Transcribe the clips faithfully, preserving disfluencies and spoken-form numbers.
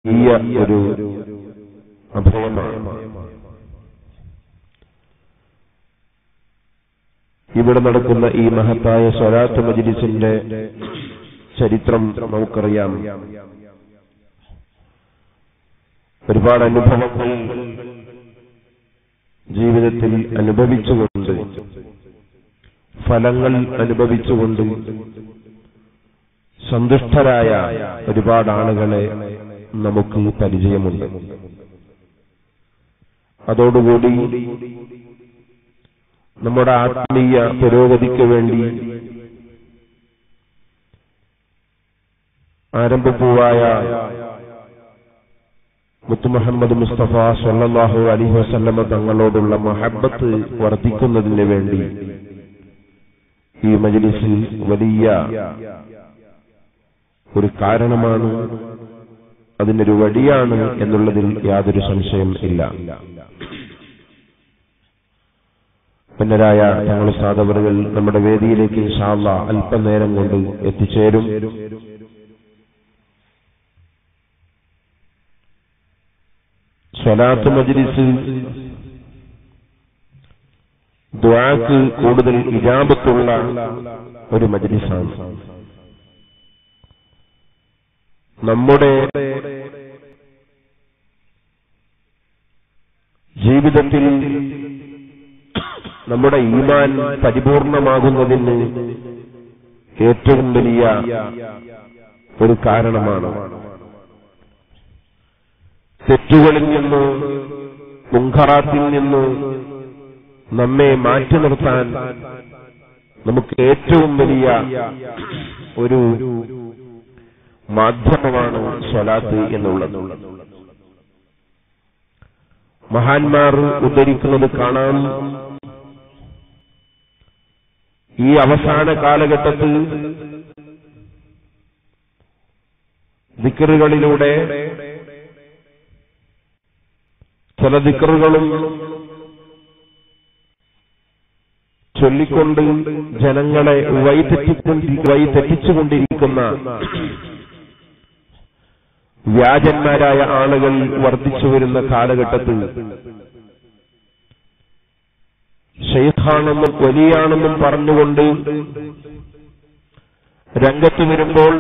വലിയ ഒരു അഭയമാണ്. ഇവിടെ നടക്കുന്ന ഈ മഹത്തായ സ്വലാത്ത് മജ്ലിസിന്റെ ചരിത്രം നമുക്കറിയാം. ഒരുപാട് അനുഭവങ്ങൾ ജീവിതത്തിൽ അനുഭവിച്ചുകൊണ്ട്, ഫലങ്ങൾ അനുഭവിച്ചുകൊണ്ട് സന്തുഷ്ടരായ ഒരുപാട് ആളുകളെ നമുക്ക് പരിചയമുണ്ട്. അതോടുകൂടി നമ്മുടെ ആത്മീയ പുരോഗതിക്ക് വേണ്ടി ആരംഭപ്പൂവായ മുത്ത് മുഹമ്മദ് മുസ്തഫ സ്വല്ലല്ലാഹു അലൈഹി വസല്ലമ തങ്ങളോടുള്ള മഹബ്ബത്ത് വർദ്ധിക്കുന്നതിന് വേണ്ടി ഈ മജ്ലിസിൽ വലിയ ഒരു കാരണമാണ്, അതിനൊരു വഴിയാണ് എന്നുള്ളതിൽ യാതൊരു സംശയം ഇല്ല. പിന്നരായ തങ്ങൾ സാധവറുകൾ നമ്മുടെ വേദിയിലേക്ക് ഇൻഷാ അല്ലാഹ് അല്പനേരം കൊണ്ട് എത്തിച്ചേരും. സ്വലാത്ത് മജ്ലിസ് ദുആക്ക് കൂടുതൽ ഇജാബത്തുള്ള ഒരു മജ്ലിസാണ്. നമ്മുടെ ജീവിതത്തിൽ നമ്മുടെ ഈമാൻ പരിപൂർണമാകുന്നതിന് ഏറ്റവും വലിയ ഒരു കാരണമാണ്. തെറ്റുകളിൽ നിന്ന്, മുൻകറാത്തിൽ നിന്ന് നമ്മെ മാറ്റി നിർത്താൻ നമുക്ക് ഏറ്റവും വലിയ ഒരു മാധ്യമമാണ് സ്വലാത്ത് എന്നുള്ളത്. മഹാന്മാർ ഉദ്ധരിക്കുന്നത് കാണാം. ഈ അവസാന കാലഘട്ടത്തിൽ ദിക്റുകളിലൂടെ ചില ദിക്റുകളും ചൊല്ലിക്കൊണ്ട് ജനങ്ങളെ വഴിതെറ്റിക്കൊണ്ടി വഴിതെറ്റിച്ചുകൊണ്ടിരിക്കുന്ന വ്യാജന്മാരായ ആളുകൾ വർദ്ധിച്ചു വരുന്ന കാലഘട്ടത്തിൽ ശൈഖാണെന്നും വലിയാണെന്നും പറഞ്ഞുകൊണ്ട് രംഗത്ത് വരുമ്പോൾ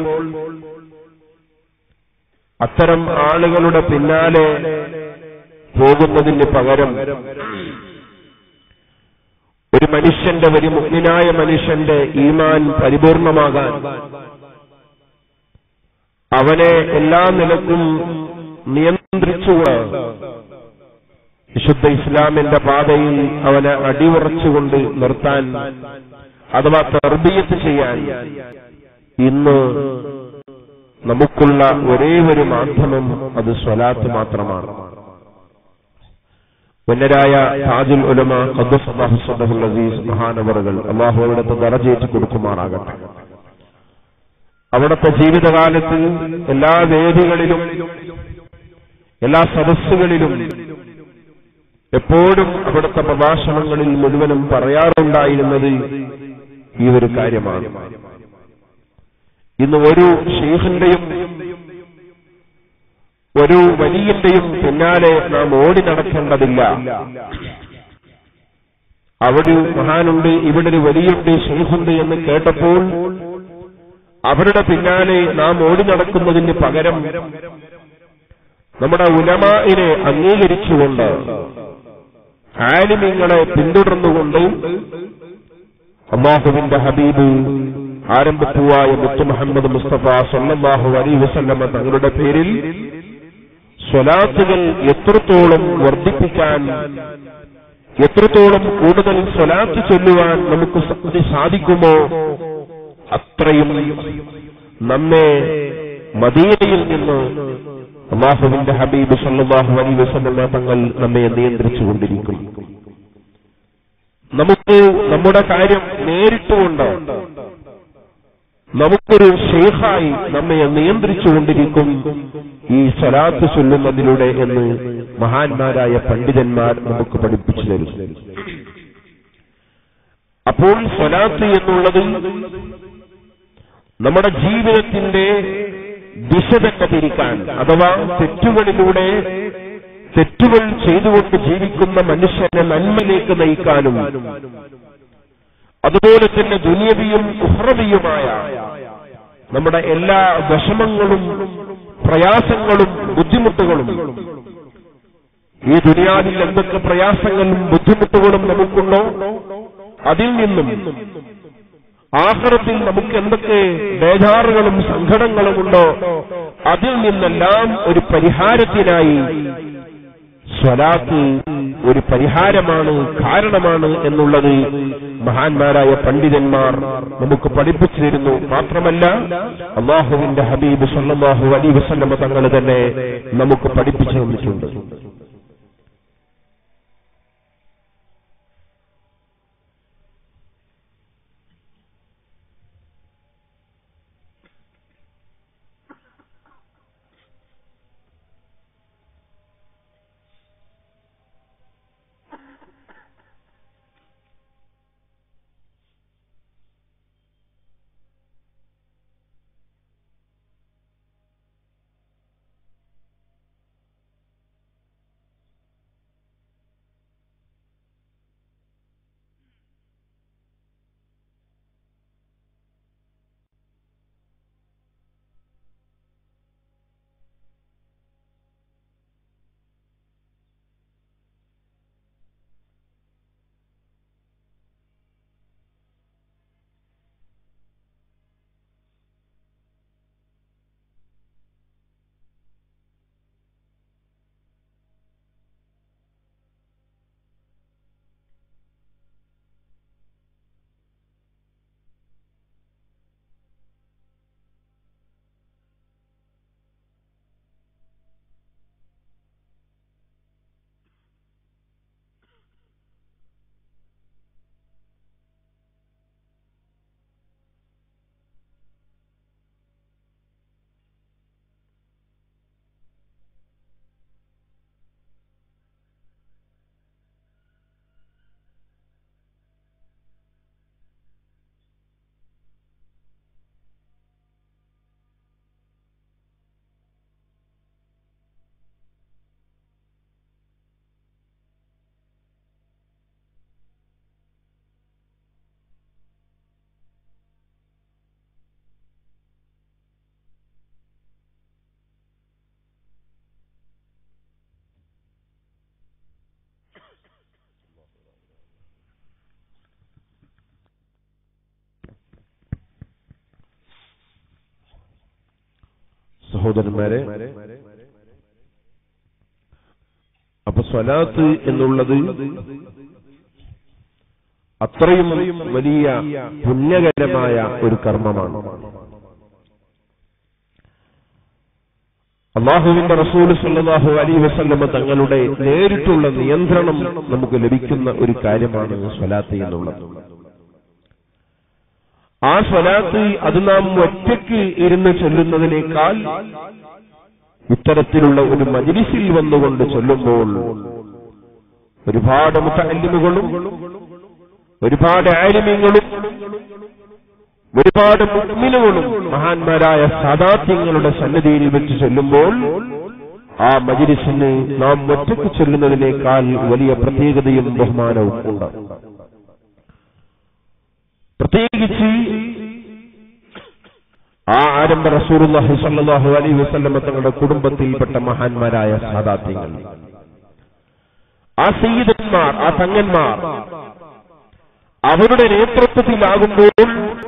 അത്തരം ആളുകളുടെ പിന്നാലെ പോകുന്നതിന് പകരം ഒരു മനുഷ്യന്റെ, ഒരു മുഅ്മിനായ മനുഷ്യന്റെ ഈമാൻ പരിപൂർണമാകാൻ, അവനെ എല്ലാ നിലക്കും നിയന്ത്രിച്ചുകൊണ്ട് വിശുദ്ധ ഇസ്ലാമിന്റെ പാതയിൽ അവനെ അടിയുറച്ചുകൊണ്ട് നിർത്താൻ, അഥവാ തർബിയത്ത് ചെയ്യാൻ ഇന്ന് നമുക്കുള്ള ഒരേ ഒരു മാധ്യമം അത് സ്വലാത്ത് മാത്രമാണ്. വന്നരായ താജുൽ ഉലമ ഖദ്ദസല്ലാഹു സിർറഹുൽ അസീസ് മഹാനവറുകൾ അല്ലാഹു അവിടുത്തെ ദറജയേറ്റി കൊടുക്കുമാറാകട്ടെ. അവിടുത്തെ ജീവിതകാലത്ത് എല്ലാ വേദികളിലും, എല്ലാ സദസ്സുകളിലും എപ്പോഴും അവിടുത്തെ പ്രഭാഷണങ്ങളിൽ മുഴുവനും പറയാറുണ്ടായിരുന്നത് ഈ ഒരു കാര്യമാണ്. ഇന്ന് ഒരു ശൈഖിന്റെയും ഒരു വലിയന്റെയും പിന്നാലെ നാം ഓടി നടക്കേണ്ടതില്ല. അവിടെ മഹാനുണ്ട്, ഇവിടെ ഒരു വലിയുണ്ട്, ശൈഖുണ്ട് എന്ന് കേട്ടപ്പോൾ അവരുടെ പിന്നാലെ നാം ഓടി നടക്കുന്നതിന് പകരം നമ്മുടെ ഉലമാഇനെ അംഗീകരിച്ചുകൊണ്ട്, ആലിമീങ്ങളെ പിന്തുടർന്നുകൊണ്ട് അല്ലാഹുവിന്റെ ഹബീബ് ആരംഭപ്പൂവായ മുത്ത് മുഹമ്മദ് മുസ്തഫ സ്വല്ലല്ലാഹു അലൈഹി വസല്ലമ തങ്ങളുടെ പേരിൽ സ്വലാത്തുകൾ എത്രത്തോളം വർദ്ധിപ്പിക്കാൻ, എത്രത്തോളം കൂടുതൽ സ്വലാത്ത് ചൊല്ലുവാൻ നമുക്ക് സാധിക്കുമോ അത്രയും നമ്മെ മദീനയിൽ നിന്ന് അല്ലാഹുവിന്റെ ഹബീബ് സ്വല്ലല്ലാഹു അലൈഹി വസല്ലമ തങ്ങൾ നമ്മെ നിയന്ത്രിച്ചുകൊണ്ടിരിക്കും. നമുക്ക് നമ്മുടെ കാര്യം നേരിട്ടുകൊണ്ട് നമുക്കൊരു ശൈഖായി നമ്മെ നിയന്ത്രിച്ചുകൊണ്ടിരിക്കും ഈ സ്വലാത്ത് ചൊല്ലുന്നതിലൂടെ എന്ന് മഹാന്മാരായ പണ്ഡിതന്മാർ നമുക്ക് പഠിപ്പിച്ചു തരും. അപ്പോൾ സ്വലാത്ത് എന്നുള്ളത് നമ്മുടെ ജീവിതത്തിന്റെ ദിശ തന്നെ തിരിക്കാൻ, അഥവാ തെറ്റുകളിലൂടെ തെറ്റുകൾ ചെയ്തുകൊണ്ട് ജീവിക്കുന്ന മനുഷ്യനെ നന്മയിലേക്ക് നയിക്കാനും, അതുപോലെ തന്നെ ദുനിയവിയും ഉഹ്റവിയുമായ നമ്മുടെ എല്ലാ വിഷമങ്ങളും പ്രയാസങ്ങളും ബുദ്ധിമുട്ടുകളും, ഈ ദുനിയാവിൽ എന്തൊക്കെ പ്രയാസങ്ങളും ബുദ്ധിമുട്ടുകളും നമുക്കുണ്ടോ അതിൽ നിന്നും ആഖിറത്തിൽ നമുക്ക് എന്തൊക്കെ ബേജാറുകളും സങ്കടങ്ങളും ഉണ്ടോ അതിൽ നിന്നെല്ലാം ഒരു പരിഹാരത്തിനായി സ്വലാത്ത് ഒരു പരിഹാരമാണ്, കാരണമാണ് എന്നുള്ളത് മഹാന്മാരായ പണ്ഡിതന്മാർ നമുക്ക് പഠിപ്പിച്ചു തരുന്നു. മാത്രമല്ല അല്ലാഹുവിന്റെ ഹബീബ് സല്ലല്ലാഹു അലൈഹി വസല്ലം തങ്ങൾ തന്നെ നമുക്ക് പഠിപ്പിച്ചു തന്നിട്ടുണ്ട്. സഹോദരന്മാരെ, അപ്പൊ സ്വലാത്ത് എന്നുള്ളത് അത്രയും വലിയ പുണ്യകരമായ ഒരു കർമ്മമാണ്. അല്ലാഹുവിന്റെ റസൂൽ സല്ലല്ലാഹു അലൈഹി വസല്ലം തങ്ങളുടെ നേരിട്ടുള്ള നിയന്ത്രണം നമുക്ക് ലഭിക്കുന്ന ഒരു കാര്യമാണ് സ്വലാത്ത് എന്നുള്ളത്. ആ സ്വലാത്ത് അത് നാം ഒറ്റയ്ക്ക് ഇരുന്ന് ചൊല്ലുന്നതിനേക്കാൾ ഇത്തരത്തിലുള്ള ഒരു മജ്‌ലിസിൽ വന്നുകൊണ്ട് ചൊല്ലുമ്പോൾ ഒരുപാട് മുതഅല്ലിമുകളും ഒരുപാട് ആലിമീങ്ങളും ഒരുപാട് മുഅ്മിനുകളും മഹാന്മാരായ സാദാത്യങ്ങളുടെ സന്നിധിയിൽ വെച്ച് ചൊല്ലുമ്പോൾ ആ മജ്‌ലിസിന് നാം ഒറ്റയ്ക്ക് ചൊല്ലുന്നതിനേക്കാൾ വലിയ പ്രത്യേകതയും ബഹുമാനവും ഉണ്ട്. പ്രത്യേകിച്ച് ആ ആരംഭ റസൂലുള്ളാഹി സ്വല്ലല്ലാഹു അലൈഹി വസല്ലം തങ്ങളുടെ കുടുംബത്തിൽപ്പെട്ട മഹാന്മാരായ സാദാത്യങ്ങൾ, ആ സയ്യിദന്മാർ, ആ തങ്ങന്മാർ അവരുടെ നേതൃത്വത്തിലാകുമ്പോൾ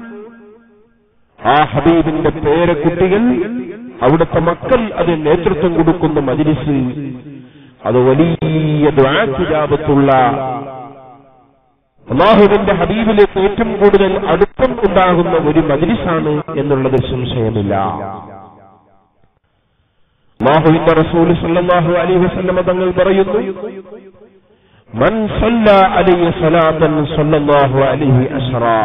ആ ഹബീബിന്റെ പേരക്കുട്ടികൾ, അവിടുത്തെ മക്കൾ അതിന് നേതൃത്വം കൊടുക്കുന്ന മജ്‌ലിസ് അത് വലിയ ദുആഇജാബത്തുള്ള അല്ലാഹുവിന്റെ ഹബീബിലേക്ക് ഏറ്റവും കൂടുതൽ അടുപ്പം ഉണ്ടാകുന്ന ഒരു മജ്‌ലിസാണ് എന്നുള്ളത് സംശയമില്ല. അല്ലാഹുവിന്റെ റസൂൽ സല്ലല്ലാഹു അലൈഹി വസല്ലം തങ്ങൾ പറയുന്നു, മൻ സല്ല അലൈഹി സ്വലാത്തൻ സല്ലല്ലാഹു അലൈഹി അസ്റാ,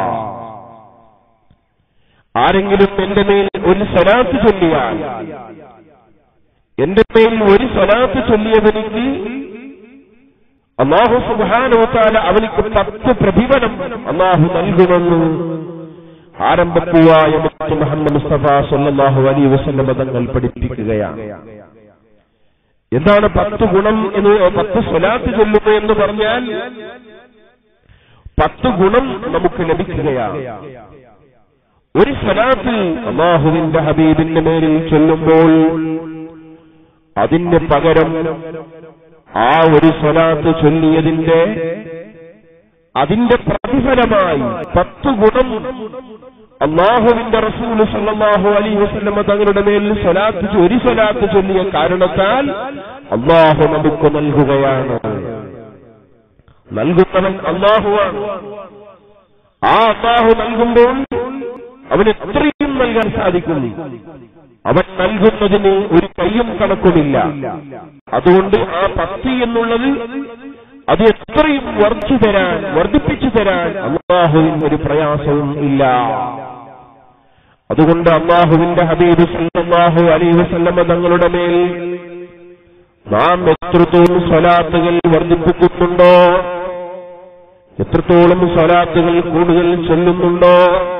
ആരെങ്കിലും എന്റെ മേൽ ഒരു സ്വലാത്ത് ചൊല്ലിയാൽ, എന്റെ മേൽ ഒരു സ്വലാത്ത് ചൊല്ലിയവനിക്ക് അല്ലാഹു സുബ്ഹാനഹു വ തആല അവനിക്ക് പത്ത് പ്രതിഫലം അല്ലാഹു നൽകുമെന്ന് ആരംഭപ്പൂവായ മുഹമ്മദ് മുസ്തഫ സല്ലല്ലാഹു അലൈഹി വസല്ലം തങ്ങൾ പഠിപ്പിക്കുകയാണ്. എന്താണ് പത്ത് ഗുണം എന്ന്? പത്ത് സ്വലാത്ത് ചൊല്ലുക എന്ന് പറഞ്ഞാൽ പത്ത് ഗുണം നമുക്ക് ലഭിക്കുകയാണ്. ഒരു സ്വലാത്ത് അല്ലാഹുവിന്റെ ഹബീബിന്റെ മേലിൽ ചൊല്ലുമ്പോൾ അതിന് പകരം ആ ഒരു സ്വലാത്ത് ചൊല്ലിയതിന്റെ അതിന്റെ പ്രതിഫലമായി പത്ത് ഗുണം അല്ലാഹുവിന്റെ റസൂൽ സല്ലല്ലാഹു അലൈഹി വസല്ലം തങ്ങളുടെ മേലിൽ സ്വലാത്ത് ഒരു സ്വലാത്ത് ചൊല്ലിയ കാരണത്താൽ അല്ലാഹു നമുക്ക് നൽകുകയാണ്. നൽകുന്നവൻ അല്ലാഹുവാണ്. ആ അല്ലാഹു നൽകുമ്പോൾ അവന് എത്രയും നൽകാൻ സാധിക്കും. അവൻ നൽകുന്നതിന് ഒരു കയ്യും കണക്കുമില്ല. അതുകൊണ്ട് ആ പത്ത് എന്നുള്ളത് അത് എത്രയും വർദ്ധിച്ചു തരാൻ വർദ്ധിപ്പിച്ചു തരാൻ അല്ലാഹുവിന് ഒരു പ്രയാസവും ഇല്ല. അതുകൊണ്ട് അല്ലാഹുവിന്റെ ഹബീബ് സല്ലല്ലാഹു അലൈഹി വസല്ലം തങ്ങളുടെ മേൽ നാം എത്രത്തോളം സ്വലാത്തുകൾ വർദ്ധിപ്പിക്കുന്നുണ്ടോ, എത്രത്തോളം സ്വലാത്തുകൾ കൂടുതൽ ചൊല്ലുന്നുണ്ടോ,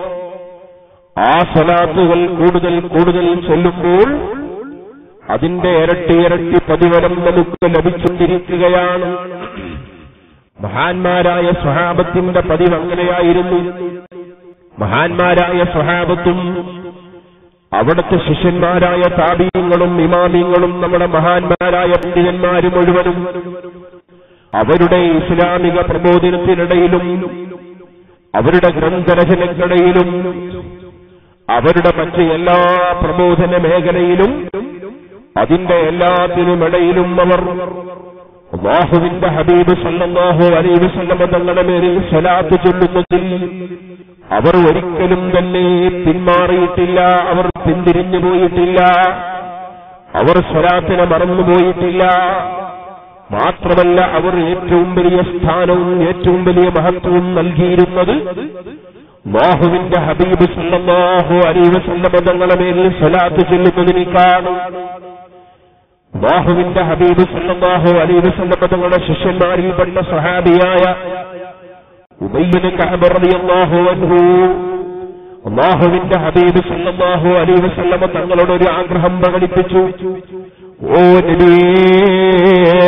ആ സ്വലാത്തുകൾ കൂടുതൽ കൂടുതൽ ചൊല്ലുമ്പോൾ അതിന്റെ ഇരട്ടി ഇരട്ടി പ്രതിഫലം നമുക്ക് ലഭിച്ചുകൊണ്ടിരിക്കുകയാണ്. മഹാന്മാരായ സ്വഹാബത്തിന്റെ പതിവ് അങ്ങനെയായിരുന്നു. മഹാന്മാരായ സ്വഹാബത്തും അവിടുത്തെ ശിഷ്യന്മാരായ താബീങ്ങളും ഇമാമിങ്ങളും നമ്മുടെ മഹാന്മാരായ പണ്ഡിതന്മാരും മുഴുവനും അവരുടെ ഇസ്ലാമിക പ്രബോധനത്തിനിടയിലും അവരുടെ ഗ്രന്ഥരചനയ്ക്കിടയിലും അവരുടെ മറ്റ് എല്ലാ പ്രബോധന മേഖലയിലും അതിന്റെ എല്ലാത്തിനുമിടയിലും അവർ അല്ലാഹുവിന്റെ ഹബീബ് സല്ലല്ലാഹു അലൈഹി വസല്ലം തങ്ങളുടെ മേലിൽ സ്വലാത്ത് ചൊല്ലുന്നതിൽ അവർ ഒരിക്കലും തന്നെ പിന്മാറിയിട്ടില്ല. അവർ പിന്തിരിഞ്ഞു പോയിട്ടില്ല. അവർ സ്വലാത്തിനെ മറന്നുപോയിട്ടില്ല. മാത്രമല്ല, അവർ ഏറ്റവും വലിയ സ്ഥാനവും ഏറ്റവും വലിയ മഹത്വവും നൽകിയിരുന്നത് അല്ലാഹുവിന്റെ ഹബീബ് സല്ലല്ലാഹു അലൈഹി വസല്ലം തങ്ങളുടെ മേലിൽ സ്വലാത്ത് ചൊല്ലുന്നതിനേക്കാണ്. അല്ലാഹുവിന്റെ ഹബീബ് സല്ലല്ലാഹു അലൈഹി വസല്ലം തങ്ങളുടെ ശിഷ്യന്മാരിൽപ്പെട്ട സ്വഹാബിയായ ഉബയ്യ് ഇബ്നു കഅബ് റളിയല്ലാഹു അൻഹു അല്ലാഹുവിന്റെ ഹബീബ് സല്ലല്ലാഹു അലൈഹി വസല്ലം തങ്ങളോട് ഒരു ആഗ്രഹം പ്രകടിപ്പിച്ചു. ഓ നബിയേ,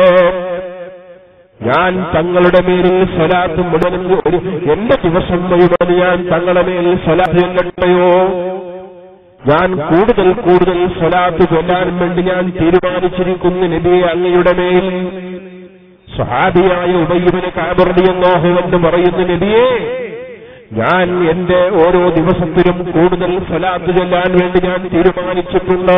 ഞാൻ തങ്ങളുടെ മേലിൽ സ്വലാത്ത് മുഴുവൻ ഒരു എന്റെ ദിവസം മുഴുവൻ ഞാൻ തങ്ങളുടെ മേലിൽ സ്വലാത്ത് ചൊല്ലട്ടെയോ? ഞാൻ കൂടുതൽ കൂടുതൽ സ്വലാത്ത് ചൊല്ലാൻ വേണ്ടി ഞാൻ തീരുമാനിച്ചിരിക്കുന്നു നബിയെ അങ്ങയുടെ മേൽ. സ്വഹാബിയായ ഉബയ്യ് ഇബ്നു കഅബ് റളിയല്ലാഹു അൻഹു പറയുന്നു, നബിയെ, ഞാൻ എന്റെ ഓരോ ദിവസത്തിലും കൂടുതൽ സ്വലാത്ത് ചൊല്ലാൻ വേണ്ടി ഞാൻ തീരുമാനിച്ചിട്ടുണ്ട്.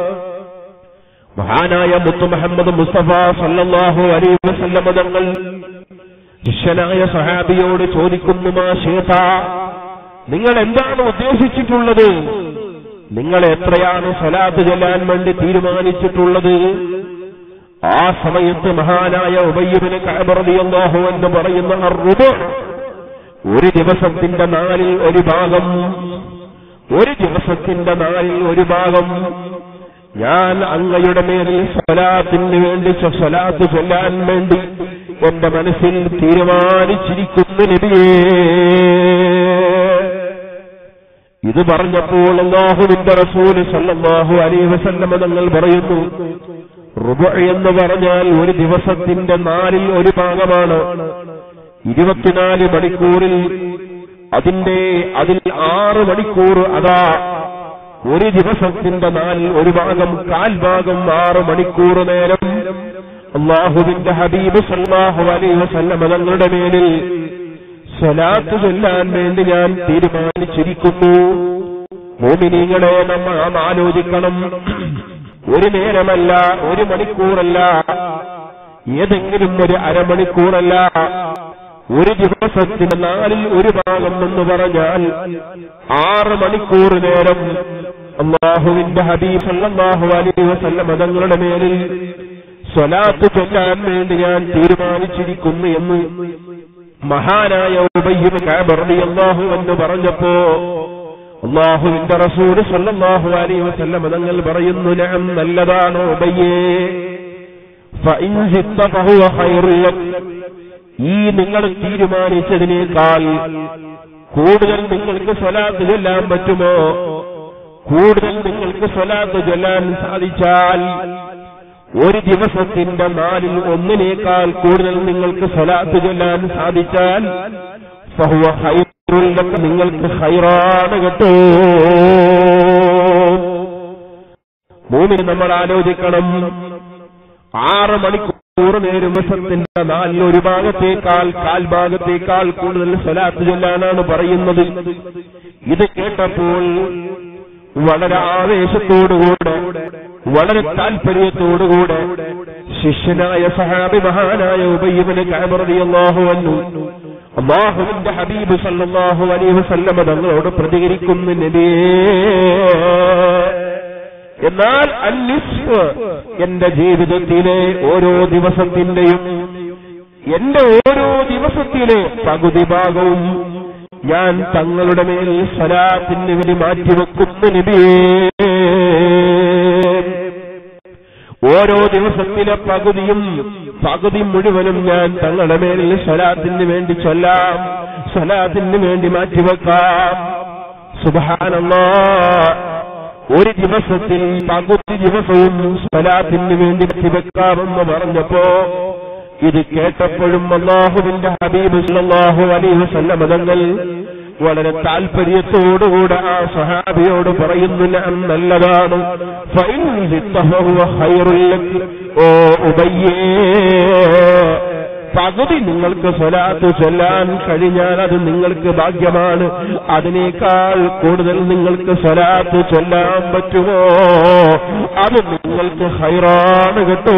മഹാനായ മുത്തു മുഹമ്മദ് മുസ്തഫ സല്ലല്ലാഹു അലൈഹി വസല്ലം തങ്ങൾ ശിഷ്യനായ സ്വഹാബിയോട് ചോദിക്കുന്നു, മാ ശൈഖ, നിങ്ങൾ എന്താണ് ഉദ്ദേശിച്ചിട്ടുള്ളത്? നിങ്ങൾ എത്രയാണ് സ്വലാത്ത് ചൊല്ലാൻ വേണ്ടി തീരുമാനിച്ചിട്ടുള്ളത്? ആ സമയത്ത് മഹാനായ ഉബയ്യ് ഇബ്നു കഅബ് റളിയല്ലാഹു അൻഹു പറയുന്ന അർറുബ്, ഒരു ദിവസത്തിന്റെ നാലിൽ ഒരു ഭാഗം, ഒരു ദിവസത്തിന്റെ നാലിൽ ഒരു ഭാഗം ഞാൻ അങ്ങയുടെ മേലിൽ സ്വലാത്തിന് വേണ്ടി സ്വലാത്ത് ചൊല്ലാൻ വേണ്ടി എന്റെ മനസ്സിൽ തീരുമാനിച്ചിരിക്കുന്നു നബിയേ. ഇത് പറഞ്ഞപ്പോൾ അല്ലാഹുവിന്റെ റസൂൽ സല്ലല്ലാഹു അലൈഹി വസല്ലം തങ്ങൾ പറയുന്നു, റുബു എന്ന് പറഞ്ഞാൽ ഒരു ദിവസത്തിന്റെ നാലിൽ ഒരു ഭാഗമാണ്. ഇരുപത്തിനാല് മണിക്കൂറിൽ അതിന്റെ അതിൽ ആറ് മണിക്കൂർ അതാ ഒരു ദിവസത്തിന്റെ നാലിൽ ഒരു ഭാഗം, കാൽ ഭാഗം, ആറ് മണിക്കൂർ നേരം അല്ലാഹുവിന്റെ ഹബീബ് സല്ലല്ലാഹു അലൈഹി വസല്ലം തങ്ങളുടെ മേലിൽ സ്വലാത്ത് ചൊല്ലാൻ വേണ്ടി ഞാൻ തീരുമാനിച്ചിരിക്കുന്നു. മുഅ്മിനീങ്ങളെ, നമ്മൾ ആലോചിക്കണം. ഒരു നേരമല്ല, ഒരു മണിക്കൂറല്ല, ഏതെങ്കിലും ഒരു അരമണിക്കൂറല്ല, ഒരു ദിവസത്തിന് നാലിൽ ഒരു ഭാഗം എന്ന് പറഞ്ഞാൽ ആറ് മണിക്കൂർ നേരം അല്ലാഹുവിന്റെ ഹബീബ് സല്ലല്ലാഹു അലൈഹി വസല്ലം തങ്ങളുടെ മേലിൽ സ്വലാത്ത് ചൊല്ലാൻ വേണ്ടി ഞാൻ തീരുമാനിച്ചിരിക്കുന്നു എന്ന് മഹാനായ ഉബയ്യ് ഇബ്നു കഅബ് റളിയല്ലാഹു അൻഹു പറഞ്ഞപ്പോ അല്ലാഹുവിന്റെ റസൂൽ സല്ലല്ലാഹു അലൈഹി വസല്ലം തങ്ങൾ പറയുന്നു, നഅം, നല്ലതാണ് ഉബയ്യേ, ഫഇൻ സിത്ത ഫഹുവ ഖൈറുൻ ലക്, ഈ നിങ്ങൾ തീരുമാനിച്ചതിനേക്കാൾ കൂടുതൽ നിങ്ങൾക്ക് സ്വലാത്ത് ചൊല്ലാൻ പറ്റുമോ? കൂടുതൽ നിങ്ങൾക്ക് സ്വലാത്ത് ചൊല്ലാൻ സാധിച്ചാൽ ഒരു ദിവസത്തിന്റെ നാലിൽ ഒന്നിനേക്കാൾ കൂടുതൽ നിങ്ങൾക്ക് സ്വലാത്ത് ചൊല്ലാൻ സാധിച്ചാൽ ഫഹുവ ഖൈറുൽ ലക, നിങ്ങൾക്ക് ഖൈറാണ് കേട്ടോ. മൂന്നിന് നമ്മൾ ആലോചിക്കണം. ആറ് മണിക്കൂർ നേരം ദിവസത്തിന്റെ നാലിൽ ഒരു ഭാഗത്തേക്കാൾ കാൽ ഭാഗത്തേക്കാൾ കൂടുതൽ സ്വലാത്ത് ചൊല്ലാനാണ് പറയുന്നത്. ഇത് കേട്ടപ്പോൾ വളരെ ആവേശത്തോടുകൂടെ വളരെ താല്പര്യത്തോടുകൂടെ ശിഷ്യനായ സഹാബി മഹാനായ ഉബയ്യ് ഇബ്നു കഅബ് റളിയല്ലാഹു അൻഹു അല്ലാഹുവിന്റെ ഹബീബ് സല്ലല്ലാഹു അലൈഹി വസല്ലം തങ്ങളോട് പ്രതികരിക്കുന്നു, നബിയേ, എന്നാൽ അന്നിസ്ഫ്, എന്റെ ജീവിതത്തിലെ ഓരോ ദിവസത്തിന്റെയും എന്റെ ഓരോ ദിവസത്തിലെ പകുതി ഭാഗവും ഞാൻ തങ്ങളുടെ മേൽ സ്വലാത്തിന് വേണ്ടി മാറ്റിവെക്കുന്നു നബിയേ. ഓരോ ദിവസത്തിലെ പകുതിയും പകുതി മുഴുവനും ഞാൻ തങ്ങളുടെ മേൽ സ്വലാത്തിന് വേണ്ടി ചൊല്ലാം, സ്വലാത്തിന് വേണ്ടി മാറ്റിവെക്കാം. സുബ്ഹാനല്ലാഹ്, ഒരു ദിവസത്തിൽ പകുതി ദിവസവും സ്വലാത്തിന് വേണ്ടി മാറ്റിവെക്കാമെന്ന് പറഞ്ഞപ്പോ ഇത് കേട്ടപ്പോഴും അല്ലാഹുവിന്റെ ഹബീബ് സല്ലല്ലാഹു അലൈഹി വസല്ലം തങ്ങൾ വളരെ താല്പര്യത്തോടുകൂടെ ആ സഹാബിയോട് പറയുന്നു, നല്ലതാണ്, ഫഇൻ സിത്തഹു ഖൈറുൽ ലക്, ഓ ഉബയ്യേ, പകുതി നിങ്ങൾക്ക് സ്വലാത്ത് ചൊല്ലാൻ കഴിഞ്ഞാൽ അത് നിങ്ങൾക്ക് ഭാഗ്യമാണ്. അതിനേക്കാൾ കൂടുതൽ നിങ്ങൾക്ക് സ്വലാത്ത് ചൊല്ലാൻ പറ്റുമോ? അത് നിങ്ങൾക്ക് ഖൈറാണ് കേട്ടോ.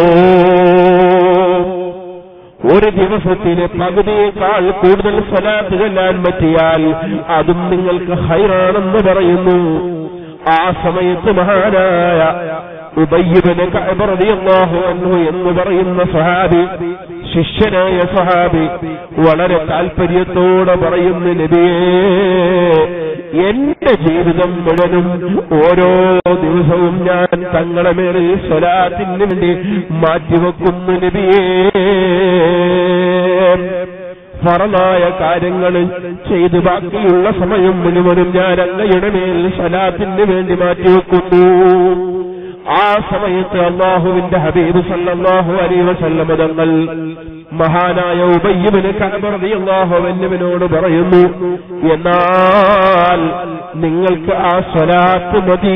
ഒരു ദിവസത്തിന് പകുതിയേക്കാൾ കൂടുതൽ സ്വലാത്ത് ചൊല്ലാൻ പറ്റിയാൽ അതും നിങ്ങൾക്ക് ഖൈറാണെന്ന് പറയുന്നു. ആ സമയത്ത് മഹാനായ ഉബയ്യ് ഇബ്നു കഅബ് റളിയല്ലാഹു അൻഹു എന്ന് പറയുന്ന സഹാബി, ശിഷ്യനായ സഹാബി, വളരെ താല്പര്യത്തോടെ പറയുന്നു, നബിയേ, എന്റെ ജീവിതം മുഴുവനും ഓരോ ദിവസവും ഞാൻ തങ്ങളുടെ മേലിൽ സ്വലാത്തിന് വേണ്ടി മാറ്റിവെക്കുന്നു നബിയേ. ഫറളായ കാര്യങ്ങൾ ചെയ്ത് ബാക്കിയുള്ള സമയം മുഴുവനും ഞാൻ അങ്ങയുടെ മേൽ സ്വലാത്തിന് വേണ്ടി മാറ്റിവെക്കുന്നു. ആ സമയത്ത് അല്ലാഹുവിന്റെ ഹബീബ് സല്ലല്ലാഹു അലൈഹി വസല്ലം തങ്ങൾ മഹാനായ ഉബയ്യ് ഇബ്നു കഅബ് റളിയല്ലാഹു അൻഹുവിനോട് പറയുന്നു, എന്നാൽ നിങ്ങൾക്ക് ആ സ്വലാത്ത് മതി,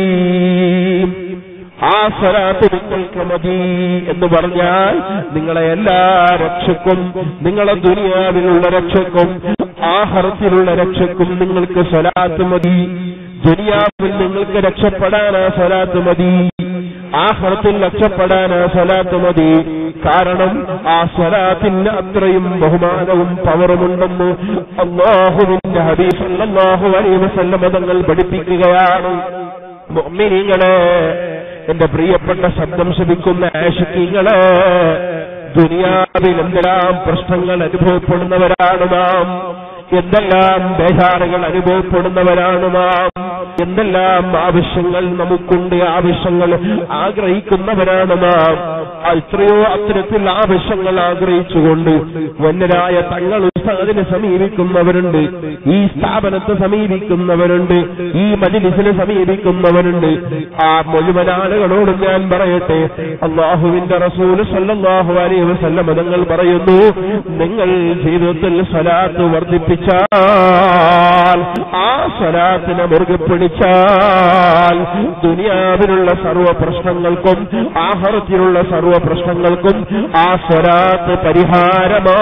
ആ സ്വലാത്ത് നിങ്ങൾക്ക് മതി എന്ന് പറഞ്ഞാൽ നിങ്ങളെ എല്ലാ രക്ഷക്കും, നിങ്ങളെ ദുനിയാവിലുള്ള രക്ഷക്കും ആഖിറത്തിലുള്ള രക്ഷക്കും നിങ്ങൾക്ക് സ്വലാത്ത് മതി. ദുനിയാവിൽ നിങ്ങൾക്ക് രക്ഷപ്പെടാൻ ആ സ്വലാത്ത് മതി, ആഖിറത്തിൽ രക്ഷപ്പെടാൻ ആ സ്വലാത്ത് മതി. കാരണം ആ സ്വലാത്തിന് അത്രയും ബഹുമാനവും പവറുമുണ്ടെന്ന് അല്ലാഹുവിന്റെ ഹബീബ് സല്ലല്ലാഹു അലൈഹി വസല്ലം തങ്ങൾ പഠിപ്പിക്കുകയാണ്. മുഅ്മിനീങ്ങളെ, എന്റെ പ്രിയപ്പെട്ട ശബ്ദം ശ്രവിക്കുന്ന ആശിഖീങ്ങളെ, ദുനിയാവിൽ എന്തെല്ലാം പ്രശ്നങ്ങൾ അനുഭവപ്പെടുന്നവരാണ് നാം, എന്തെല്ലാം ബേജാറുകൾ അനുഭവപ്പെടുന്നവരാണ് നാം, എന്തെല്ലാം ആവശ്യങ്ങൾ നമുക്കുണ്ട്, ആവശ്യങ്ങൾ ആഗ്രഹിക്കുന്നവരാണ് നാം. എത്രയോ അത്തരത്തിൽ ആവശ്യങ്ങൾ ആഗ്രഹിച്ചുകൊണ്ട് വന്യരായ തങ്ങൾ ഉസ്താദിനെ സമീപിക്കുന്നവരുണ്ട്, ഈ സ്ഥാപനത്തെ സമീപിക്കുന്നവരുണ്ട്, ഈ മജ്‌ലിസിനെ സമീപിക്കുന്നവരുണ്ട്. ആ മുഴുവൻ ആളുകളോടും ഞാൻ പറയട്ടെ, അല്ലാഹുവിന്റെ റസൂൽ സല്ലല്ലാഹു അലൈഹി വസല്ലം തങ്ങൾ പറയുന്നു, നിങ്ങൾ ജീവിതത്തിൽ സ്വലാത്ത് വർദ്ധിപ്പിച്ചാൽ, ആ സ്വലാത്തിനെ മുറുകെ പിടിച്ചാൽ ദുനിയാവിലുള്ള സർവ്വ പ്രശ്നങ്ങൾക്കും ആഖിറത്തിലുള്ള സർവ്വ പ്രശ്നങ്ങൾക്കും ആ സ്വലാത്ത് പരിഹാരമാണ്.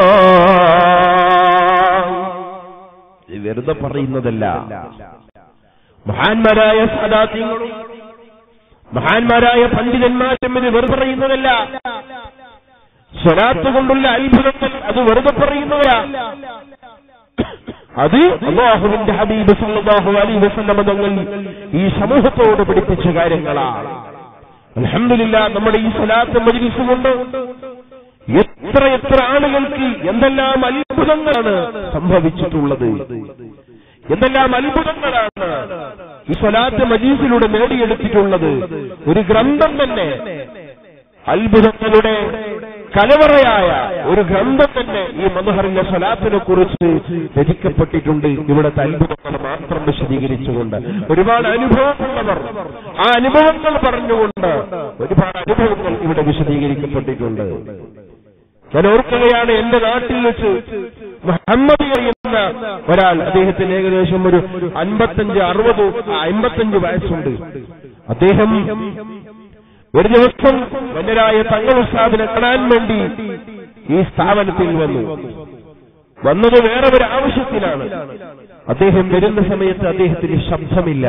വെറുതെ പറയുന്നതല്ല. മഹാന്മാരായ സാദാത്യങ്ങളും മഹാന്മാരായ പണ്ഡിതന്മാരും ഇത് വെറുതെ പറയുന്നതല്ല. സ്വലാത്ത് കൊണ്ടുള്ള അത്ഭുതങ്ങൾ അത് വെറുതെ പറയുന്നവരാ. അത് അല്ലാഹുവിന്റെ ഹബീബ് സല്ലല്ലാഹു അലൈഹി വസല്ലം തങ്ങൾ ഈ സമൂഹത്തോട് പഠിപ്പിച്ച കാര്യങ്ങളാണ്. അൽഹംദുലില്ലാഹ്, നമ്മുടെ ഈ സ്വലാത്ത് മജ്‌ലിസ് കൊണ്ട് എത്ര എത്ര ആളുകൾക്ക് എന്തെല്ലാം അത്ഭുതങ്ങളാണ് സംഭവിച്ചിട്ടുള്ളത്, എന്തെല്ലാം അത്ഭുതങ്ങളാണ് ഈ സ്വലാത്ത് മജ്‌ലിസിലൂടെ നേടിയെടുത്തിട്ടുള്ളത്. ഒരു ഗ്രന്ഥം തന്നെ അത്ഭുതങ്ങളുടെ കലവറയായ ഒരു ഗ്രന്ഥം തന്നെ ഈ മദ്ഹറിന്റെ സ്വലാത്തിനെ കുറിച്ച് രചിക്കപ്പെട്ടിട്ടുണ്ട്. ഇവിടുത്തെ അത്ഭുതങ്ങൾ മാത്രം വിശദീകരിച്ചുകൊണ്ട് ഒരുപാട് അനുഭവമുള്ളവർ ആ അനുഭവങ്ങൾ പറഞ്ഞുകൊണ്ട് ഒരുപാട് അനുഭവങ്ങൾ ഇവിടെ വിശദീകരിക്കപ്പെട്ടിട്ടുണ്ട്. ഞാൻ ഓർക്കുകയാണ്, എന്റെ നാട്ടിൽ വെച്ച് മുഹമ്മദ് എന്ന ഒരാൾ, അദ്ദേഹത്തിന് ഏകദേശം ഒരു അൻപത്തഞ്ച് അറുപത് അമ്പത്തഞ്ച് വയസ്സുണ്ട്. അദ്ദേഹം ഒരു ദിവസം വന്യരായ തങ്ങൾ ഉസ്താദിനെ കാണാൻ വേണ്ടി ഈ സ്ഥാപനത്തിൽ വന്നു. വന്നത് വേറെ ഒരു ആവശ്യത്തിനാണ്. അദ്ദേഹം വരുന്ന സമയത്ത് അദ്ദേഹത്തിന് ശബ്ദമില്ല,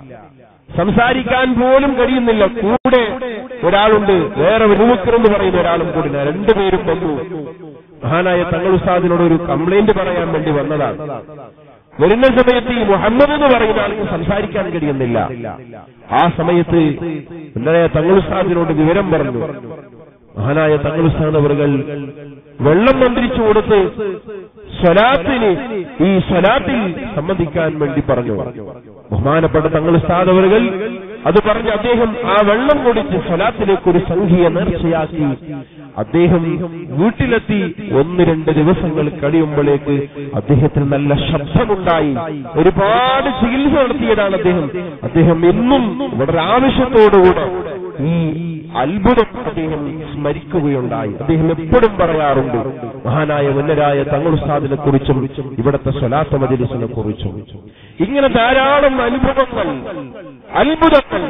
സംസാരിക്കാൻ പോലും കഴിയുന്നില്ല. കൂടെ ഒരാളുണ്ട്, വേറെ രൂപക്കർ എന്ന് പറയുന്ന ഒരാളും കൂടി. രണ്ടുപേരും വന്നു മഹാനായ തങ്ങൾ ഉസ്താദിനോട് ഒരു കംപ്ലൈന്റ് പറയാൻ വേണ്ടി വന്നതാണ്. വരുന്ന സമയത്ത് ഈ മുഹമ്മദ് എന്ന് പറയുന്ന ആൾക്ക് സംസാരിക്കാൻ കഴിയുന്നില്ല. ആ സമയത്ത് മഹാനായ തങ്ങൾ ഉസ്താദിനോട് വിവരം പറഞ്ഞു. മഹാനായ തങ്ങൾ ഉസ്താദ് അവர்கள் വെള്ളം മന്ത്രിച്ചു കൊടുത്ത് സ്വലാത്തിന് ഈ സ്വലാത്തിൽ സംബന്ധിക്കാൻ വേണ്ടി പറഞ്ഞു. ബഹുമാനപ്പെട്ട തങ്ങൾ ഉസ്താദ് അവர்கள் അത് പറഞ്ഞ് അദ്ദേഹം ആ വെള്ളം കുടിച്ച് സ്വലാത്തിലേക്ക് ഒരു സംഖ്യ നേർച്ചയാക്കി അദ്ദേഹം വീട്ടിലെത്തി. ഒന്ന് രണ്ട് ദിവസങ്ങൾ കഴിയുമ്പോഴേക്ക് അദ്ദേഹത്തിന് നല്ല ശബ്ദമുണ്ടായി. ഒരുപാട് ചികിത്സ നടത്തിയതാണ് അദ്ദേഹം. അദ്ദേഹം ഇന്നും വളരെ ആവശ്യത്തോടുകൂടെ ഈ അത്ഭുതം അദ്ദേഹം സ്മരിക്കുകയുണ്ടായി. അദ്ദേഹം എപ്പോഴും പറയാറുണ്ട് മഹാനായ വന്യരായ തങ്ങൾ ഉസ്താദിനെ കുറിച്ചും ഇവിടുത്തെ സ്വലാത്ത് മജ്‌ലിസിനെ കുറിച്ചും. ഇങ്ങനെ ധാരാളം അനുഭവങ്ങൾ, അത്ഭുതങ്ങൾ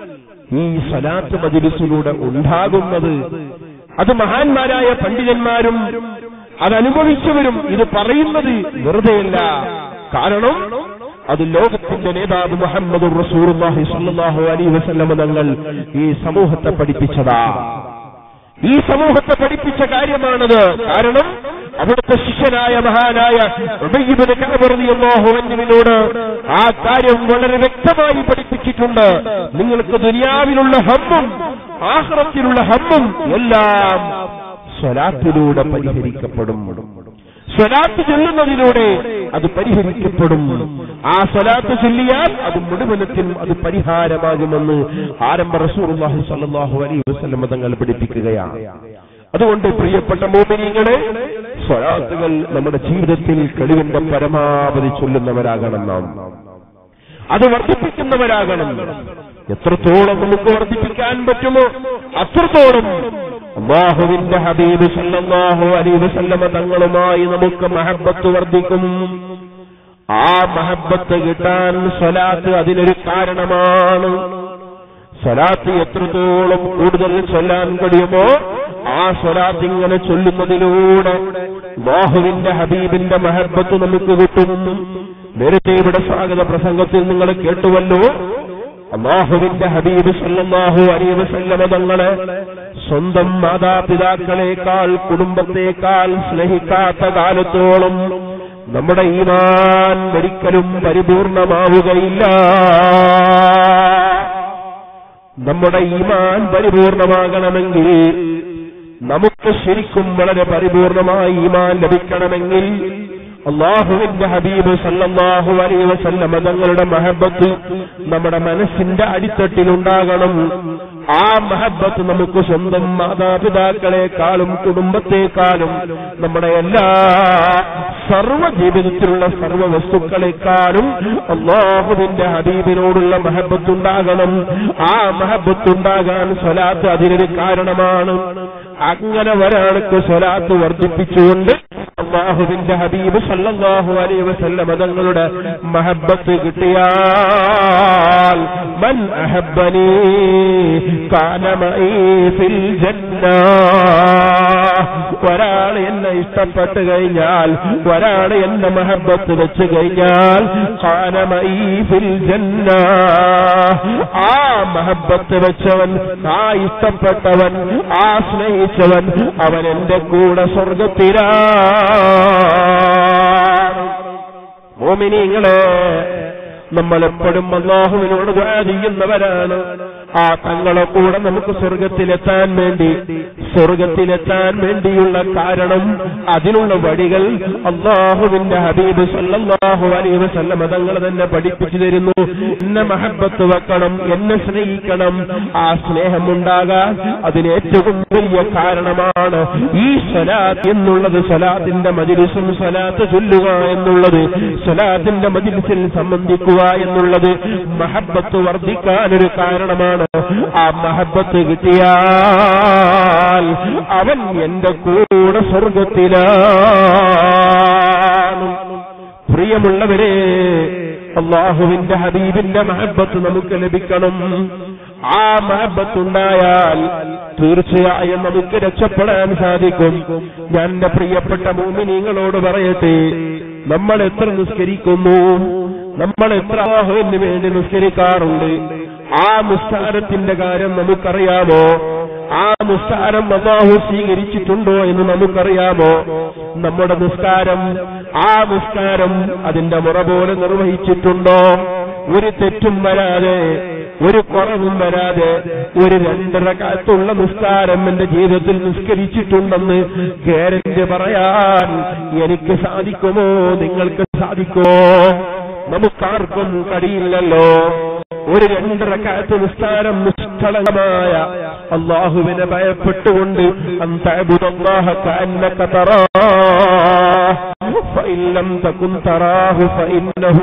ഈ സ്വലാത്ത് മജ്‌ലിസിലൂടെ ഉണ്ടാകുന്നത് അത് മഹാന്മാരായ പണ്ഡിതന്മാരും അതനുഭവിച്ചവരും ഇത് പറയുന്നത് വെറുതെയല്ല. കാരണം അത് ലോകത്തിന്റെ നേതാവ് മുഹമ്മദ് റസൂലുള്ളാഹി സ്വല്ലല്ലാഹു അലൈഹി വസല്ലം തങ്ങൾ ഈ സമൂഹത്തെ പഠിപ്പിച്ചതാ. ഈ സമൂഹത്തെ പഠിപ്പിച്ച കാര്യമാണത്. കാരണം അവിടുത്തെ ശിഷ്യനായ മഹാനായ ഉബയ്യ് ഇബ്നു കഅബ് റളിയല്ലാഹു അൻഹുവിനോട് ആ കാര്യം വളരെ വ്യക്തമായി പഠിപ്പിച്ചിട്ടുണ്ട്. നിങ്ങൾക്ക് ദുനിയാവിലുള്ള ഹമ്മും ആഖിറത്തിലുള്ള ഹമ്മും എല്ലാം സ്വലാത്തിലൂടെ പരിഹരിക്കപ്പെടും. സ്വലാത്ത് ചൊല്ലുന്നതിലൂടെ അത് പരിഹരിക്കപ്പെടും. ആ സ്വലാത്ത് ചൊല്ലിയാൽ അത് മുഴുവനത്തിനും അത് പരിഹാരമാകുമെന്ന് ആരംഭ റസൂലുള്ളാഹി സ്വല്ലല്ലാഹു അലൈഹി വസല്ലം തങ്ങൾ പഠിപ്പിക്കുകയാണ്. അതുകൊണ്ട് പ്രിയപ്പെട്ട മുഅ്മിനീങ്ങളെ, സ്വലാത്തുകൾ നമ്മുടെ ജീവിതത്തിൽ കഴിവിന്റെ പരമാവധി ചൊല്ലുന്നവരാകണം നാം. അത് വർദ്ധിപ്പിക്കുന്നവരാകണം. എത്രത്തോളം നമുക്ക് വർദ്ധിപ്പിക്കാൻ പറ്റുമോ അത്രത്തോളം അല്ലാഹുവിന്റെ ഹബീബ് സല്ലല്ലാഹു അലൈഹി വസല്ലം തങ്ങളുമായി നമുക്ക് മഹബ്ബത്ത് വർദ്ധിക്കും. ആ മഹബ്ബത്ത് കിട്ടാൻ സ്വലാത്ത് അതിനൊരു കാരണമാണ്. സ്വലാത്ത് എത്രത്തോളം കൂടുതൽ ചൊല്ലാൻ കഴിയുമോ ആ സ്വലാത്ത് ഇങ്ങനെ ചൊല്ലുന്നതിലൂടെ അല്ലാഹുവിന്റെ ഹബീബിന്റെ മഹബ്ബത്ത് നമുക്ക് കിട്ടും. നേരത്തെ ഇവിടെ സ്വാഗത പ്രസംഗത്തിൽ നിങ്ങൾ കേട്ടുവല്ലോ, അല്ലാഹുവിന്റെ ഹബീബ് സല്ലല്ലാഹു അലൈഹി വസല്ലം തങ്ങളെ സ്വന്തം മാതാപിതാക്കളെക്കാൾ കുടുംബത്തെക്കാൾ സ്നേഹിക്കാത്ത കാലത്തോളം നമ്മുടെ ഈമാൻ ഒരിക്കലും പരിപൂർണമാവുകയില്ല. നമ്മുടെ ഈമാൻ പരിപൂർണമാകണമെങ്കിൽ, നമുക്ക് ശരിക്കും വളരെ പരിപൂർണമായി ഈമാൻ ലഭിക്കണമെങ്കിൽ അല്ലാഹുവിന്റെ ഹബീബ് സല്ലല്ലാഹു അലൈഹി വസല്ലം തങ്ങളുടെ മഹബ്ബത്ത് നമ്മുടെ മനസ്സിന്റെ അടിത്തട്ടിലുണ്ടാകണം. ആ മഹബ്ബത്ത് നമുക്ക് സ്വന്തം മാതാപിതാക്കളെക്കാളും കുടുംബത്തെക്കാളും നമ്മുടെ എല്ലാ സർവ്വ ജീവിതത്തിലുള്ള സർവ്വ വസ്തുക്കളെക്കാളും അല്ലാഹുവിന്റെ ഹബീബിനോടുള്ള മഹബ്ബത്തുണ്ടാകണം. ആ മഹബ്ബത്തുണ്ടാകാൻ സ്വലാത്ത് അതിനൊരു കാരണമാണ്. അങ്ങനെ ഒരാൾക്ക് സ്വലാത്ത് വർദ്ധിപ്പിച്ചുകൊണ്ട് അല്ലാഹുവിന്റെ ഹബീബ് സല്ലല്ലാഹു അലൈഹി വസല്ലം തങ്ങളുടെ മഹബ്ബത്ത് കിട്ടിയാൽ മൻ അഹബ്ബനി കാന മഈ ഫിൽ ജന്ന, ഒരാൾ എന്നെ ഇഷ്ടപ്പെട്ട് കഴിഞ്ഞാൽ, ഒരാൾ എന്റെ മഹബ്ബത്ത് വെച്ച് കഴിഞ്ഞാൽ കാന മഈ ഫിൽ ജന്ന, ആ മഹബ്ബത്ത് വെച്ചവൻ, ആ ഇഷ്ടപ്പെട്ടവൻ, ആ സ്നേഹിച്ചവൻ അവൻ എന്റെ കൂടെ സ്വർഗത്തിലാണ്. മോമിനീങ്ങളെ, നമ്മളെപ്പോഴും അല്ലാഹുവിനോട് ദുആ ചെയ്യുന്നവരാണ്. ആ തങ്ങളെ കൂടെ നമുക്ക് സ്വർഗത്തിലെത്താൻ വേണ്ടി സ്വർഗത്തിലെത്താൻ വേണ്ടിയുള്ള കാരണം അതിനുള്ള വഴികൾ അല്ലാഹുവിന്റെ ഹബീബ് സല്ലല്ലാഹു അലൈഹി വസല്ലം തങ്ങൾ തന്നെ പഠിപ്പിച്ചു തരുന്നു. എന്നെ മഹബ്ബത്ത് വെക്കണം, എന്നെ സ്നേഹിക്കണം. ആ സ്നേഹമുണ്ടാകാൻ അതിന് ഏറ്റവും വലിയ കാരണമാണ് ഈ സ്വലാത്ത് എന്നുള്ളത്. സ്വലാത്തിന്റെ മജ്‌ലിസും സ്വലാത്ത് ചൊല്ലുക എന്നുള്ളത്, സ്വലാത്തിന്റെ മജ്‌ലിസിൽ സംബന്ധിക്കുക എന്നുള്ളത് മഹബ്ബത്ത് വർദ്ധിക്കാനൊരു കാരണമാണ്. ആ മഹബ്ബത്ത് കിട്ടിയാൽ അവൻ എന്റെ കൂടെ സ്വർഗത്തിലാണ്. പ്രിയമുള്ളവരെ, അല്ലാഹുവിന്റെ ഹബീബിന്റെ മഹബ്ബത്ത് നമുക്ക് ലഭിക്കണം. ആ മഹബ്ബത്തുണ്ടായാൽ തീർച്ചയായും നമുക്ക് രക്ഷപ്പെടാൻ സാധിക്കും. ഞാൻ എന്റെ പ്രിയപ്പെട്ട മുഅ്മിനീങ്ങളോട് പറയട്ടെ, നമ്മൾ എത്ര നിസ്കരിക്കുന്നു, നമ്മൾ എത്ര അല്ലാഹുവിന് വേണ്ടി നിസ്കരിക്കാറുണ്ട്? ആ നിസ്കാരത്തിന്റെ കാര്യം നമുക്കറിയാമോ? ആ നിസ്കാരം അല്ലാഹു സ്വീകരിച്ചിട്ടുണ്ടോ എന്ന് നമുക്കറിയാമോ? നമ്മുടെ നിസ്കാരം, ആ നിസ്കാരം അതിന്റെ മുറ പോലെ നിർവഹിച്ചിട്ടുണ്ടോ? ഒരു തെറ്റും വരാതെ, ഒരു കുറവും വരാതെ ഒരു രണ്ടര കാലത്തുള്ള നിസ്കാരം എന്റെ ജീവിതത്തിൽ നിസ്കരിച്ചിട്ടുണ്ടെന്ന് ഗ്യാരന്റി പറയാൻ എനിക്ക് സാധിക്കുമോ? നിങ്ങൾക്ക് സാധിക്കുമോ? നമുക്കാർക്കും കഴിയില്ലല്ലോ. ഒരു രണ്ടര കാലത്ത് നിസ്കാരം നിഷ്കളങ്കമായ അല്ലാഹുവിനെ ഭയപ്പെട്ടുകൊണ്ട് അൻതഅബുദല്ലാഹ കഅന്നക തറാഹു ഫഇൻ ലം തകുൻ തറാഹു ഫഇന്നഹു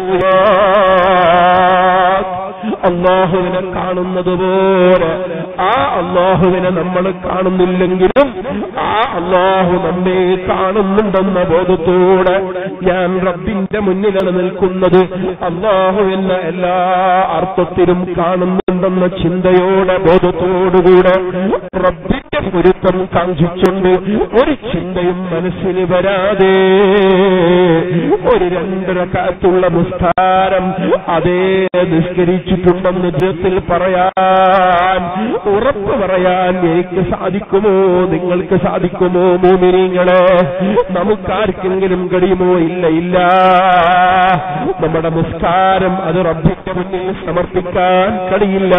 യറാക്. അല്ലാഹുവിനെ കാണുന്നത് പോലെ ആ അല്ലാഹുവിനെ നമ്മൾ കാണുന്നില്ലെങ്കിലും ആ അല്ലാഹു നമ്മെ കാണുന്നുണ്ടെന്ന ബോധത്തോടെ ഞാൻ റബ്ബിന്റെ മുന്നിലാണ് നിൽക്കുന്നത്, അല്ലാഹു എന്നെ എല്ലാ അർത്ഥത്തിലും കാണുന്നുണ്ടെന്ന ചിന്തയോടെ ബോധത്തോടുകൂടെ റബ്ബിന്റെ പൊരുത്തം കാംക്ഷിച്ചുകൊണ്ട് ഒരു ചിന്തയും മനസ്സിൽ വരാതെ ഒരു രണ്ടര കാലത്തുള്ള നിസ്കാരം അതേ നിസ്കരിച്ചിട്ടുണ്ടെന്ന് ജീവിതത്തിൽ പറയാൻ, ഉറപ്പ് പറയാൻ എനിക്ക് സാധിക്കുമോ? നിങ്ങൾക്ക് സാധിക്കുമോ? മുഅ്മിനീങ്ങളെ, നമുക്കാർക്കെങ്കിലും കഴിയുമോ? ഇല്ല, ഇല്ല. നമ്മുടെ നിസ്കാരം അത് റബ്ബിന്റെ മുന്നിൽ സമർപ്പിക്കാൻ കഴിയില്ല.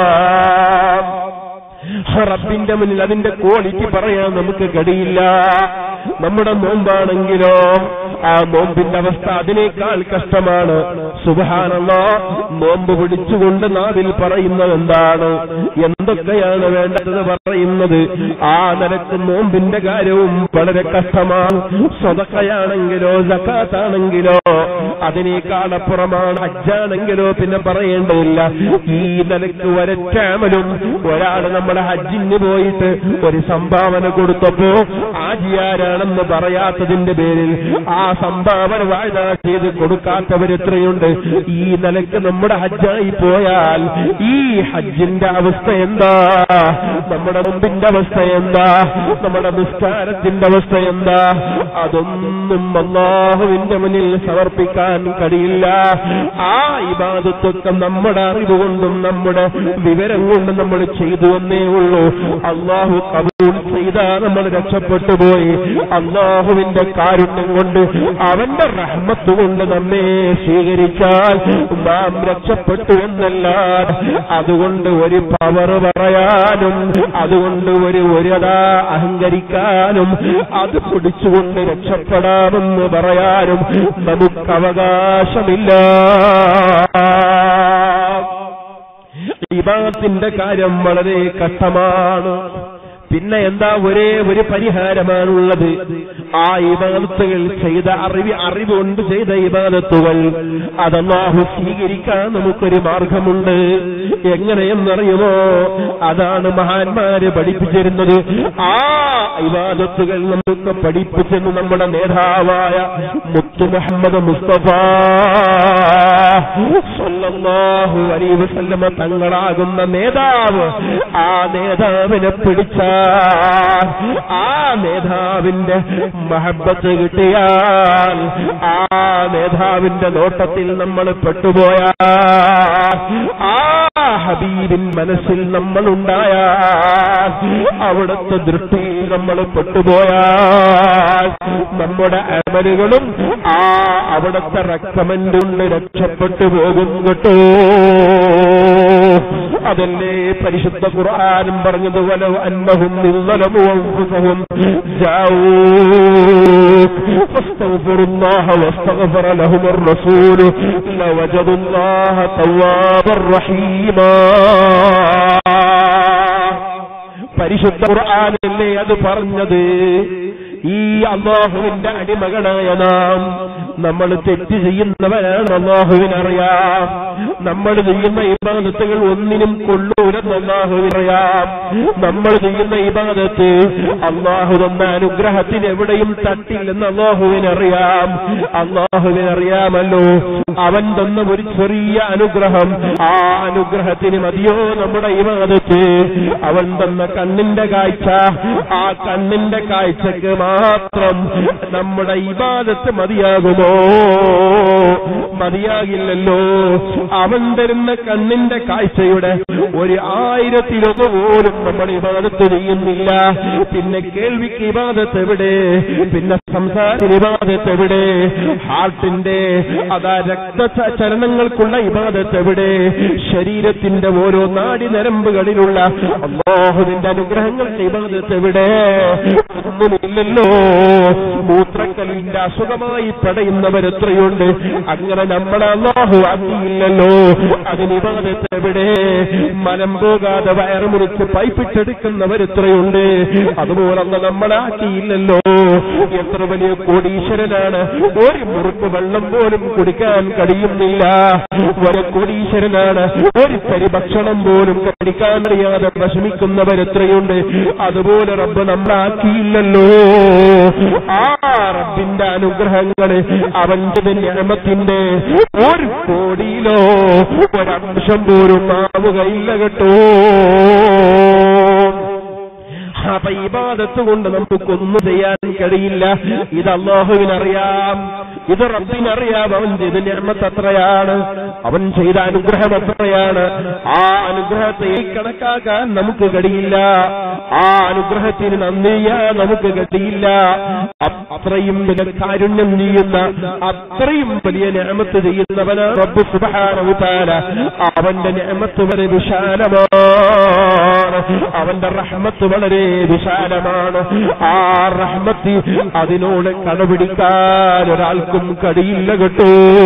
റബ്ബിന്റെ മുന്നിൽ അതിന്റെ ക്വാളിറ്റി പറയാൻ നമുക്ക് കഴിയില്ല. നമ്മുടെ നോമ്പാണെങ്കിലോ ആ നോമ്പിന്റെ അവസ്ഥ അതിനേക്കാൾ കഷ്ടമാണ്. സുബ്ഹാനല്ലാഹ്, നോമ്പ് പിടിച്ചുകൊണ്ട് നാവിൽ പറയുന്നത് എന്താണ്, എന്തൊക്കെയാണ് വേണ്ടത് പറയുന്നത്. ആ നിലക്ക് നോമ്പിന്റെ കാര്യവും വളരെ കഷ്ടമാണ്. സ്വതക്കയാണെങ്കിലോ സകാത്താണെങ്കിലോ അതിനേക്കാൾ അപ്പുറമാണ്. ഹജ്ജാണെങ്കിലോ പിന്നെ പറയേണ്ടതില്ല. ഈ നിലക്ക് ഒരറ്റാമലും ഒരാൾ നമ്മുടെ ഹജ്ജിന് പോയിട്ട് ഒരു സംഭാവന കൊടുത്തപ്പോ ആജിയാരാണെന്ന് പറയാത്തതിന്റെ പേരിൽ ആ സംഭാവന വായ്പ ചെയ്ത് കൊടുക്കാത്തവരെത്രയുണ്ട്? ഈ നിലക്ക് നമ്മുടെ ഹജ്ജായി പോയാൽ ഈ ഹജ്ജിന്റെ അവസ്ഥ എന്താ? നമ്മുടെ മുമ്പിന്റെ അവസ്ഥ എന്താ? നമ്മുടെ നിസ്കാരത്തിന്റെ അവസ്ഥ എന്താ? അതൊന്നും അല്ലാഹുവിന്റെ മുന്നിൽ സമർപ്പിക്കാൻ കഴിയില്ല. ആ ഇബാദത്തൊക്കെ നമ്മുടെ അറിവ് കൊണ്ടും നമ്മുടെ വിവരം കൊണ്ടും നമ്മൾ ചെയ്തു എന്നേ ഉള്ളൂ. അല്ലാഹു കബൂൽ ചെയ്താൽ നമ്മൾ രക്ഷപ്പെട്ടു പോയി. അല്ലാഹുവിന്റെ കാരുണ്യം കൊണ്ട് അവന്റെ റഹ്മത്ത് കൊണ്ട് നമ്മെ സ്വീകരിച്ചാൽ നാം രക്ഷപ്പെട്ടു എന്നല്ലാതെ അതുകൊണ്ട് ഒരു പവർ പറയാനും അതുകൊണ്ട് ഒരു ഒരതാ അഹങ്കരിക്കാനും അത് പിടിച്ചുകൊണ്ട് രക്ഷപ്പെടാമെന്ന് പറയാനും നമുക്ക് അവകാശമില്ല. ഇബാദത്തിന്റെ കാര്യം വളരെ കഷ്ടമാണ്. പിന്നെ എന്താ ഒരേ ഒരു പരിഹാരമാണുള്ളത്. ആ ഇബാദത്തുകൾ ചെയ്ത അറിവ് അറിവുകൊണ്ട് ചെയ്ത ഇബാദത്തുകൾ അത് അല്ലാഹു സ്വീകരിക്കാൻ നമുക്കൊരു മാർഗമുണ്ട്. എങ്ങനെയെന്നറിയുമോ? അതാണ് മഹാന്മാര് പഠിപ്പിച്ചിരുന്നത്. ആ ഇബാദത്തുകൾ നമുക്ക് പഠിപ്പിച്ചെന്ന് നമ്മുടെ നേതാവായ മുത്തു മുഹമ്മദ് മുസ്തഫ സ്വല്ലല്ലാഹു അലൈഹി വസല്ലമ തങ്ങളാകുന്ന നേതാവ്, ആ നേതാവിനെ പിടിച്ചാൽ ആ നേതാവിന്റെ മഹബ്ബത്ത് കിട്ടിയാൽ ആ നേതാവിന്റെ നോട്ടത്തിൽ നമ്മൾ പെട്ടുപോയാൽ ആ ഹബീബിൻ മനസ്സിൽ നമ്മൾ ഉണ്ടായാൽ അവിടുത്തെ ദൃഷ്ടിയിൽ നമ്മൾ പെട്ടുപോയാൽ നമ്മുടെ അമലുകളും ആ അവിടുത്തെ റെക്കമെൻഡ് കൊണ്ട് രക്ഷപ്പെട്ടു പോകും കേട്ടോ. അതല്ലേ പരിശുദ്ധ ഖുർആനും പറഞ്ഞത് വലൗ അന്നഹും ളലമു അൻഫുസഹും ജാഊക ഫസ്തഗ്ഫിറുല്ലാഹ വസ്തഗ്ഫറ ലഹുർ റസൂൽ ലവജദുല്ലാഹ തവ്വാബർ റഹീമാ. പരിശുദ്ധ ഖുർആനല്ലേ അത് പറഞ്ഞത്. ഈ അല്ലാഹുവിന്റെ അടിമകളായ നാം നമ്മൾ തെറ്റ് ചെയ്യുന്നവരാണ്, അല്ലാഹുവിനറിയാം. നമ്മൾ ചെയ്യുന്ന ഇബാദത്തുകൾ ഒന്നിനും കൊള്ളൂലെന്ന് അല്ലാഹുവിനറിയാം. നമ്മൾ ചെയ്യുന്ന ഇബാദത്ത് അല്ലാഹു തന്ന അനുഗ്രഹത്തിന് എവിടെയും തട്ടില്ലെന്ന് അല്ലാഹുവിനറിയാം. അല്ലാഹുവിനറിയാമല്ലോ അവൻ തന്ന ഒരു ചെറിയ അനുഗ്രഹം, ആ അനുഗ്രഹത്തിന് മതിയോ നമ്മുടെ ഇബാദത്ത്? അവൻ തന്ന കണ്ണിന്റെ കാഴ്ച, ആ കണ്ണിന്റെ കാഴ്ചക്ക് മാത്രം നമ്മുടെ ഇബാദത്ത് മതിയാകുമോ? മതിയാകില്ലല്ലോ. അവൻ തരുന്ന കണ്ണിന്റെ കാഴ്ചയുടെ ഒരു ആയിരത്തിലൊന്ന് പോലും നമ്മൾ ഇബാദത്ത് ചെയ്യുന്നില്ല. പിന്നെ കേൾവിക്ക് ഇബാദത്ത് എവിടെ? പിന്നെ സംസാരത്തിന് ഇബാദത്ത് എവിടെ? ഹാർട്ടിന്റെ അതാ രക്തചലനങ്ങൾക്കുള്ള ഇബാദത്ത് എവിടെ? ശരീരത്തിന്റെ ഓരോ നാടി നരമ്പുകളിലുള്ള അല്ലാഹുവിന്റെ അനുഗ്രഹങ്ങൾക്ക് ഇബാദത്ത് എവിടെ? ഒന്നുമില്ലല്ലോ. മൂത്രക്കല്ലിന്റെ അസുഖമായി പടയുന്നവരെത്രയുണ്ട്. അങ്ങനെ നമ്മളെ അല്ലാഹു ആക്കിയില്ലല്ലോ. അതിന് ഇബാദത്ത് എവിടെ? മനം പോകാതെ വയറ് മുറിച്ച് പൈപ്പിട്ടെടുക്കുന്നവരെത്രയുണ്ട്. അതുപോലെ നമ്മളാക്കിയില്ലല്ലോ. എത്ര വലിയ കോടീശ്വരനാണ്, ഒരു മുറുക്ക് വെള്ളം പോലും കുടിക്കാൻ കഴിയുന്നില്ല. ഒരു കോടീശ്വരനാണ്, ഒരു തരി ഭക്ഷണം പോലും കഴിക്കാൻ അറിയാതെ വിഷമിക്കുന്നവരെത്രയുണ്ട്. അതുപോലെ റബ്ബ് നമ്മളാക്കിയില്ലല്ലോ. ആ റബ്ബിന്റെ അനുഗ്രഹങ്ങള് അവന്റെ നിഅമത്തിന്റെ ഒരു കോടിയിലോ ഒരംശം പോലും ആവുകയില്ല കേട്ടോ. അപ്പൊ ഇബാദത്ത് കൊണ്ട് നമുക്കൊന്നും ചെയ്യാൻ കഴിയില്ല. ഇത് അല്ലാഹുവിനറിയാം, ഇത് റബ്ബിനറിയാം. അവൻ ചെയ്ത നിഅമത്ത് എത്രയാണ്, അവൻ ചെയ്ത അനുഗ്രഹം എത്രയാണ്. ആ അനുഗ്രഹത്തെ കണക്കാക്കാൻ നമുക്ക് കഴിയില്ല. ആ അനുഗ്രഹത്തിന് നന്ദി ചെയ്യാൻ നമുക്ക് കഴിയില്ല. അത്രയും വലിയ കാരുണ്യം ചെയ്യുന്ന, അത്രയും വലിയ നിഅമത്ത് ചെയ്യുന്നവന് റബ്ബ് സുബ്ഹാനഹു തആല. അവന്റെ നിഅമത്ത് വളരെ വിശാലമാണ്, അവന്റെ റഹ്മത്ത് വളരെ വിശാലമാണ്. ആ റഹ്മത്ത് അതിനോട് കടപിടിക്കാൻ ഒരാൾക്കും കഴിയില്ല കേട്ടോ.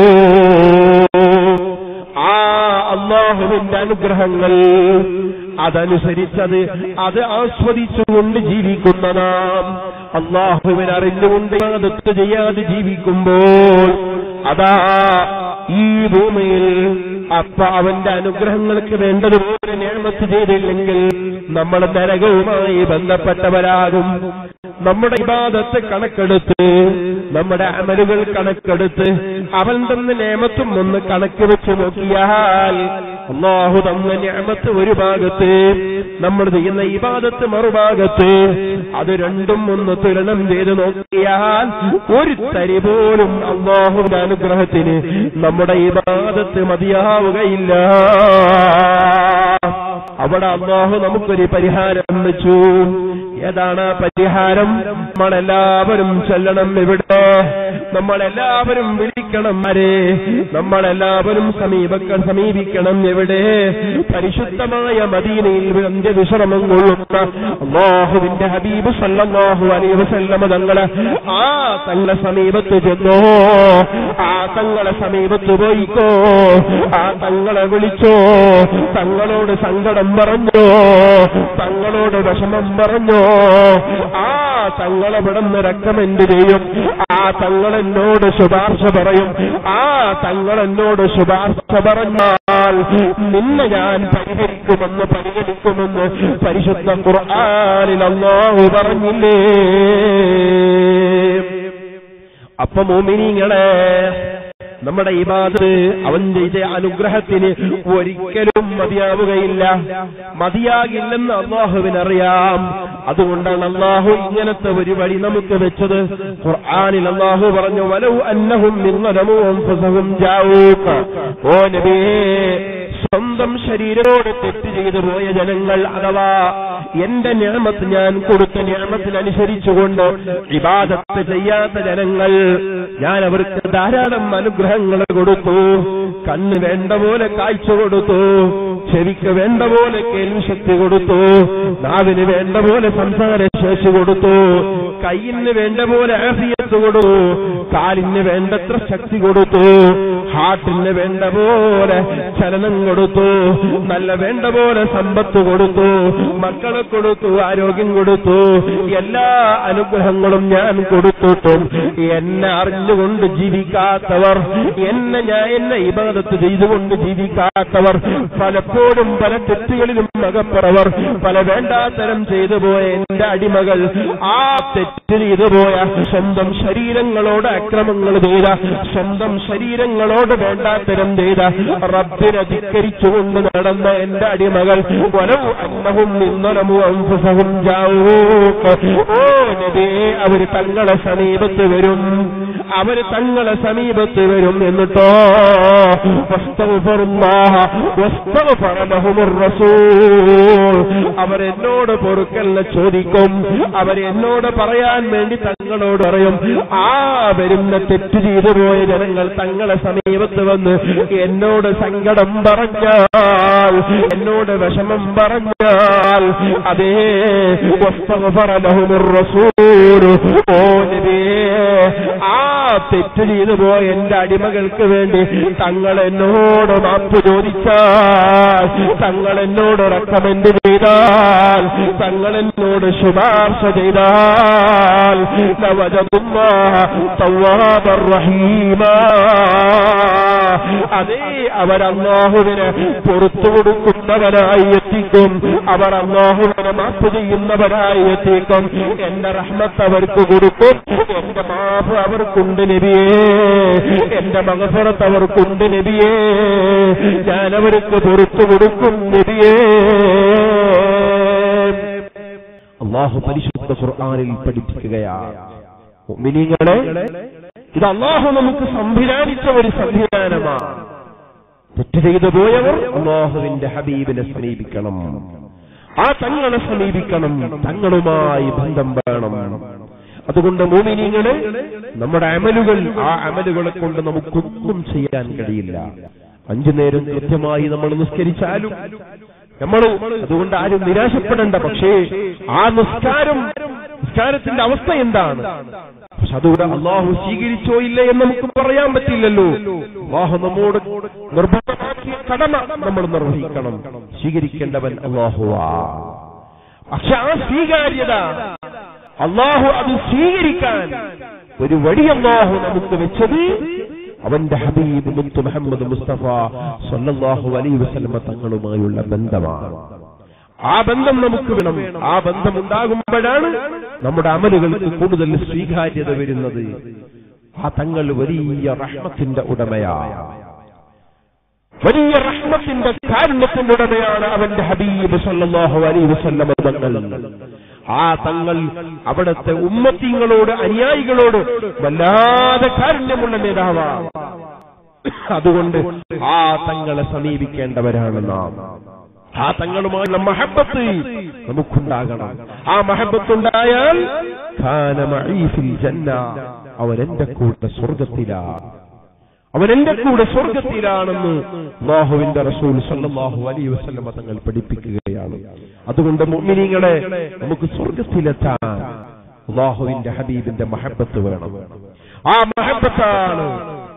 ആ അല്ലാഹുവിന്റെ അനുഗ്രഹങ്ങൾ അതനുസരിച്ചത് അത് ആസ്വദിച്ചുകൊണ്ട് ജീവിക്കുന്ന നാം അല്ലാഹുവിനെ അറിഞ്ഞുകൊണ്ട് ഇബാദത്ത് ചെയ്യാതെ ജീവിക്കുമ്പോൾ അതാ ഈ ഭൂമിയിൽ അപ്പ അവന്റെ അനുഗ്രഹങ്ങൾക്ക് വേണ്ടതുപോലെ നിഅമത്ത് ചെയ്തില്ലെങ്കിൽ നമ്മൾ നരകവുമായി ബന്ധപ്പെട്ടവരാകും. നമ്മുടെ ഇബാദത്ത് കണക്കെടുത്ത്, നമ്മുടെ അമലുകൾ കണക്കെടുത്ത് അവൻ തന്ന നിഅമത്തും ഒന്ന് കണക്ക് വെച്ച് നോക്കിയാൽ അല്ലാഹു തന്ന നിഅമത്ത് ഒരു ഭാഗത്ത്, നമ്മൾ ചെയ്യുന്ന ഇബാദത്ത് മറുഭാഗത്ത്, അത് രണ്ടും ഒന്ന് തുലനം ചെയ്ത് നോക്കിയാൽ ഒരു തരി പോലും അല്ലാഹുവിന്റെ അനുഗ്രഹത്തിന് നമ്മുടെ ഇബാദത്ത് മതിയാവുകയില്ല. അവിടെ അല്ലാഹു നമുക്കൊരു പരിഹാരം വെച്ചു. ഏതാണ് പരിഹാരം? നമ്മളെല്ലാവരും ചൊല്ലണം. എവിടെ? നമ്മളെല്ലാവരും വിളിക്കണം. ആരെ? നമ്മളെല്ലാവരും സമീപക്ക സമീപിക്കണം. എവിടെ? പരിശുദ്ധമായ മദീനയിൽ അന്ത്യവിശ്രമം കൊള്ളുന്ന അല്ലാഹുവിന്റെ ഹബീബ് സല്ലല്ലാഹു അലൈഹി വസല്ലമ തങ്ങളെ ആ തങ്ങളെ സമീപത്ത് ചെന്നോ, ആ തങ്ങളെ സമീപത്ത് പോയിക്കോ, ആ തങ്ങളെ വിളിച്ചോ, തങ്ങളോട് സങ്കടം പറഞ്ഞോ, തങ്ങളോട് വിഷമം പറഞ്ഞോ. ആ തങ്ങളെ വിടന്ന് റെക്കമെൻഡ് ചെയ്യും. ആ തങ്ങളെന്നോട് ശുപാർശ പറയും. ആ തങ്ങളെന്നോട് ശുപാർശ പറഞ്ഞാൽ നിന്നെ ഞാൻ പരിഹരിക്കുമെന്ന് പരിഗണിക്കുമെന്ന് പരിശുദ്ധ ഖുർആനിൽ അല്ലാഹു പറഞ്ഞില്ലേ? അപ്പൊ മുഅ്മിനീങ്ങളെ, നമ്മുടെ ഇബാദത്ത് അവൻ ചെയ്ത അനുഗ്രഹത്തിന് ഒരിക്കലും മതിയാവുകയില്ല, മതിയാകില്ലെന്ന് അല്ലാഹുവിനറിയാം. അതുകൊണ്ടാണ് അല്ലാഹു ഇങ്ങനത്തെ ഒരു വഴി നമുക്ക് വെച്ചത്. ഖുർആനിൽ അല്ലാഹു പറഞ്ഞു, വലൗ അന്നഹും മിൻ ളലമു അൻഫുസഹും ജാഊക. ഓ നബിയേ, സ്വന്തം ശരീരത്തോട് തെറ്റ് ചെയ്തു പോയ ജനങ്ങൾ, അഥവാ എന്റെ നിഅമത്ത് ഞാൻ കൊടുത്ത നിഅമത്തിനനുസരിച്ചുകൊണ്ട് ഇബാദത്ത് ചെയ്യാത്ത ജനങ്ങൾ, ഞാൻ അവർക്ക് ധാരാളം അനുഗ്രഹങ്ങൾ കൊടുത്തു. കണ്ണ് വേണ്ട പോലെ കാഴ്ച കൊടുത്തു, ചെവിക്ക് വേണ്ട പോലെ കേൾവി ശക്തി കൊടുത്തു, നാവിന് വേണ്ട പോലെ സംസാര ശേഷി കൊടുത്തു, കയ്യിന് വേണ്ട പോലെ ആഫിയത്ത് കൊടുത്തു, കാലിന് വേണ്ടത്ര ശക്തി കൊടുത്തു, ഹാർട്ടിന് വേണ്ട പോലെ ചലനം കൊടുത്തു, നല്ല വേണ്ട പോലെ സമ്പത്ത് കൊടുത്തു, മക്കളെ കൊടുത്തു, ആരോഗ്യം കൊടുത്തു, എല്ലാ അനുഗ്രഹങ്ങളും ഞാൻ കൊടുത്തിട്ടും എന്നെ അറിഞ്ഞുകൊണ്ട് ജീവിക്കാത്തവർ, എന്നെ ഞാൻ എന്നെ ഇബാദത്ത് ചെയ്തുകൊണ്ട് ജീവിക്കാത്തവർ, പലപ്പോഴും പല തെറ്റുകളിലും അകപ്പെടവർ, പല വേണ്ടാത്തരം ചെയ്തു പോയ എന്റെ അടിമകൾ, ആ തെറ്റ് ചെയ്തു പോയ സ്വന്തം ശരീരങ്ങളോട് അക്രമങ്ങൾ ചെയ്ത, സ്വന്തം ശരീരങ്ങളോട് വേണ്ടാത്തരം ചെയ്ത, റബ്ബിനെ ധിക്കരിച്ചുകൊണ്ട് നടന്ന എന്റെ അടിമകൾ, വലവു അന്നഹും നിന്നലമു അൻഫുസഹും ജാഊക, ഓ നബിയേ, അവര് തങ്ങളെ സമീപത്ത് വരും, അവര് തങ്ങളെ സമീപത്ത് വരും. എന്നിട്ടോ വസ്തഗ്ഫിറുല്ലാഹ വസ്തഗ്ഫറ ലഹുമുർ റസൂൽ, അവരെന്നോട് പൊറുക്കലിനെ ചോദിക്കും, അവരെന്നോട് പറയാൻ വേണ്ടി തങ്ങളോട് പറയും. ആ വരുന്ന തെറ്റ് ചെയ്തു പോയ ജനങ്ങൾ തങ്ങളെ സമീപത്ത് വന്ന് എന്നോട് സങ്കടം പറഞ്ഞാൽ, എന്നോട് വിഷമം പറഞ്ഞാൽ, അതേ വസ്തഗ്ഫറ ലഹുമുർ റസൂൽ, ഓ നബിയേ, ആ തെറ്റ് ചെയ്തു പോയ എന്റെ അടിമകൾക്ക് വേണ്ടി തങ്ങൾ എന്നോട് മാപ്പ് ചോദിച്ചാൽ, തങ്ങൾ എന്നോട് റെക്കമെൻഡ് ചെയ്താൽ, തങ്ങൾ എന്നോട് ശുപാർശ ചെയ്താൽ, ലവജദുല്ലാഹ തവ്വാബർ റഹീമാ, അതേ അവർ അല്ലാഹുവിനെ പുറത്തു കൊടുക്കുന്നവരായി എത്തിക്കും, അവർ അല്ലാഹുവിനെ മാപ്പ് ചെയ്യുന്നവരായി എത്തിക്കും. എന്റെ റഹ്മത്ത് അവർക്ക് കൊടുക്കും, എന്റെ മാഫ് അവർക്കുണ്ട് നബിയേ, എന്റെ മഗ്ഫിറത്ത് അവർക്കുണ്ട് നബിയേ, ഞാൻ അവർക്ക് പുറത്തു കൊടുക്കും നബിയേ. അല്ലാഹു പരിശുദ്ധ ഖുർആനിൽ പഠിപ്പിക്കുകയാണ്, മുഅ്മിനീങ്ങളെ, ഇത് അല്ലാഹു നമുക്ക് സംവിധാനിച്ച ഒരു സംവിധാനമാണ്. തെറ്റ് ചെയ്തു പോയവർ അല്ലാഹുവിന്റെ ഹബീബിനെ സമീപിക്കണം, ആ തങ്ങളെ സമീപിക്കണം, തങ്ങളുമായി ബന്ധം വേണം. അതുകൊണ്ട് മുഅ്മിനീങ്ങളെ, നമ്മുടെ അമലുകൾ, ആ അമലുകളെ കൊണ്ട് നമുക്കൊന്നും ചെയ്യാൻ കഴിയില്ല. അഞ്ചു നേരം കൃത്യമായി നമ്മൾ നിസ്കരിച്ചാലും നമ്മൾ, അതുകൊണ്ട് ആരും നിരാശപ്പെടേണ്ട. പക്ഷേ ആ നിസ്കാരം, നിസ്കാരത്തിന്റെ അവസ്ഥ എന്താണ്? പക്ഷെ അതുകൂടെ അള്ളാഹു സ്വീകരിച്ചോ ഇല്ല എന്ന് നമുക്ക് പറയാൻ പറ്റില്ലല്ലോ. അള്ളാഹു നമ്മോട് നിർബന്ധമാക്കിയ കടമ നമ്മൾ നിർവഹിക്കണം. സ്വീകരിക്കേണ്ടവൻ അള്ളാഹുവാ. പക്ഷെ ആ സ്വീകാര്യത, അള്ളാഹു അത് സ്വീകരിക്കാൻ ഒരു വഴി അള്ളാഹു നമുക്ക് വെച്ചത് അവന്റെ ഹബീബ് മുത്ത് മുഹമ്മദ് മുസ്തഫ സല്ലല്ലാഹു അലൈഹി വസല്ലം തങ്ങളുമായുള്ള ബന്ധമാണ്. ആ ബന്ധം നമുക്ക് വേണം. ആ ബന്ധം ഉണ്ടാകുമ്പോഴാണ് നമ്മുടെ അമലുകൾക്ക് കൂടുതൽ സ്വീകാര്യത വരുന്നത്. ആ തങ്ങൾ വലിയ റഹ്മത്തിന്റെ ഉടമയാണ്, വലിയ റഹ്മത്തിന്റെ കാരുണ്യത്തിന്റെ ഉടമയാണ് അവന്റെ ഹബീബ് സല്ലല്ലാഹു അലൈഹി വസല്ലം തങ്ങൾ. ആ തങ്ങൾ അവിടുത്തെ ഉമ്മത്തിങ്ങളോട്, അനുയായികളോട് വല്ലാതെ കാരുണ്യമുള്ള നേതാവാണ്. അതുകൊണ്ട് ആ തങ്ങളെ സമീപിക്കേണ്ടവരാണ് നാം. ആ തങ്ങളുമായുള്ള മഹബത്ത് നമുക്കുണ്ടാകണം. ആ മഹബത്തുണ്ടായാൽ കാന മഈ ഫിൽ ജന്ന, അവരെന്റെ കൂടെ സ്വർഗത്തിലാണ്, അവരെന്റെ കൂടെ സ്വർഗത്തിലാണെന്ന് അല്ലാഹുവിന്റെ റസൂൽ സല്ലല്ലാഹു അലൈഹി വസല്ലം തങ്ങൾ പഠിപ്പിക്കുകയാണ്. അതുകൊണ്ട് മുഅ്മിനീങ്ങളെ, നമുക്ക് സ്വർഗത്തിലെത്താൻ അല്ലാഹുവിന്റെ ഹബീബിന്റെ മഹബത്ത് വേണം. ആ മഹബത്താണ്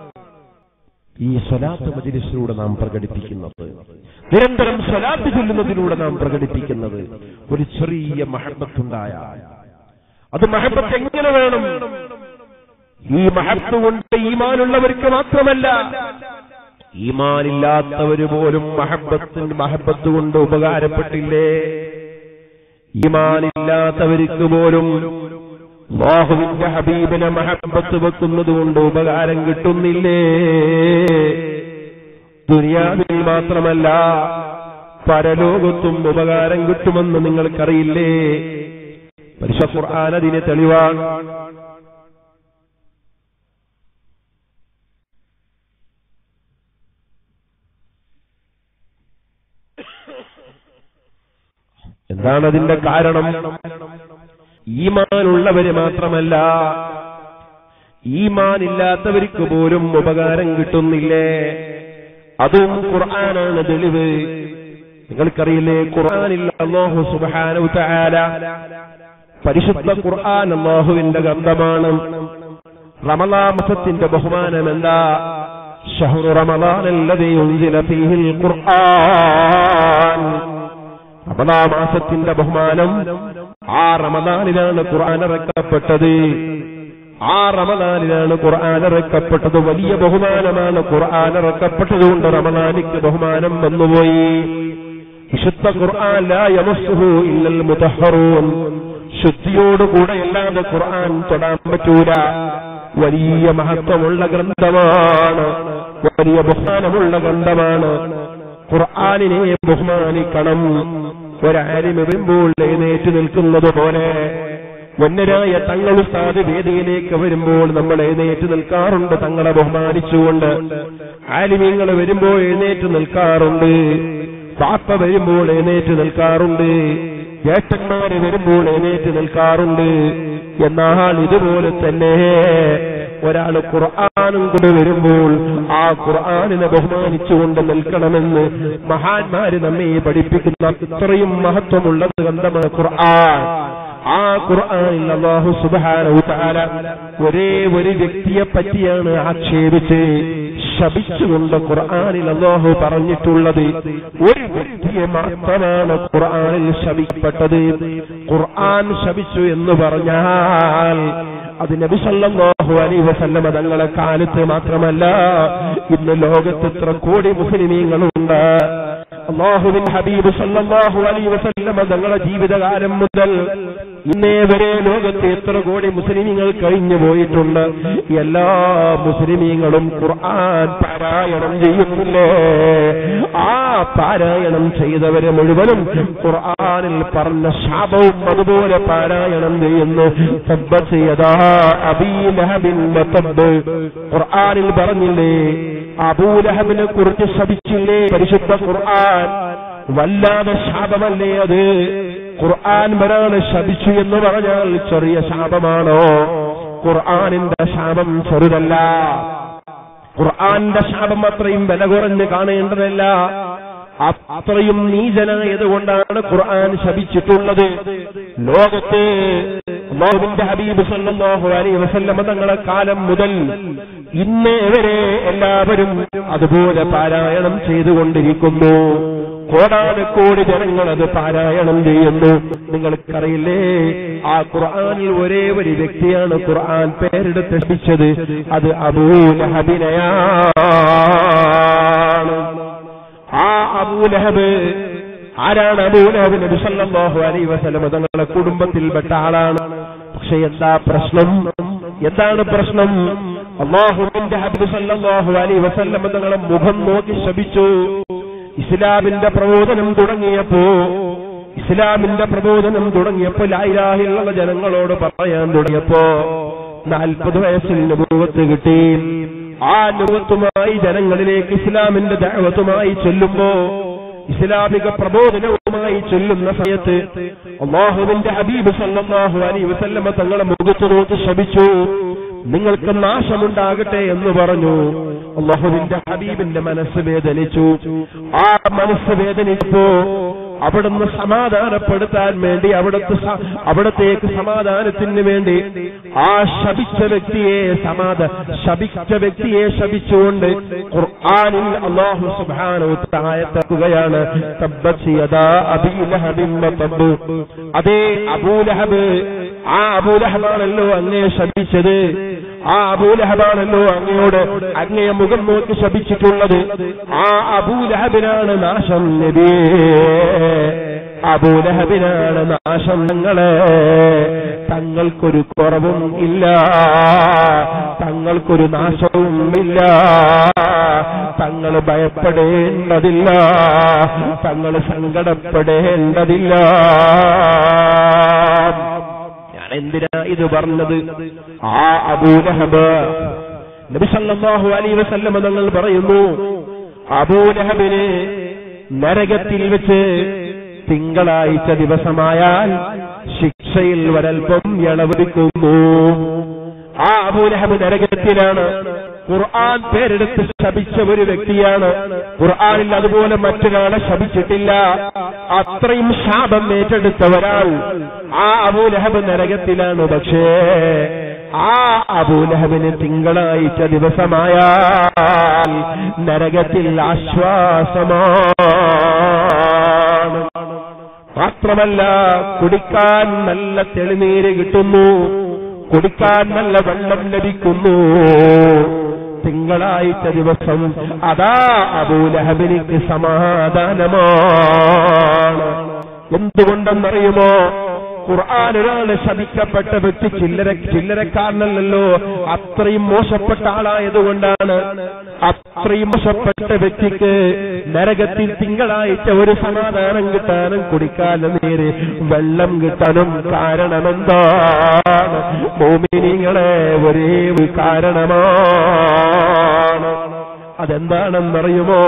ഈ സ്വലാത്ത് മജ്ലിസിലൂടെ നാം പ്രകടിപ്പിക്കുന്നത്, നിരന്തരം സ്വലാത്ത് ചൊല്ലുന്നതിലൂടെ നാം പ്രകടിപ്പിക്കുന്നത്. ഒരു ചെറിയ മഹബത്തുണ്ടായാൽ അത് മഹബത്ത് എങ്ങനെ വേണം? ഈ മഹബത്ത് കൊണ്ട് ഈമാനുള്ളവർക്ക് മാത്രമല്ല, ഈമാനില്ലാത്തവര് പോലും മഹബത്തിന് മഹബത്ത് കൊണ്ട് ഉപകാരപ്പെട്ടില്ലേ? ഈമാനില്ലാത്തവർക്ക് പോലും അല്ലാഹുവിന്റെ ഹബീബിനെ മഹബത്ത് വെക്കുന്നത് കൊണ്ട് ഉപകാരം കിട്ടുന്നില്ലേ? ദുനിയാവിൽ മാത്രമല്ല, പരലോകത്തും ഉപകാരം കിട്ടുമെന്ന് നിങ്ങൾക്കറിയില്ലേ? പരിശുദ്ധ ഖുർആൻ അതിന് തെളിവാണ്. എന്താണ് അതിന്റെ കാരണം? ഈമാനുള്ളവര് മാത്രമല്ല, ഈമാനില്ലാത്തവർക്ക് പോലും ഉപകാരം കിട്ടുന്നില്ലേ? അതും ഖുർആനാണ് തെളിവ്. നിങ്ങൾക്കറിയില്ലേ, ഖുർആനിൽ അല്ലാഹു സുബ്ഹാനഹു വ തആല പരിശുദ്ധ ഖുർആൻ അല്ലാഹുവിന്റെ ഗ്രന്ഥമാണ്. റമളാൻ മാസത്തിന്റെ ബഹുമാനം എന്താ? ശഹ്റു റമളാനല്ലദീ ഉൻസില ഫീഹിൽ ഖുർആൻ. റമളാൻ മാസത്തിന്റെ ബഹുമാനം, ആ റമളാനിലാണ് ഖുർആൻ ഇറക്കപ്പെട്ടത്. ആ റമളാനിലാണ് ഖുർആൻ ഇറക്കപ്പെട്ടത്. വലിയ ബഹുമാനമാണ് ഖുർആൻ ഇറക്കപ്പെട്ടതുകൊണ്ട് റമളാനിക്ക് ബഹുമാനം വന്നുപോയി. വിശുദ്ധ ഖുർആൻ ലാ യമസ്സുഹു ഇല്ലൽ മുതഹ്ഹറൂൻ. ശുദ്ധിയോടുകൂടെ അല്ലാതെ ഖുർആൻ തൊടാൻ പറ്റൂല. വലിയ മഹത്വമുള്ള ഗ്രന്ഥമാണ്, വലിയ ബഹുമാനമുള്ള ഗ്രന്ഥമാണ്. ഖുർആനിനെ ബഹുമാനിക്കണം. ഒരാലിമ് വരുമ്പോൾ എഴുന്നേറ്റ് നിൽക്കുന്നത് പോലെ വന്യരായ തങ്ങൾ ഉസ്താദ് വേദിയിലേക്ക് വരുമ്പോൾ നമ്മൾ എഴുന്നേറ്റ് നിൽക്കാറുണ്ട്, തങ്ങളെ ബഹുമാനിച്ചുകൊണ്ട്. ആലിമീങ്ങൾ വരുമ്പോൾ എഴുന്നേറ്റ് നിൽക്കാറുണ്ട്, പാപ്പ വരുമ്പോൾ എഴുന്നേറ്റ് നിൽക്കാറുണ്ട്, ജ്യേഷ്ഠന്മാര് വരുമ്പോൾ എഴുന്നേറ്റ് നിൽക്കാറുണ്ട്. എന്നാൽ ഇതുപോലെ തന്നെ ഒരാൾ ഖുർആനും കൂടെ വരുമ്പോൾ ആ ഖുർആനിനെ ബഹുമാനിച്ചുകൊണ്ട് നിൽക്കണമെന്ന് മഹാന്മാര് നമ്മെ പഠിപ്പിക്കുന്ന ഇത്രയും മഹത്വമുള്ള ഗ്രന്ഥമാണ് ഖുർആൻ. ആ ഖുർആനിൽ അല്ലാഹു സുബ്ഹാനഹു വ തആല ഒരേ ഒരു വ്യക്തിയെ പറ്റിയാണ് ആക്ഷേപിച്ച് ശപിച്ചുകൊണ്ട് ഖുർആനിൽ അല്ലാഹു പറഞ്ഞിട്ടുള്ളത്. ഒരു വ്യക്തിയെ മാത്രമാണ് ഖുർആനിൽ ശപിക്കപ്പെട്ടത്. ഖുർആൻ ശപിച്ചു എന്ന് പറഞ്ഞാൽ അത് നബി സല്ലല്ലാഹു അലൈഹി വസല്ലമ തങ്ങളെ കാലത്ത് മാത്രമല്ല, ഇന്ന് ലോകത്ത് എത്ര കോടി മുസ്ലിമീങ്ങളുണ്ട്. അല്ലാഹുവിന്റെ ഹബീബ് സല്ലല്ലാഹു അലൈഹി വസല്ലമ തങ്ങളുടെ ജീവിതകാലം മുതൽ ഇന്നേ വരെ ലോകത്ത് എത്ര കോടി മുസ്ലിമീങ്ങൾ കഴിഞ്ഞു പോയിട്ടുണ്ട്. എല്ലാ മുസ്ലിമീങ്ങളും ഖുർആൻ പാരായണം ചെയ്യുന്നില്ലേ? ആ പാരായണം ചെയ്തവരെ മുഴുവനും ഖുർആനിൽ പറഞ്ഞ ശാപവും അതുപോലെ പാരായണം ചെയ്യുന്നു. തബ്ബത് യദാ അബീ ലഹബിൻ വതബ്ബ്. ഖുർആനിൽ പറഞ്ഞില്ലേ, അബൂലഹബിനെ കുറിച്ച് ശപിച്ചില്ലേ പരിശുദ്ധ ഖുർആൻ? വല്ലാതെ ശാപമല്ലേ അത്? ഖുർആൻ വരാണ് ശപിച്ചു എന്ന് പറഞ്ഞാൽ ചെറിയ ശാപമാണോ? ഖുർആനിന്റെ ശാപം ചെറുതല്ല. ഖുർആന്റെ ശാപം അത്രയും വില കുറഞ്ഞ് കാണേണ്ടതല്ല. അത്രയും നീചനായതുകൊണ്ടാണ് ഖുർആൻ ശപിച്ചിട്ടുള്ളത്. ലോകത്ത് അല്ലാഹുവിന്റെ ഹബീബ് സല്ലല്ലാഹു അലൈഹി വസല്ലമ തങ്ങളുടെ കാലം മുതൽ ഇന്നേ വരെ എല്ലാവരും അതുപോലെ പാരായണം ചെയ്തുകൊണ്ടിരിക്കുന്നു. കോടാനുകോടി ജനങ്ങൾ അത് പാരായണം ചെയ്യുന്നു. നിങ്ങൾക്കറിയില്ലേ, ആ ഖുർആനിൽ ഒരേ ഒരു വ്യക്തിയാണ് ഖുർആൻ പേരെടുത്ത് ശപിച്ചത്. അത് അബൂലഹബിനെയാണ്. ആ അബൂലഹബ് ആരാണ്? അബൂലഹബ് നബി സല്ലല്ലാഹു അലൈഹി വസല്ലം തങ്ങളുടെ കുടുംബത്തിൽപ്പെട്ട ആളാണ്. പക്ഷെ എന്താ പ്രശ്നം? എന്താണ് പ്രശ്നം? അല്ലാഹുവിന്റെ ഹബീബ് സല്ലല്ലാഹു അലൈഹി വസല്ലം തങ്ങളുടെ മുഖം നോക്കി ശപിച്ചു. ഇസ്ലാമിന്റെ പ്രബോധനം തുടങ്ങിയപ്പോ ഇസ്ലാമിന്റെ പ്രബോധനം തുടങ്ങിയപ്പോ ലാ ഇലാഹ ഇല്ലല്ലാഹ് ജനങ്ങളോട് പറയാൻ തുടങ്ങിയപ്പോ നാൽപ്പത് വയസ്സിൽ നബുവത്ത് കിട്ടി. ആ നബുവത്തുമായി ജനങ്ങളിലേക്ക് ഇസ്ലാമിന്റെ ദഅവത്തുമായി ചൊല്ലുമ്പോ, ഇസ്ലാമിക പ്രബോധനവുമായി ചൊല്ലുന്ന സമയത്ത് അല്ലാഹുവിന്റെ ഹബീബ് സല്ലല്ലാഹു അലൈഹി വസല്ലം തങ്ങളെ മുഖത്ത് നോക്കി ശപിച്ചു. നിങ്ങൾക്ക് നാശമുണ്ടാകട്ടെ എന്ന് പറഞ്ഞു. അല്ലാഹുവിന്റെ ഹബീബിന്റെ മനസ്സ് വേദനിച്ചു. ആ മനസ്സ് വേദനിച്ചപ്പോ അവിടുന്ന് സമാധാനപ്പെടുത്താൻ വേണ്ടി അവിടത്തെ അവിടത്തേക്ക് സമാധാനത്തിന് വേണ്ടി ആ ശപിച്ച വ്യക്തിയെ സമാധാ ശപിച്ച വ്യക്തിയെ ശപിച്ചുകൊണ്ട് ഖുർആനിൽ അല്ലാഹു സുബ്ഹാനഹു വ തആല ആയത്തുകയാണ്, തബ്ബത് യദാ അബീ ലഹബിൻ വതബ്ബ്. അതേ അബൂലഹബ്, ആ അബൂലഹബാണല്ലോ അങ്ങയെ ശപിച്ചത്. ആ അബൂലഹബാണല്ലോ അങ്ങയോട് അങ്ങയെ മുഖം നോക്കി ശപിച്ചിട്ടുള്ളത്. ആ അബൂലഹബിനാണ് നാശം നബിയേ, അബൂലഹബിനാണ് നാശം. ഞങ്ങളെ തങ്ങൾക്കൊരു കുറവും ഇല്ല, തങ്ങൾക്കൊരു നാശവും ഇല്ല. തങ്ങൾ ഭയപ്പെടേണ്ടതില്ല, തങ്ങൾ സങ്കടപ്പെടേണ്ടതില്ല. ഞാൻ എന്തിനാ ഇത് പറഞ്ഞത്? ആ അബൂലഹബ് നബി സല്ലല്ലാഹു അലൈഹി വസല്ലം തങ്ങൾ പറയുന്നു, അബൂലഹബിന് നരകത്തിൽ വെച്ച് തിങ്കളാഴ്ച ദിവസമായാൽ ശിക്ഷയിൽ ഒരൽപ്പം ഇളവെടുക്കുന്നു. ആ അബൂലഹബ് നരകത്തിലാണ്. ഖുർആൻ പേരെടുത്ത് ശപിച്ച ഒരു വ്യക്തിയാണ്. ഖുർആനിൽ അതുപോലെ മറ്റൊരാളെ ശപിച്ചിട്ടില്ല. അത്രയും ശാപം ഏറ്റെടുത്ത ഒരാൾ ആ അബൂലഹബ് നരകത്തിലാണ്. പക്ഷേ ആ അബൂലഹബിന് തിങ്കളാഴ്ച ദിവസമായാൽ നരകത്തിൽ ആശ്വാസമാണ്. മാത്രമല്ല കുടിക്കാൻ നല്ല തെളിനീര് കിട്ടുന്നു, കുടിക്കാൻ നല്ല വെള്ളം ലഭിക്കുന്നു. തിങ്കളാഴ്ച ദിവസം അതാ അബൂലഹബിനിക്ക് സമാധാനമാണ്. എന്തുകൊണ്ടെന്നറിയുമോ? ഖുർആൻ ഒരാളെ ശപിക്കപ്പെട്ട വ്യക്തി ചില്ലര ചില്ലരക്കാരനല്ലല്ലോ, അത്രയും മോശപ്പെട്ട ആളായതുകൊണ്ടാണ്. അത്രയും മോശപ്പെട്ട വ്യക്തിക്ക് നരകത്തിൽ തിങ്കളാഴ്ച ഒരു സമാധാനം കിട്ടാനും കുടിക്കാൻ നേരെ വെള്ളം കിട്ടാനും കാരണമെന്താണ്? മോമിനീങ്ങളെ ഒരേ ഒരു കാരണമാണ്. അതെന്താണെന്നറിയുമോ?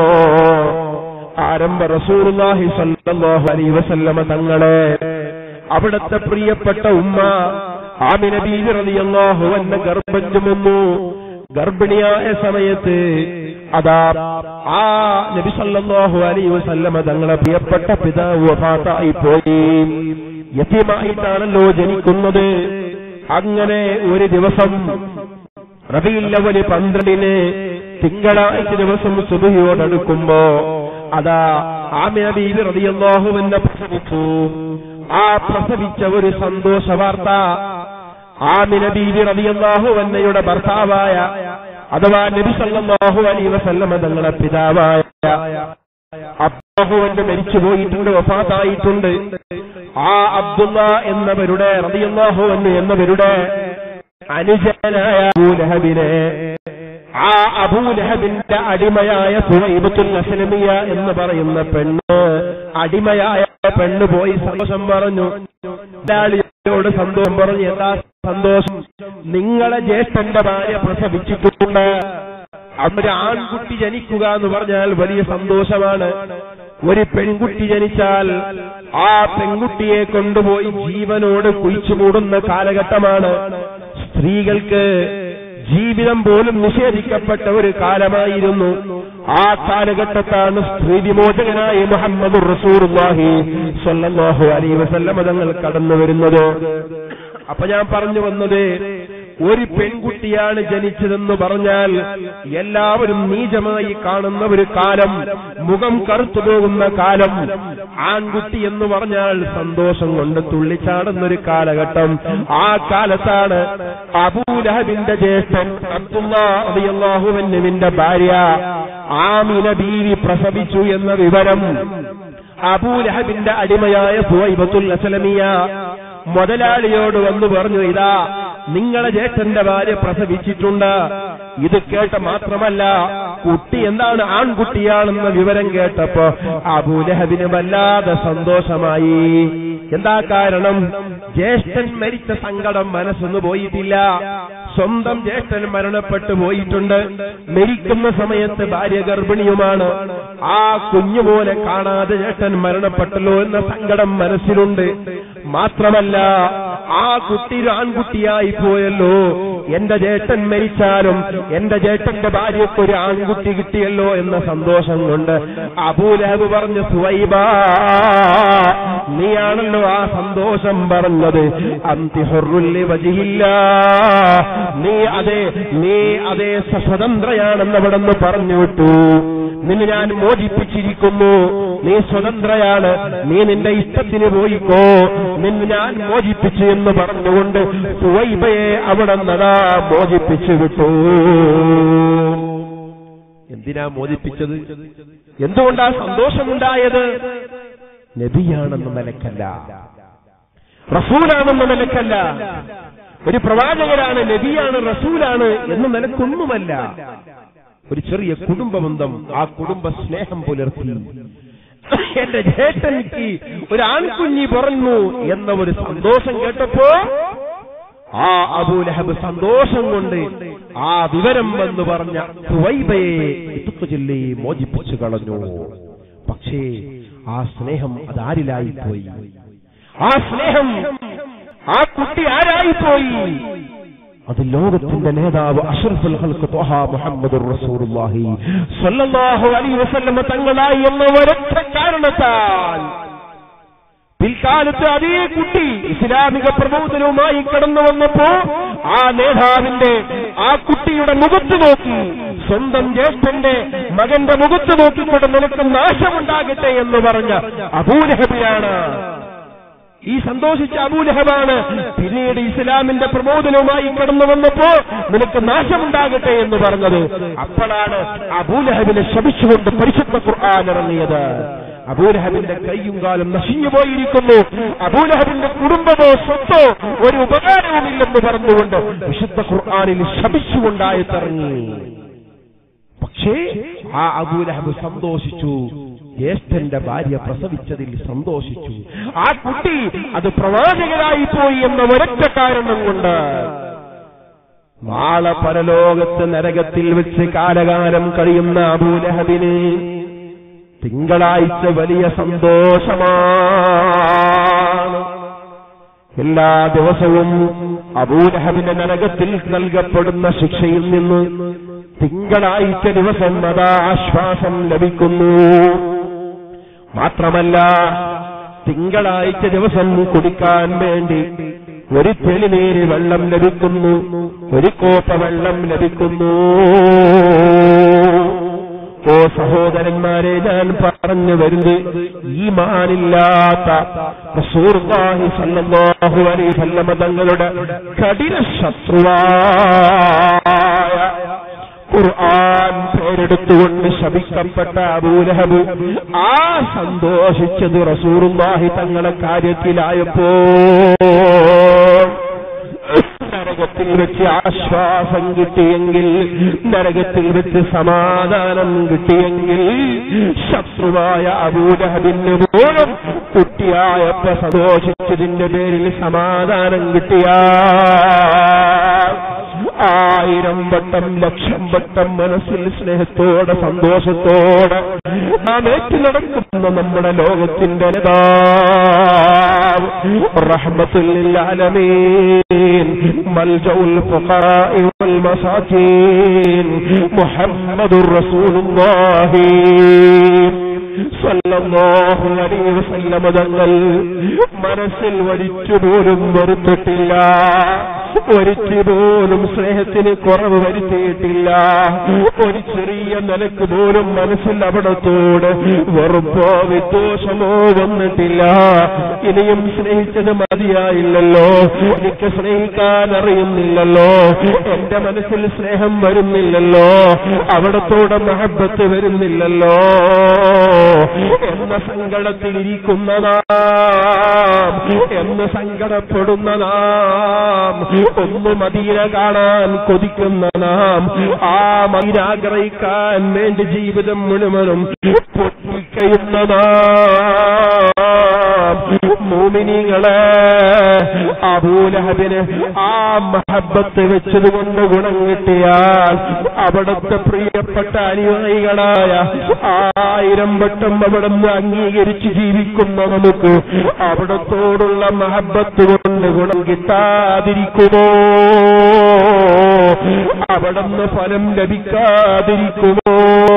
ആരംഭ റസൂലുള്ളാഹി സ്വല്ലല്ലാഹു അലൈഹി വസല്ലമ തങ്ങളെ അവിടുത്തെ പ്രിയപ്പെട്ട ഉമ്മ ആമിന ബീവി റളിയല്ലാഹു അൻഹ ഗർഭം ചുമന്നു. ഗർഭിണിയായ സമയത്ത് അതാ ആ നബി സല്ലല്ലാഹു അലൈഹി വസല്ലമ തങ്ങളെ പ്രിയപ്പെട്ട പിതാവ് വഫാത്തായി പോയി. യതീമായിട്ടാണല്ലോ ജനിക്കുന്നത്. അങ്ങനെ ഒരു ദിവസം റബീഉൽ അവ്വൽ പന്ത്രണ്ടിന് തിങ്കളാഴ്ച ദിവസം സുബ്ഹിയോടടുക്കുമ്പോ അതാ ആമിന ബീവി റളിയല്ലാഹു അൻഹ പ്രസവിച്ചു. ആ പ്രസവിച്ച ഒരു സന്തോഷ വാർത്ത ആമിന ബീവി റളിയല്ലാഹു അൻഹയുടെ ഭർത്താവായ അഥവാ നബി സല്ലല്ലാഹു അലൈഹി വസല്ലമ തങ്ങളുടെ പിതാവായ അബ്ദുല്ലാഹ് മരിച്ചു പോയിട്ടുണ്ട്, വഫാത്തായിട്ടുണ്ട്. ആ അബ്ദുല്ല എന്നവരുടെ റളിയല്ലാഹു അൻഹു എന്നവരുടെ അനുജനായ അബൂലഹബിനെ ആ അബൂലഹബിന്റെ അടിമയായ സുവൈബത്തുൽ അസ്ലമിയ എന്ന് പറയുന്ന പെണ്ണ് അടിമയായ പെണ്ണ് പോയി സന്തോഷം പറഞ്ഞു. ോട് സന്തോഷം പറഞ്ഞു. എന്താ സന്തോഷം? നിങ്ങളെ ജ്യേഷ്ഠന്റെ ഭാര്യ പ്രസവിച്ചിട്ടുണ്ട്. അവര് ആൺകുട്ടി ജനിക്കുക എന്ന് പറഞ്ഞാൽ വലിയ സന്തോഷമാണ്. ഒരു പെൺകുട്ടി ജനിച്ചാൽ ആ പെൺകുട്ടിയെ കൊണ്ടുപോയി ജീവനോട് കുഴിച്ചു മൂടുന്ന കാലഘട്ടമാണ്. സ്ത്രീകൾക്ക് ജീവിതം പോലും നിഷേധിക്കപ്പെട്ട ഒരു കാലമായിരുന്നു. ആ കാലഘട്ടത്താണ് സ്ത്രീ വിമോചകനായ മുഹമ്മദുർ റസൂലുള്ളാഹി സ്വല്ലല്ലാഹു അലൈഹി വസല്ലം തങ്ങൾ കടന്നു വരുന്നത്. അപ്പൊ ഞാൻ പറഞ്ഞു വന്നത്, ഒരു പെൺകുട്ടിയാണ് ജനിച്ചതെന്ന് പറഞ്ഞാൽ എല്ലാവരും നീചമായി കാണുന്ന ഒരു കാലം, മുഖം കറുത്തു പോകുന്ന കാലം. ആൺകുട്ടി എന്ന് പറഞ്ഞാൽ സന്തോഷം കൊണ്ട് തുള്ളിച്ചാടുന്നൊരു കാലഘട്ടം. ആ കാലത്താണ് അബൂലഹബിന്റെ ജ്യേഷ്ഠൻ അബ്ദുല്ലാഹ് റളിയല്ലാഹു അൻഹുവിന്റെ ഭാര്യ ആമിന ബീവി പ്രസവിച്ചു എന്ന വിവരം അബൂലഹബിന്റെ അടിമയായ സുവൈബത്തുൽ അസ്ലമിയ മുതലാളിയോട് വന്നു പറഞ്ഞു, ഇതാ നിങ്ങളെ ജ്യേഷ്ഠന്റെ ഭാര്യ പ്രസവിച്ചിട്ടുണ്ട്. ഇത് കേട്ട മാത്രമല്ല, കുട്ടി എന്താണ് ആൺകുട്ടിയാണെന്ന വിവരം കേട്ടപ്പോ അബൂലഹബിന് വല്ലാതെ സന്തോഷമായി. എന്താ കാരണം? ജ്യേഷ്ഠൻ മരിച്ച സങ്കടം മനസ്സൊന്നു പോയിട്ടില്ല. സ്വന്തം ജ്യേഷ്ഠൻ മരണപ്പെട്ടു പോയിട്ടുണ്ട്. മരിക്കുന്ന സമയത്ത് ഭാര്യ ഗർഭിണിയുമാണ്. ആ കുഞ്ഞുപോലെ കാണാതെ ജ്യേഷ്ഠൻ മരണപ്പെട്ടല്ലോ എന്ന സങ്കടം മനസ്സിലുണ്ട്. മാത്രമല്ല ആ കുട്ടി ആൺകുട്ടിയായി പോയല്ലോ, എന്റെ ജ്യേഷ്ഠൻ മരിച്ചാലും എന്റെ ജ്യേഷ്ഠന്റെ ഭാര്യയ്ക്കൊരു ആൺകുട്ടി കിട്ടിയല്ലോ എന്ന സന്തോഷം കൊണ്ട് അബൂലഹബ് പറഞ്ഞു, സുവൈബാ നീയാണല്ലോ ആ സന്തോഷം പറഞ്ഞത്. അന്തി ഹുർറുൽ ലിവജിഹില്ലാഹ്, നീ അതേ നീ അതേ സ്വതന്ത്രയാണെന്ന് അവിടെ നിന്ന് പറഞ്ഞു വിട്ടു. നിന്നെ ഞാൻ മോചിപ്പിച്ചിരിക്കുന്നു, നീ സ്വതന്ത്രയാണ്, നീ നിന്റെ ഇഷ്ടത്തിന് പോയിക്കോ, നിന്നെ ഞാൻ മോചിപ്പിച്ചു എന്ന് പറഞ്ഞുകൊണ്ട് സുവൈബയെ അവിടെ നടാ മോചിപ്പിച്ചു വിട്ടു. എന്തിനാ മോചിപ്പിച്ചത്? എന്തുകൊണ്ടാ സന്തോഷമുണ്ടായത്? നബിയാണെന്ന നിലക്കല്ല, റസൂലാണെന്ന നിലക്കല്ല, ഒരു പ്രവാചകരാണ്, നബിയാണ്, റസൂലാണ് എന്ന നിലക്കൊന്നുമല്ല. ഒരു ചെറിയ കുടുംബബന്ധം, ആ കുടുംബ സ്നേഹം പുലർത്തി. എന്റെ ജ്യേഷ്ഠനിക്ക് ഒരു ആൺകുഞ്ഞി പറഞ്ഞു എന്ന ഒരു സന്തോഷം കേട്ടപ്പോ ആ അബൂലഹബ് സന്തോഷം കൊണ്ട് ആ വിവരം വന്നു പറഞ്ഞ സുവൈബയെ ചൊല്ലി മോചിപ്പിച്ചു കളഞ്ഞു. പക്ഷേ ആ സ്നേഹം അതാരിലായിപ്പോയി? ആ സ്നേഹം ആ കുട്ടി ആരായിപ്പോയി? അത് ലോകത്തിന്റെ നേതാവ് അഷ്റഫുൽ ഖൽഖ് ത്വഹ മുഹമ്മദുർ റസൂലുള്ളാഹി സ്വല്ലല്ലാഹു അലൈഹി വസല്ലം തങ്ങളായി എന്ന ഒരൊറ്റ കാരണത്താൽ പിൽക്കാലത്ത് അതേ കുട്ടി ഇസ്ലാമിക പ്രബോധനവുമായി കടന്നു വന്നപ്പോ ആ നേതാവിന്റെ ആ കുട്ടിയുടെ മുഖത്ത് നോക്കി, സ്വന്തം ജ്യേഷ്ഠന്റെ മകന്റെ മുഖത്ത് നോക്കിക്കൊണ്ട് നിനക്ക് നാശമുണ്ടാകട്ടെ എന്ന് പറഞ്ഞ അബൂലഹബിയാണ്. ഈ സന്തോഷിച്ച അബൂലഹബാണ് പിന്നീട് ഇസ്ലാമിന്റെ പ്രബോധനവുമായി കടന്നു വന്നപ്പോ നിനക്ക് നാശമുണ്ടാകട്ടെ എന്ന് പറഞ്ഞത്. അപ്പോഴാണ് അബൂലഹബിനെ ശപിച്ചുകൊണ്ട് പരിശുദ്ധ ഖുർആൻ ഇറങ്ങിയത്. അബൂലഹബിന്റെ കൈയും കാലും നശിഞ്ഞു പോയിരിക്കുന്നു, അബൂലഹബിന്റെ കുടുംബമോ സ്വത്തോ ഒരു ഉപകാരവുമില്ലെന്ന് പറഞ്ഞുകൊണ്ട് വിശുദ്ധ ഖുർആനിൽ ശപിച്ചുകൊണ്ടായിട്ടിറങ്ങി. പക്ഷേ ആ അബൂലഹബ് സന്തോഷിച്ചു, ജ്യേഷ്ഠന്റെ ഭാര്യ പ്രസവിച്ചതിൽ സന്തോഷിച്ചു. ആ കുട്ടി അത് പ്രവാചകരായി പോയി എന്ന ഒരൊറ്റ കാരണം കൊണ്ട് നാളെ പരലോകത്ത് നരകത്തിൽ വെച്ച് കാലകാലം കഴിയുന്ന അബൂലഹബിന് തിങ്കളാഴ്ച വലിയ സന്തോഷമാണ്. എല്ലാ ദിവസവും അബൂലഹബിന്റെ നരകത്തിൽ നൽകപ്പെടുന്ന ശിക്ഷയിൽ നിന്ന് തിങ്കളാഴ്ച ദിവസം അതാ ആശ്വാസം ലഭിക്കുന്നു. മാത്രമല്ല തിങ്കളാഴ്ച ദിവസം കുടിക്കാൻ വേണ്ടി ഒരു തെളിനീര് വെള്ളം ലഭിക്കുന്നു, ഒരു കോപ്പ വെള്ളം ലഭിക്കുന്നു. ഓ സഹോദരന്മാരെ, ഞാൻ പറഞ്ഞു വരുന്നത് ഈമാനില്ലാത്ത റസൂലുള്ളാഹി സ്വല്ലല്ലാഹു അലൈഹി വസല്ലം തങ്ങളുടെ കഠിന ശത്രുവായ ഖുർആൻ പേരെടുത്തുകൊണ്ട് ശപിക്കപ്പെട്ട അബൂലഹബ് ആ സന്തോഷിച്ചത് റസൂലുള്ളാഹി തങ്ങളെ കാര്യത്തിലായപ്പോ നരകത്തിൽ വെച്ച് ആശ്വാസം കിട്ടിയെങ്കിൽ, നരകത്തിൽ വെച്ച് സമാധാനം കിട്ടിയെങ്കിൽ, ശത്രുവായ അബൂലഹബിന് പോലും കുട്ടിയായപ്പോ സന്തോഷിച്ചതിന്റെ പേരിൽ സമാധാനം കിട്ടിയ ആയിരം വട്ടം ലക്ഷം വട്ടം മനസ്സിൽ സ്നേഹത്തോടെ സന്തോഷത്തോടെ നാം ഏറ്റു നടക്കുന്ന നമ്മുടെ ലോകത്തിന്റെ നേതാവ് റഹ്മത്തുൽ ലിൽ ആലമീൻ മൽജഉൽ ഫുഖറാഇ വൽ മസാകീൻ മുഹമ്മദുർ റസൂലുള്ളാഹി സല്ലല്ലാഹു അലൈഹി വസല്ലം തങ്ങൾ മനസ്സിൽ ഒരിച്ചുപോലും വെറുത്തിട്ടില്ല, ഒരിച്ചുപോലും സ്നേഹത്തിന് കുറവ് വരുത്തിയിട്ടില്ല. ഒരു ചെറിയ നിലക്ക് പോലും മനസ്സിൽ അവിടത്തോട് വെറുപ്പോ വിദ്വേഷമോ വന്നിട്ടില്ല. ഇനിയും സ്നേഹിച്ചത് മതിയായില്ലല്ലോ, എനിക്ക് സ്നേഹിക്കാൻ അറിയുന്നില്ലല്ലോ, എന്റെ മനസ്സിൽ സ്നേഹം വരുന്നില്ലല്ലോ, അവിടത്തോടെ മഹബത്ത് വരുന്നില്ലല്ലോ എന്ന സങ്കടത്തിലിരിക്കുന്ന നാം, എന്ന് സങ്കടപ്പെടുന്ന നാം, ഒന്ന് മദീന കാണാൻ കൊതിക്കുന്ന നാം, ആ മദീന ആഗ്രഹിക്കാൻ വേണ്ടി ജീവിതം മുഴുവനും പൊട്ടിക്കയുന്ന നാം, മുഅ്മിനീങ്ങളെ, അബൂലഹബിന് ആ മഹബത്ത് വെച്ചതുകൊണ്ട് ഗുണം കിട്ടിയാൽ അവിടുത്തെ പ്രിയപ്പെട്ട അനുയായികളായ ആയിരം വട്ടം അവിടുന്ന് അംഗീകരിച്ച് ജീവിക്കുന്ന നമുക്ക് അവിടത്തോടുള്ള മഹബത്ത് കൊണ്ട് ഗുണം കിട്ടാതിരിക്കുമോ? അവിടുന്ന് ഫലം ലഭിക്കാതിരിക്കുമോ?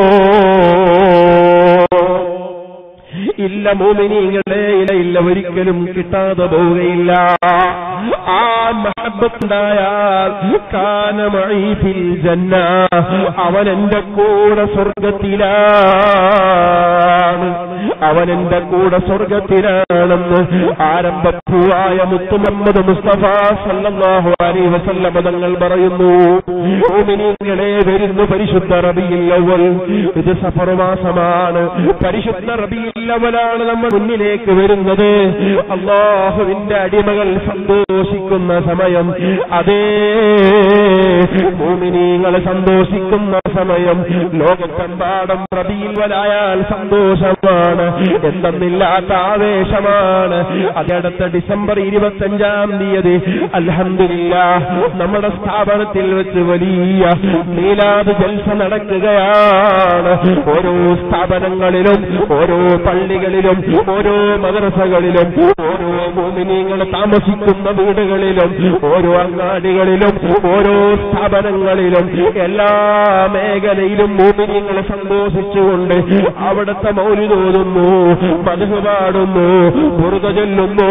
ഇല്ല മുഅ്മിനീങ്ങളെ, ഇല്ല ഇല്ല, ഒരിക്കലും കിട്ടാതെ പോവുകയില്ല. ആ മഹബത്തുണ്ടായാൽ കാന മഈ ഫിൽ ജന്ന, അവൻ എന്റെ കൂടെ സ്വർഗത്തിലാണ്, അവൻ എന്റെ കൂടെ സ്വർഗത്തിലാണെന്ന് ആരംഭപ്പൂവായ മുത്തു മുഹമ്മദ് മുസ്തഫ സല്ലല്ലാഹു അലൈഹി വസല്ലം തങ്ങൾ പറയുന്നു. മുഅ്മിനീങ്ങളെ, വരുന്നു പരിശുദ്ധ റബീഉൽ അവ്വൽ. ഇത് സഫർ മാസമാണ്. പരിശുദ്ധ റബീഉൽ അവ്വലാണ് നമ്മൾ മുന്നിലേക്ക് വരുന്നത്. അല്ലാഹുവിന്റെ അടിമകൾ സന്തോഷിക്കുന്ന സമയം, അതേ മുഅ്മിനീങ്ങൾ സന്തോഷിക്കുന്ന സമയം. ലോകത്തെമ്പാടും റബീഉൽ അവ്വലായാൽ സന്തോഷമാണ്. എന്തെന്നില്ലാത്ത ആവേശമാണ്. അതടുത്ത ഡിസംബർ ഇരുപത്തഞ്ചാം തീയതി അൽഹംദുലില്ലാഹ് നമ്മുടെ സ്ഥാപനത്തിൽ വെച്ച് വലിയ മീലാദ് ജൽസ നടക്കുകയാണ്. ഓരോ സ്ഥാപനങ്ങളിലും ഓരോ പള്ളികളിലും ഓരോ മദ്രസകളിലും ഓരോ മുഅ്മിനീങ്ങൾ താമസിക്കുന്ന വീടുകളിലും ഓരോ അങ്ങാടികളിലും ഓരോ സ്ഥാപനങ്ങളിലും എല്ലാ മേഖലയിലും മുഅ്മിനീങ്ങൾ സന്തോഷിച്ചുകൊണ്ട് അവിടുത്തെ മൗലിദ് ഓതുന്നു, മദ്ഹ് പാടുന്നു, ബുർദ ചൊല്ലുന്നു.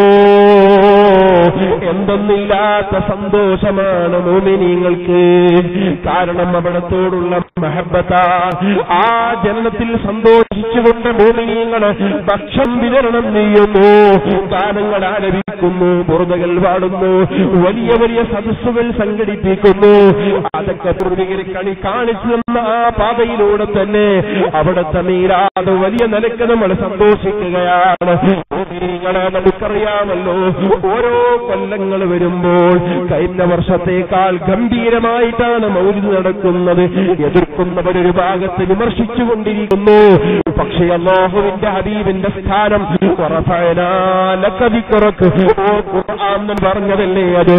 എന്തെന്നില്ലാത്ത സന്തോഷമാണ് മുഅ്മിനീങ്ങൾക്ക്. കാരണം അവിടത്തോടുള്ള മഹബ്ബത്താ. ആ ജന്നത്തിൽ സന്തോഷിച്ചുകൊണ്ട് മുഅ്മിനീങ്ങൾ ഭക്ഷണം വിതരണം ചെയ്യുന്നു, ഗാനങ്ങൾ ആലപിക്കുന്നു, ബുർദകൾ പാടുന്നു, വലിയ വലിയ സദസ്സുകൾ സംഘടിപ്പിക്കുന്നു. അതൊക്കെ പൂർവികരെ കണി കാണിച്ചു തന്ന ആ പാതയിലൂടെ തന്നെ അവിടുത്തെ മീലാദ് വലിയ നിലയ്ക്ക് നമ്മൾ സന്തോഷിക്കുകയാണ്. മുഅ്മിനീങ്ങളെ നമുക്കറിയാമല്ലോ, ഓരോ കൊല്ലങ്ങൾ വരുമ്പോൾ കഴിഞ്ഞ വർഷത്തേക്കാൾ ഗംഭീരമായിട്ടാണ് മൗലിദ് നടക്കുന്നത്. എതിർക്കുന്നവരൊരു ഭാഗത്ത് വിമർശിച്ചുകൊണ്ടിരിക്കുന്നു. പക്ഷേ അല്ലാഹുവിന്റെ ഹബീബിന്റെ സ്ഥാനം ഖുർആൻ പറഞ്ഞതല്ലേ അത്.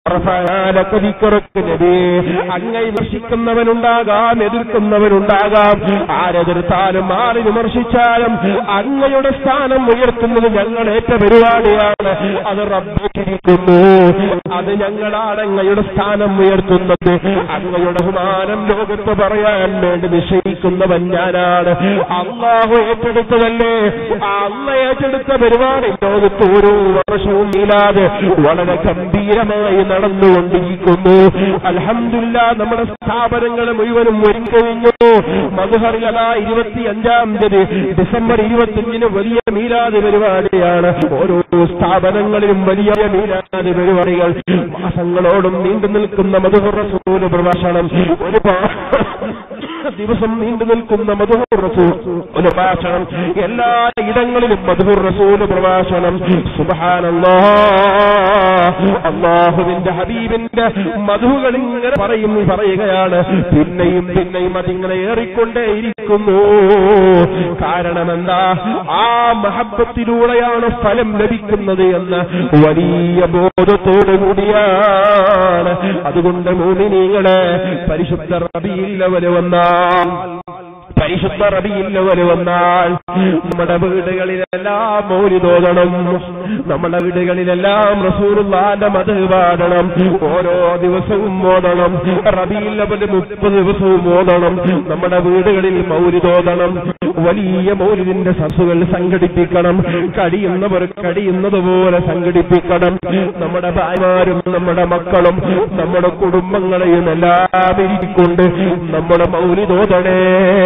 അങ്ങ് വിമർശിക്കുന്നവനുണ്ടാകാം, എതിർക്കുന്നവനുണ്ടാകാം. ആരെതിർത്താലും ആര് വിമർശിച്ചാലും അങ്ങയുടെ സ്ഥാനം ഉയർത്തുന്നത് ഞങ്ങൾ ഏറ്റ പരിപാടിയാണ്. അത് റബ്ബിരിക്കുന്നു. അത് ഞങ്ങളാണ് അങ്ങയുടെ സ്ഥാനം ഉയർത്തുന്നത്. അങ്ങയുടെ ബഹുമാനം ലോകത്ത് പറയാൻ വേണ്ടി നിശ്ചയിക്കുന്നവൻ ഞാനാണ്. അല്ലാഹു ഏറ്റെടുത്തതല്ലേ. അല്ലാഹു ഏറ്റെടുത്ത പരിപാടി ലോകത്ത് ഓരോ വർഷവും മീലാദ് വളരെ ഗംഭീരമായി നടന്നുകൊണ്ടിരിക്കുന്നു. അൽഹംദുലില്ലാഹ് നമ്മുടെ സ്ഥാപനങ്ങൾ മുഴുവനും ഒരുങ്ങിക്കഴിഞ്ഞു. മദ്ഹറിൽ അതാ ഇരുപത്തി അഞ്ചാം തീയതി ഡിസംബർ ഇരുപത്തിയഞ്ചിന് വലിയ മീലാദ് പരിപാടിയാണ്. ഓരോ സ്ഥാപനങ്ങളിലും വലിയ മീലാദ് പരിപാടികൾ മാസങ്ങളോടും നീണ്ടു നിൽക്കുന്ന മദ്ഹുർ റസൂൽ പ്രഭാഷണം, ഒരുപാട് ദിവസം നീണ്ടു നിൽക്കുന്ന മദ്ഹുർ റസൂൽ പ്രഭാഷണം, എല്ലാ ഇടങ്ങളിലും മദ്ഹുർ റസൂൽ പ്രഭാഷണം. സുബ്ഹാനല്ലാഹ്, അല്ലാഹുവിന്റെ ഹബീബിന്റെ മദ്ഹുകൾ ഇങ്ങനെ പറയും പറയുകയാണ്. പിന്നെയും പിന്നെയും അതിങ്ങനെ ഏറിക്കൊണ്ടേയിരിക്കുന്നു. കാരണം എന്താ? ആ മഹബ്ബത്തിലൂടെയാണ് ഫലം ലഭിക്കുന്നത് എന്ന വലിയ ബോധത്തോടു കൂടിയാണ്. അതുകൊണ്ട് മുഅ്മിനീങ്ങളെ, പരിശുദ്ധ റബീഉൽ അവ്വൽ വന്നാൽ പരിശുദ്ധ റബീഉൽ അവ്വൽ വന്നാൽ നമ്മുടെ വീടുകളിലെല്ലാം മൗലിദ് ഓതണം. നമ്മുടെ വീടുകളിലെല്ലാം റസൂലുള്ളാഹിന്റെ മദ്ഹ് പാടണം. ഓരോ ദിവസവും ഓതണം. റബീഉൽ അവ്വൽ മുപ്പത് ദിവസവും ഓതണം. നമ്മുടെ വീടുകളിൽ മൗലിദ് ഓതണം. വലിയ മൗലിദിന്റെ സദസ്സുകൾ സംഘടിപ്പിക്കണം. കഴിയുന്നവർ കഴിയുന്നതുപോലെ സംഘടിപ്പിക്കണം. നമ്മുടെ ഭാര്യമാരും നമ്മുടെ മക്കളും നമ്മുടെ കുടുംബങ്ങളെയും എല്ലാം ഇരിക്കൊണ്ട് നമ്മുടെ മൗലിദ് ഓതണേ.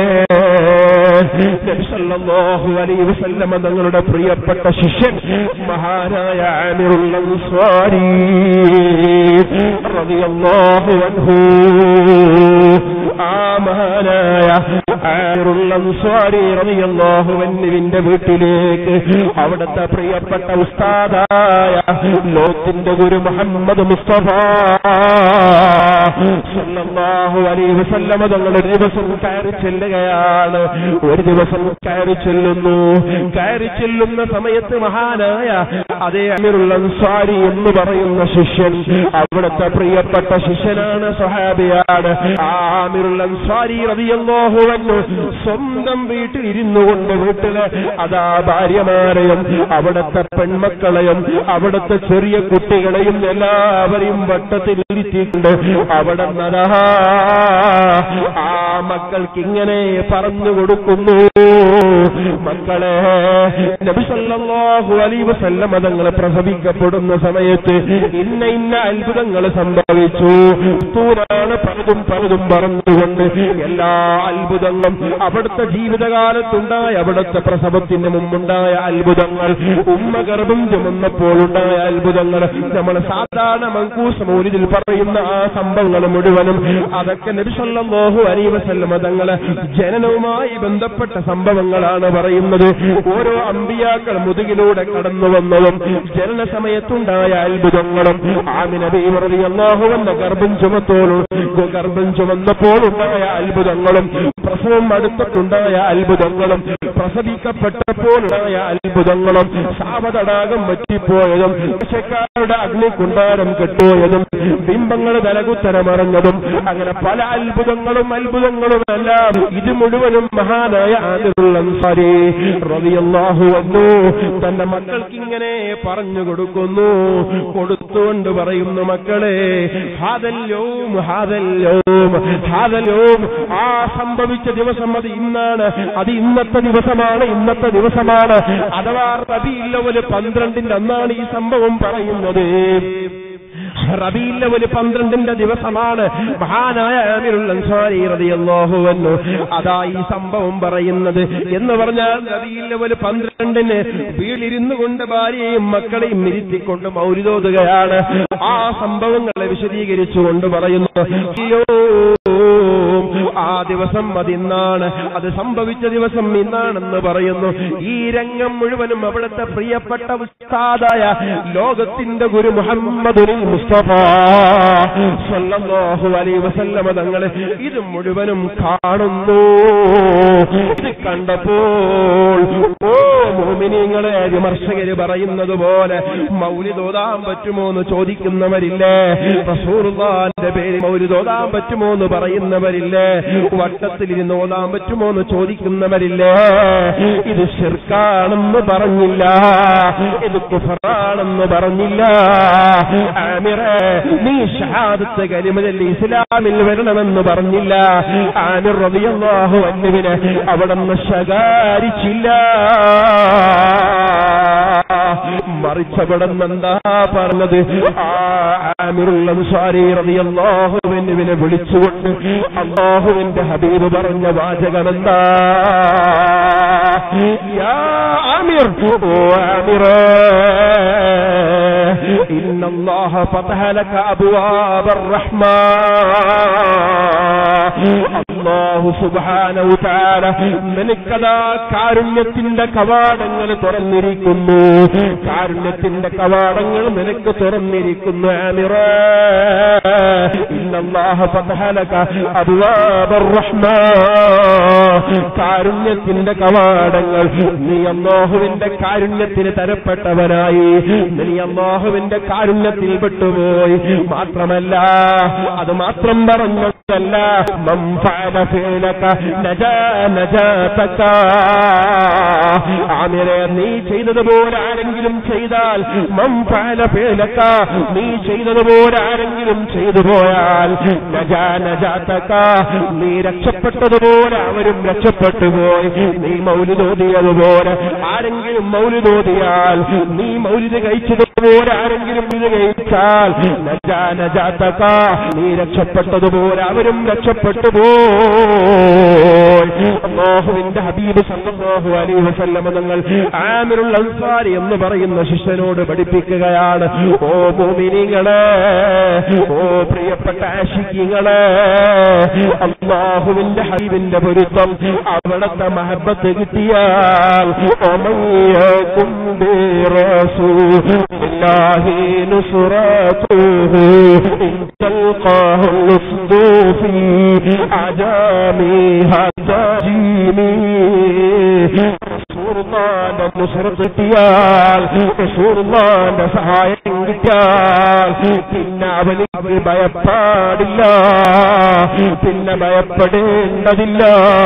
നബി സല്ലല്ലാഹു അലൈഹി വസല്ലം തങ്ങളുടെ പ്രിയപ്പെട്ട ശിഷ്യൻ മഹാനായ ആമിറുൽ അൻസ്വാരി റളിയല്ലാഹു അൻഹു, ആ മഹാനായ ആമിറുൽ അൻസ്വാരി റളിയല്ലാഹു അൻഹുവിന്റെ വീട്ടിലേക്ക് അവിടുത്തെ പ്രിയപ്പെട്ട ഉസ്താദായ ലോകത്തിന്റെ ഗുരു മുഹമ്മദ് മുസ്തഫ സല്ലല്ലാഹു അലൈഹി വസല്ലം തങ്ങൾ ഒരു ദിവസം കയറി ചെല്ലുകയാണ്. ഒരു ദിവസം കയറി ചെല്ലുന്നു. കയറി ചെല്ലുന്ന സമയത്ത് മഹാനായ അതേ അമീറുൽ അൻസ്വാരി എന്ന് പറയുന്ന ശിഷ്യൻ, അവിടുത്തെ പ്രിയപ്പെട്ട ശിഷ്യനാണ്, സ്വഹാബിയാണ്. ആ അമീറുൽ അൻസ്വാരി റളിയല്ലാഹു അൻഹു സ്വന്തം വീട്ടിൽ ഇരുന്നു കൊണ്ട് വീട്ടില് അതാ ഭാര്യമാരെയും അവിടുത്തെ പെൺമക്കളെയും അവിടുത്തെ ചെറിയ കുട്ടികളെയും എല്ലാവരെയും വട്ടത്തിൽ ഇരുത്തിയിട്ടുണ്ട്. അവിടെ ആ മക്കൾക്ക് ഇങ്ങനെ പറഞ്ഞു കൊടുക്കുന്നു, മക്കളെ, നബി സല്ലല്ലാഹു അലൈഹി വസല്ലം തങ്ങൾ പ്രസവിക്കപ്പെടുന്ന സമയത്ത് ഇന്ന ഇന്ന അത്ഭുതങ്ങൾ സംഭവിച്ചു. തൂരാണ് പലതും പലതും പറഞ്ഞുകൊണ്ട് എല്ലാ അത്ഭുതങ്ങളും അവിടുത്തെ ജീവിതകാലത്തുണ്ടായ, അവിടുത്തെ പ്രസവത്തിന് മുമ്പുണ്ടായ അത്ഭുതങ്ങൾ, ഉമ്മ ഗർഭം ചുമന്നപ്പോഴുണ്ടായ അത്ഭുതങ്ങൾ, നമ്മൾ സാധാരണ മങ്കൂസ് മൗലിദിൽ പറയും പറയുന്ന ആ സംഭവങ്ങൾ മുഴുവനും അതൊക്കെ നബി സല്ലല്ലാഹു അലൈഹി വസല്ലം തങ്ങളെ ജനനവുമായി ബന്ധപ്പെട്ട സംഭവങ്ങളാണ് പറയുന്നത്. ഓരോ അമ്പിയാക്കൾ മുതുകിലൂടെ കടന്നു വന്നതും ജനന സമയത്തുണ്ടായ അത്ഭുതങ്ങളും ആമിന ബീവി റളിയല്ലാഹു അൻഹ ഗർഭം ചുമത്തോളും ഗർഭം ചുമന്നപ്പോൾ ഉണ്ടായ അത്ഭുതങ്ങളും പ്രസവം അടുത്തിട്ടുണ്ടായ അത്ഭുതങ്ങളും പ്രസവിക്കപ്പെട്ടപ്പോൾ ഉണ്ടായ അത്ഭുതങ്ങളും സാവതടാകം വറ്റിപ്പോയതും യുടെ അഗ്നികുണ്ടാരം കെട്ടുപോയതും ബിംബങ്ങൾ തലകുത്തരമറിഞ്ഞതും അങ്ങനെ പല അത്ഭുതങ്ങളും അത്ഭുതങ്ങളുമെല്ലാം ഇത് മുഴുവനും മഹാനായ ആമിറുൽ അൻസാരി റളിയല്ലാഹു അൻഹു തന്റെ മക്കൾക്ക് ഇങ്ങനെ പറഞ്ഞു കൊടുക്കുന്നു. കൊടുത്തുകൊണ്ട് പറയുന്നു, മക്കളെ ഹാദൽ യൗം ഹാദൽ യൗം ഹാദൽ യൗം, ആ സംഭവിച്ച ദിവസം അത് ഇന്നാണ്, അത് ഇന്നത്തെ ദിവസമാണ്, ഇന്നത്തെ ദിവസമാണ്. അഥവാ റബീഉൽ അവ്വൽ പന്ത്രണ്ടിന്റെ അന്നാണ് ഈ സംഭവം പറയുന്നത്. റബീഉൽ അവ്വൽ പന്ത്രണ്ടിന്റെ ദിവസമാണ് മഹാനായ ആമിറുൽ അൻസാരി റളിയല്ലാഹു അൻഹു അതാ ഈ സംഭവം പറയുന്നത്. എന്ന് പറഞ്ഞാൽ റബീഉൽ അവ്വൽ പന്ത്രണ്ടിന് വീട്ടിലിരുന്നു കൊണ്ട് ഭാര്യയെയും മക്കളെയും ഇരുത്തിക്കൊണ്ട് മൗലിദോതുകയാണ്. ആ സംഭവങ്ങളെ വിശദീകരിച്ചുകൊണ്ട് പറയുന്നു, ആ ദിവസം അതിന്നാണ്, അത് സംഭവിച്ച ദിവസം ഇന്നാണെന്ന് പറയുന്നു. ഈ രംഗം മുഴുവനും അവിടുത്തെ പ്രിയപ്പെട്ട ഉസ്താദായ ലോകത്തിന്റെ ഗുരു മുഹമ്മദുൽ മുസ്തഫ സല്ലല്ലാഹു അലൈഹി വസല്ലം തങ്ങളെ ഇത് മുഴുവനും കാണുന്നു. ഇത് കണ്ടപ്പോൾ ഓ മുഅ്മിനീങ്ങളെ, വിമർശകര് പറയുന്നത് പോലെ മൗലിദ് ഓതാൻ പറ്റുമോ എന്ന് ചോദിക്കുന്നവരില്ലേ? റസൂലുള്ളാഹിന്റെ പേരിൽ മൗലിദ് ഓതാൻ പറ്റുമോ എന്ന് പറയുന്നവരില്ലേ? വട്ടത്തിലിരുന്ന് ഓതാൻ പറ്റുമോ എന്ന് ചോദിക്കുന്നവരില്ലേ? ഇത് ശിർക്കാണെന്ന് പറഞ്ഞില്ല, ഇത് കുഫറാണെന്ന് പറഞ്ഞില്ല. ആമിറേ, നീ ഷഹാദത്ത് കലിമ ചൊല്ലി ഇസ്ലാമിൽ വരണമെന്ന് പറഞ്ഞില്ല. ആമിർ റളിയല്ലാഹു അൻഹുവിനെ അവിടുന്ന് ശകാരിച്ചില്ല. മറിച്ചവിടുന്ന് എന്താ പറഞ്ഞത്? ആമിറുൽ അൻസാരി റളിയല്ലാഹു അൻഹുവിനെ വിളിച്ചുകൊണ്ട് അല്ലാഹുവിന്റെ ഹബീബ് പറഞ്ഞ വാചകമെന്താ? യാ ആമിർ, ഓ ആമിറേ, ഇന്നല്ലാഹ ഫതഹ ലക അബ്വാബർ റഹ്മാൻ. അല്ലാഹു സുബ്ഹാനഹു തആല നിനക്കതാ കാരുണ്യത്തിന്റെ കവാടങ്ങൾ തുറന്നിരിക്കുന്നു. കാരുണ്യത്തിന്റെ കവാടങ്ങൾ നിനക്ക് തുറന്നിരിക്കുന്നു ആമിറേ. ഇന്നല്ലാഹ ഫതഹ ലക അബ്വാബർ റഹ്മാൻ. കാരുണ്യത്തിന്റെ കവാടങ്ങൾ, നീ അല്ലാഹുവിന്റെ കാരുണ്യത്തിന് തരപ്പെട്ടവനായി, നീ അല്ലാഹുവിന്റെ കാരുണ്യത്തിൽ പെട്ടുപോയി. മാത്രമല്ല, അത് മാത്രം പറഞ്ഞതല്ല, മൻ ഫഅല ഫിഅലക നജാ നജാതക. ആമിറേ, നീ ചെയ്തതുപോലെ ആരെങ്കിലും ചെയ്താൽ, മൻ ഫഅല ഫിഅലക, നീ ചെയ്തതുപോലെ ആരെങ്കിലും ചെയ്തു പോയാൽ, നജാ നജാതക, നീ രക്ഷപ്പെട്ടതുപോലെ അവരും രക്ഷപ്പെട്ടു പോയി. നീ മൗലിദ് ഓതിയതുപോലെ ആരെങ്കിലും മൗലിദ് ഓതിയാൽ, നീ മൗലിദ് കഴിച്ചതുപോലെ ആരെങ്കിലും ഇത് കഴിച്ചാൽ, നജാ നജാതക, നീ രക്ഷപ്പെട്ടതുപോലെ അവരും രക്ഷപ്പെട്ടു പോയി. അല്ലാഹുവിന്റെ ഹബീബ് സല്ലല്ലാഹു അലൈഹി വസല്ലം തങ്ങൾ ആമിറുൽ അൻസാരി എന്ന് പറയുന്ന ശിഷ്യനോട് പഠിപ്പിക്കുകയാണ്. ഓ മുഅ്മിനീങ്ങളെ, ഓ പ്രിയപ്പെട്ട ആശിഖീങ്ങളെ, അല്ലാഹുവിന്റെ ഹബീബിന്റെ പൊരുത്തം, അവിടുത്തെ മഹബത്ത് കിട്ടിയാൽ, ഒമയ്യകും ബിറസൂലില്ലാഹി നുസ്റതുഹു ഇൻ തൽഖാഹു ലുസ്ദൂഫി അജാമി ഹജീമി. റസൂലുള്ളാഹിന്റെ നുസ്റത്ത് കിട്ടിയാൽ, റസൂലുള്ളാഹിന്റെ സഹായം കിട്ടിയാൽ, പിന്നെ അവനിക്ക് ഭയപ്പാടില്ല, പിന്നെ ഭയപ്പെടേണ്ടതില്ല.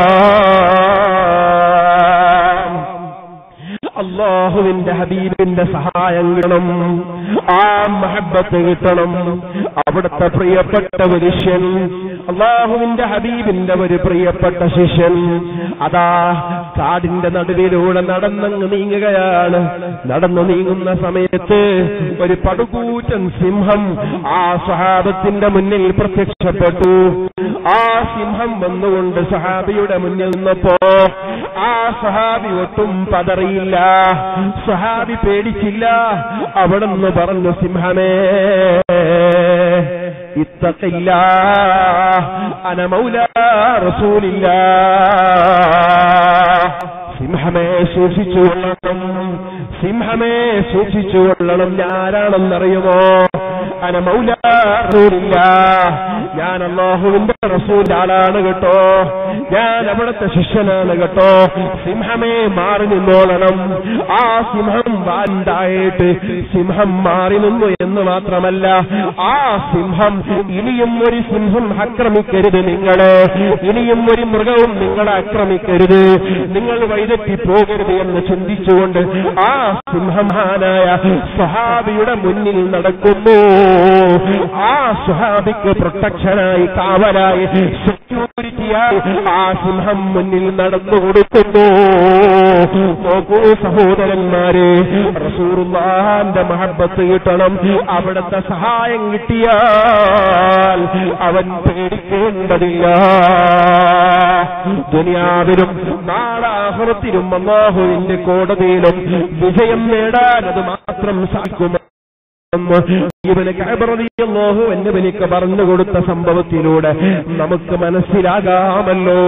അല്ലാഹുവിന്റെ ഹബീബിന്റെ സഹായം കിട്ടണം, ആ മഹബത്ത് കിട്ടണം. അവിടുത്തെ പ്രിയപ്പെട്ട ഒരു ശിഷ്യൻ, അല്ലാഹുവിന്റെ ഹബീബിന്റെ ഒരു പ്രിയപ്പെട്ട ശിഷ്യൻ അതാ കാടിന്റെ നടുവിലൂടെ നടന്നങ്ങ് നീങ്ങുകയാണ്. നടന്നു നീങ്ങുന്ന സമയത്ത് ഒരു പടുകൂറ്റൻ സിംഹം ആ സ്വഹാബത്തിന്റെ മുന്നിൽ പ്രത്യക്ഷപ്പെട്ടു. ആ സിംഹം വന്നുകൊണ്ട് സ്വഹാബിയുടെ മുന്നിൽ നിന്നപ്പോ ആ സ്വഹാബി ഒട്ടും പതറിയില്ല, സ്വഹാബി പേടിച്ചില്ല. അവിടുന്ന് പറഞ്ഞു, സിംഹമേ, ഇത്തഖില്ലാഹ് അന മൗലാ റസൂലില്ലാഹ്. സിംഹമേ സൂക്ഷിച്ചുകൊള്ളണം, സിംഹമേ സൂക്ഷിച്ചുകൊള്ളണം. ഞാനാണെന്നറിയുമോ? അന മൗലാ റസൂലില്ലാഹ്, ഞാൻ അല്ലാഹുവിന്റെ റസൂലിന്റെ ആളാണ് കേട്ടോ, ഞാൻ അവിടുത്തെ ശിഷ്യനാണ് കേട്ടോ. സിംഹമേ മാറി നിന്നോളണം. ആ സിംഹം വാണ്ടായിട്ട് സിംഹം മാറി നിന്നു എന്ന് മാത്രമല്ല, ആ സിംഹം ഇനിയും ഒരു സിംഹം ആക്രമിക്കരുത് നിങ്ങളെ, ഇനിയും ഒരു മൃഗവും നിങ്ങളെ ആക്രമിക്കരുത്, നിങ്ങൾ വഴിതെറ്റി പോകരുത് എന്ന് ചിന്തിച്ചുകൊണ്ട് ആ സിംഹമാനായ സ്വഹാബിയുടെ മുന്നിൽ നടക്കുന്നു. ആ സ്വഹാബിക്ക് പ്രൊട്ടക്ഷനായി, കാവലായി, സെക്യൂരിറ്റിയായി ആ സിംഹം മുന്നിൽ നടന്നു കൊടുക്കുന്നു. നോക്കൂ സഹോദരന്മാരെ, റസൂലുള്ളാഹിന്റെ മഹബത്ത് കിട്ടണം, അവിടുത്തെ സഹായം കിട്ടിയാൽ അവൻ പേടിക്കേണ്ടതില്ല. ദുനിയാവിലും നാളെ ആഖിറത്തിലും അല്ലാഹുവിന്റെ കോടതിയിലും വിജയം നേടാൻ അത് മാത്രം സാധിക്കും. ഇബ്നു കഅബ് റളിയല്ലാഹു അൻഹു എനിക്ക് പറഞ്ഞു കൊടുത്ത സംഭവത്തിലൂടെ നമുക്ക് മനസ്സിലാകാമല്ലോ.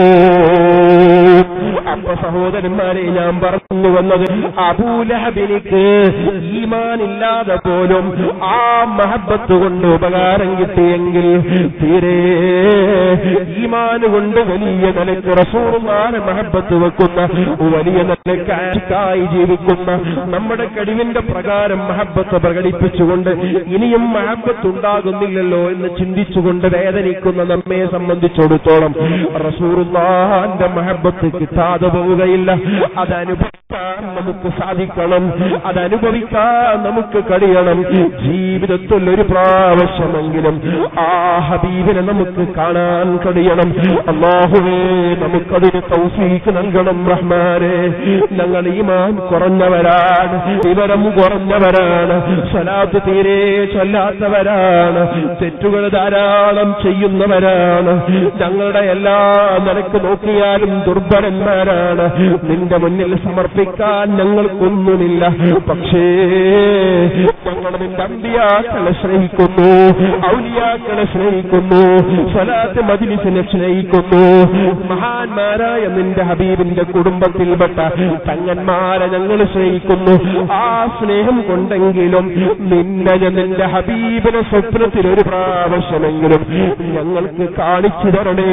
അപ്പൊ സഹോദരന്മാരെ, ഞാൻ പറഞ്ഞു വന്നത്, അബൂലഹബിനിക്ക് ഈമാനില്ലാതെ പോലും ആ മഹബത്ത് കൊണ്ട് ഉപകാരം കിട്ടിയെങ്കിൽ തീരെ ഈമാൻ കൊണ്ട് വലിയ നിലക്ക് റസൂലുള്ളാഹിനെ മഹബത്ത് വെക്കുന്ന, വലിയ നിലക്കായി ജീവിക്കുന്ന, നമ്മുടെ കഴിവിന്റെ പ്രകാരം മഹബത്ത് പ്രകടിപ്പിച്ചുകൊണ്ട് ഇനിയും മഹബത്ത് ഉണ്ടാകുന്നില്ലല്ലോ എന്ന് ചിന്തിച്ചുകൊണ്ട് വേദനിക്കുന്ന നമ്മെ സംബന്ധിച്ചിടത്തോളം റസൂലുള്ളാഹിന്റെ മഹബത്ത് കിട്ടാതെ പോവുകയില്ല. അതനുഭവിക്കാൻ നമുക്ക് സാധിക്കണം, അതനുഭവിക്കാൻ നമുക്ക് കഴിയണം. ജീവിതത്തിൽ ഒരു പ്രാവശ്യമെങ്കിലും ആ ഹബീബിനെ നമുക്ക് കാണാൻ കഴിയണം. അല്ലാഹുവേ, നമുക്കതിന് തൗഫീഖ് നൽകണം റഹ്മാനെ. ഞങ്ങൾ ഈമാൻ കുറഞ്ഞവരാണ്, വിവരം കുറഞ്ഞവരാണ്, സ്വലാത്ത് തീരെ ചൊല്ലാത്തവരാണ്, തെറ്റുകൾ ധാരാളം ചെയ്യുന്നവരാണ്, ഞങ്ങളുടെ എല്ലാ നിലക്ക് നോക്കിയാലും ദുർബലന്മാരാണ്. നിന്റെ മുന്നിൽ സമർപ്പിക്കാൻ ഞങ്ങൾക്കൊന്നുമില്ല. പക്ഷേ ഞങ്ങൾ നിന്റെ അമ്പിയാക്കളെ സ്നേഹിക്കുന്നു, ഔലിയാക്കളെ സ്നേഹിക്കുന്നു, സ്വലാത്ത് മജ്ലിസിനെ സ്നേഹിക്കുന്നു. മഹാന്മാരായ നിന്റെ ഹബീബിന്റെ കുടുംബത്തിൽപ്പെട്ട തങ്ങന്മാരെ ഞങ്ങൾ സ്നേഹിക്കുന്നു. ആ സ്നേഹം കൊണ്ടെങ്കിലും നിന്നെ നിന്റെ ഹബീബിനെ സ്വപ്നത്തിൽ ഒരു പ്രാവശ്യമെങ്കിലും ഞങ്ങൾക്ക് കാണിച്ചു തരണേ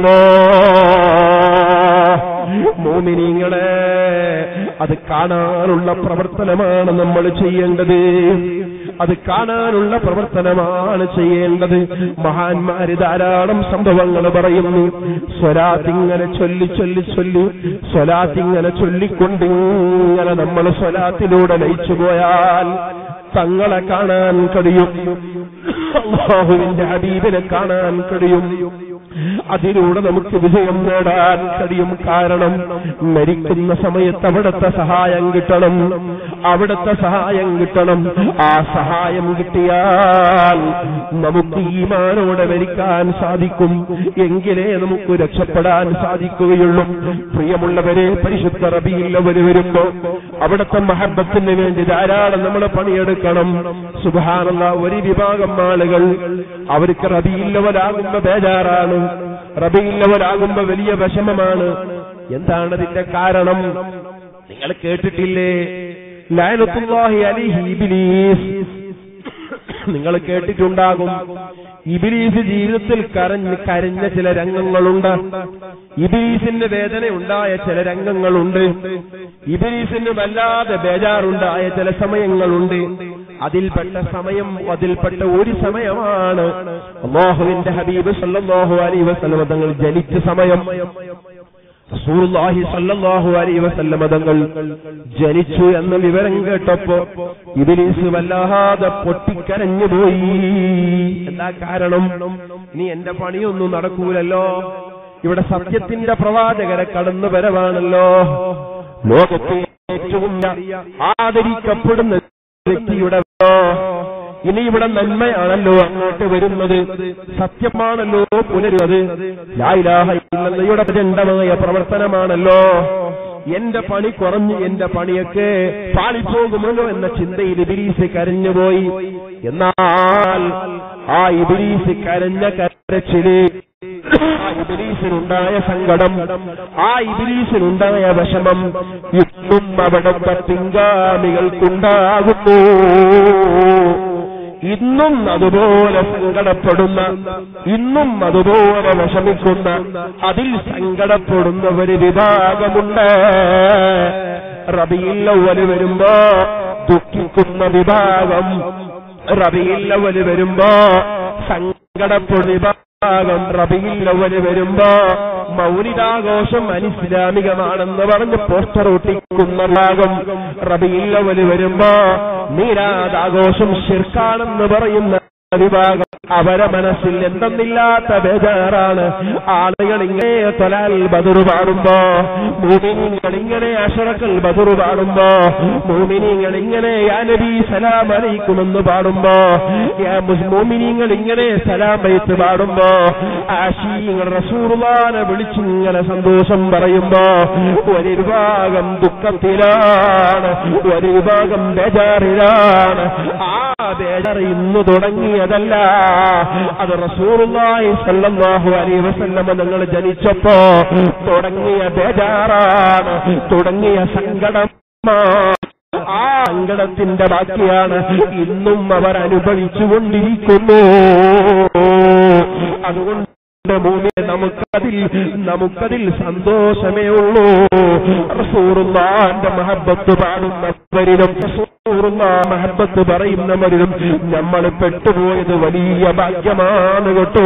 അല്ലാഹ്. മോമിനീങ്ങളെ, അത് കാണാനുള്ള പ്രവർത്തനമാണ് നമ്മൾ ചെയ്യേണ്ടത്, അത് കാണാനുള്ള പ്രവർത്തനമാണ് ചെയ്യേണ്ടത്. മഹാന്മാര് ധാരാളം സംഭവങ്ങൾ പറയുന്നു. സ്വലാത്തിങ്ങനെ ചൊല്ലി ചൊല്ലി ചൊല്ലി സ്വലാത്തിങ്ങനെ ചൊല്ലിക്കൊണ്ടിങ്ങനെ നമ്മൾ സ്വലാത്തിലൂടെ ലയിച്ചു പോയാൽ തങ്ങളെ കാണാൻ കഴിയും, അല്ലാഹുവിന്റെ ഹബീബിനെ കാണാൻ കഴിയും. അതിലൂടെ നമുക്ക് വിജയം നേടാൻ കഴിയും. കാരണം മരിക്കുന്ന സമയത്ത് അവിടുത്തെ സഹായം കിട്ടണം, അവിടുത്തെ സഹായം കിട്ടണം. ആ സഹായം കിട്ടിയാൽ നമുക്ക് ഈമാനോടെ മരിക്കാൻ സാധിക്കും. എങ്കിലേ നമുക്ക് രക്ഷപ്പെടാൻ സാധിക്കുകയുള്ളൂ. പ്രിയമുള്ളവരെ, പരിശുദ്ധ റബീഉൽ അവ്വൽ വരുമ്പോ അവിടുത്തെ മഹബത്തിന് വേണ്ടി ധാരാളം നമ്മൾ പണിയെടുക്കണം. സുബ്ഹാനല്ലാഹ്, ഒരു വിഭാഗം ആളുകൾ അവർക്ക് റബീഉൽ അവ്വൽ ആകുമ്പോ ബേജാറാണ്, റബീഉൽ അവ്വൽ ആകുമ്പോ വലിയ വിഷമമാണ്. എന്താണ് അതിന്റെ കാരണം? നിങ്ങൾ കേട്ടിട്ടില്ലേ? ലഅനത്തുല്ലാഹി അലൈഹി ഇബ്ലീസ്. നിങ്ങൾ കേട്ടിട്ടുണ്ടാകും. ഇബ്ലീസ് ജീവിതത്തിൽ കരഞ്ഞ് കരഞ്ഞ ചില രംഗങ്ങളുണ്ട്. ഇബ്ലീസിന്റെ വേദന ഉണ്ടായ ചില രംഗങ്ങളുണ്ട്. ഇബ്ലീസിന് വല്ലാതെ ബേജാറുണ്ടായ ചില സമയങ്ങളുണ്ട്. അതിൽപ്പെട്ട സമയം അതിൽപ്പെട്ട ഒരു സമയമാണ് അല്ലാഹുവിന്റെ ഹബീബ് സല്ലല്ലാഹു അലൈഹി വസല്ലം തങ്ങൾ ജനിച്ച സമയം. റസൂലുള്ളാഹി സല്ലല്ലാഹു അലൈഹി വസല്ലം തങ്ങൾ ജനിച്ചു എന്ന വിവരം കേട്ടപ്പോ ഇബ്ലീസ് വല്ലാതെ പൊട്ടിക്കരഞ്ഞു പോയി. എന്താ കാരണം? ഇനി എന്റെ പണിയൊന്നും നടക്കൂലല്ലോ, ഇവിടെ സത്യത്തിന്റെ പ്രവാചകരെ കടന്നു വരവാണല്ലോ, ലോകത്തെ ഏറ്റവും ആദരിക്കപ്പെടുന്ന വ്യക്തിയുടെ ഇനി ഇവിടെ നന്മയാണല്ലോ അങ്ങോട്ട് വരുന്നത്, സത്യമാണല്ലോ പുലരുന്നത്, ലാ ഇലാഹ ഇല്ലല്ലാഹയുടെ പ്രചണ്ഡമായ പ്രവർത്തനമാണല്ലോ. എന്റെ പണി കുറഞ്ഞ് എന്റെ പണിയൊക്കെ പാളിപ്പോകുമല്ലോ എന്ന ചിന്തയിൽ ഇബ്ലീസ് കരഞ്ഞുപോയി. എന്നാൽ ആ ഇബ്ലീസ് കരഞ്ഞ കരച്ചില്, ആ ഇബ്ലീസിനുണ്ടായ സങ്കടം, ആ ഇബ്ലീസിനുണ്ടായ വിഷമം ഇന്നും അവിടുത്തെ പിൻഗാമികൾക്കുണ്ടാകുന്നു. ഇന്നും അതുപോലെ സങ്കടപ്പെടുന്ന, ഇന്നും അതുപോലെ വിഷമിക്കുന്ന, അതിൽ സങ്കടപ്പെടുന്ന ഒരു വിഭാഗമുണ്ട്. റബീഉൽ അവ്വൽ വരുമ്പോ ദുഃഖിക്കുന്ന വിഭാഗം, റബീഉൽ അവ്വൽ വരുമ്പോ സങ്കടപ്പെടുന്ന വിഭാഗം, റബീഉൽ അവ്വൽ വരുമ്പോ മൗലിദാഘോഷം അനിസ്ലാമികമാണെന്ന് പറഞ്ഞ് പോസ്റ്റർ ഒട്ടിക്കുന്ന ഭാഗം, റബീഉൽ അവ്വൽ വരുമ്പോ മീലാദാഘോഷം ശിർക്കാണെന്ന് പറയുന്ന വിഭാഗം. അവരെ മനസ്സിൽ എന്തെന്നില്ലാത്ത ബേജാറാണ്. ആളുകൾ ഇങ്ങനെ തൊലാൽ ബദർ പാടുമ്പോ, മുഅ്മിനീങ്ങൾ ഇങ്ങനെ അശ്റഖൽ ബദർ പാടുമ്പോ, മുഅ്മിനീങ്ങൾ ഇങ്ങനെ യാ നബി സലാം അലൈക്കുമെന്ന് പാടുമ്പോ, യാ മുഅ്മിനീങ്ങൾ ഇങ്ങനെ സലാം ബൈത്ത് പാടുമ്പോ, ആശീങ്ങൾ റസൂലുള്ളാഹിനെ വിളിച്ചിങ്ങനെ സന്തോഷം പറയുമ്പോ ഒരു വിഭാഗം ദുഃഖത്തിലാണ്, ഒരു വിഭാഗം ബേജാറിലാണ്. ആ ബേജാർ ഇന്ന് തുടങ്ങിയതല്ല, അത് റസൂലുള്ളാഹി സ്വല്ലല്ലാഹു അലൈഹി വസല്ലം നിങ്ങൾ ജനിച്ചപ്പോ തുടങ്ങിയ ബേജാറാണ്, തുടങ്ങിയ സങ്കടമാണ്. ആ സങ്കടത്തിന്റെ ബാക്കിയാണ് ഇന്നും അവർ അനുഭവിച്ചുകൊണ്ടിരിക്കുന്നു. അതുകൊണ്ട് മുഅ്മിനേ, നമുക്കതിൽ നമുക്കതിൽ സന്തോഷമേ ഉള്ളൂ. റസൂലുള്ളാഹിന്റെ മഹബ്ബത്ത് പാടുന്നവരിലും റസൂലുള്ളാഹി മഹബ്ബത്ത് പറയുന്നവരിലും നമ്മൾ പെട്ടുപോയത് വലിയ ഭാഗ്യമാണ് കേട്ടോ.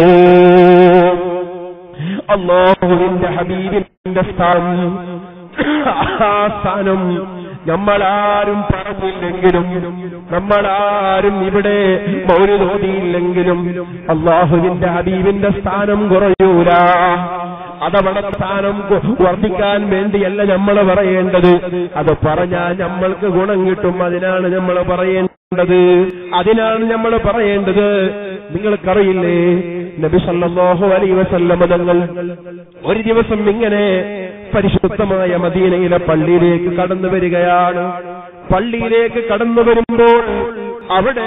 അല്ലാഹുവിന്റെ ഹബീബിന്റെ സ്ഥാനം, ആ സ്ഥാനം നമ്മളാരും പറഞ്ഞില്ലെങ്കിലും, നമ്മളാരും ഇവിടെ മൗലിദ് ഓതിയില്ലെങ്കിലും അല്ലാഹുവിന്റെ ഹബീബിന്റെ സ്ഥാനം കുറയൂല. അതവിടെ സ്ഥാനം വർദ്ധിക്കാൻ വേണ്ടിയല്ല നമ്മൾ പറയേണ്ടത്, അത് പറഞ്ഞാൽ നമ്മൾക്ക് ഗുണം കിട്ടും. അതിനാണ് നമ്മൾ പറയേണ്ടത്, അതിനാണ് നമ്മൾ പറയേണ്ടത്. നിങ്ങൾക്കറിയില്ലേ, നബി സല്ലല്ലാഹു അലൈഹി വസല്ലം തങ്ങൾ ഒരു ദിവസം ഇങ്ങനെ പരിശുദ്ധമായ മദീനയിലെ പള്ളിയിലേക്ക് കടന്നു വരികയാണ്. പള്ളിയിലേക്ക് കടന്നു വരുമ്പോൾ അവിടെ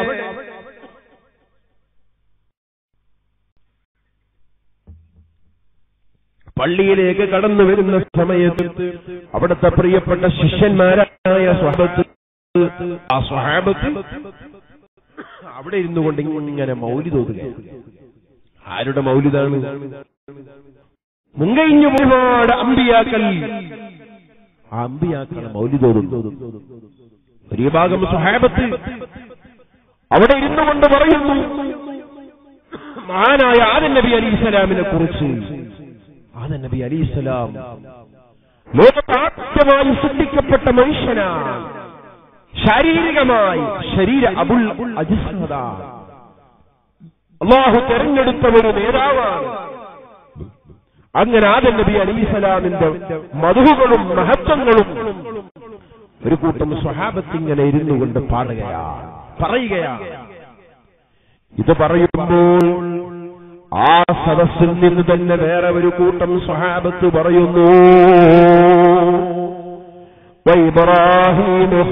പള്ളിയിലേക്ക് കടന്നു വരുന്ന സമയത്ത് അവിടുത്തെ പ്രിയപ്പെട്ട ശിഷ്യന്മാരായ സ്വഹാബത്ത്, ആ സ്വഹാബത്ത് അവിടെ ഇരുന്നു കൊണ്ട് ഇങ്ങനെ മൗലിദ് ഓതുകയാണ്. ആരുടെ മൗലിദാണ്? മുൻകഴിഞ്ഞു ഒരുപാട് അമ്പിയാക്കൾ, ആ അമ്പിയാക്കൾ മൗലിദ് ഓതുന്നു. ഒരു വിഭാഗം സ്വഹാബത്ത് അവിടെ ഇരുന്നു കൊണ്ട് പറയുന്നു മഹാനായ ആദം നബി അലൈഹിസ്സലാമിനെ കുറിച്ച്. ആദം നബി അലൈഹിസ്സലാം ലോകത്താദ്യമായി സൃഷ്ടിക്കപ്പെട്ട മനുഷ്യനാണ്. ശാരീരികമായി ശരീര അബുൽ അജ്സദ, അല്ലാഹു തെരഞ്ഞെടുത്ത ഒരു നേതാവാണ്. അങ്ങനെ ആദം നബി അലൈഹിസ്സലാമിന്റെ മദ്ഹുകളും മഹത്വങ്ങളും ഒരു കൂട്ടം സ്വഹാബത്ത് ഇങ്ങനെ ഇരുന്നു കൊണ്ട് പാടുകയാണ്, പറയുകയാണ്. ഇത് പറയുമ്പോൾ ആ സദസ്സിൽ നിന്ന് തന്നെ വേറെ ഒരു കൂട്ടം സ്വഹാബത്ത് പറയുന്നു, വഇബ്രാഹീമു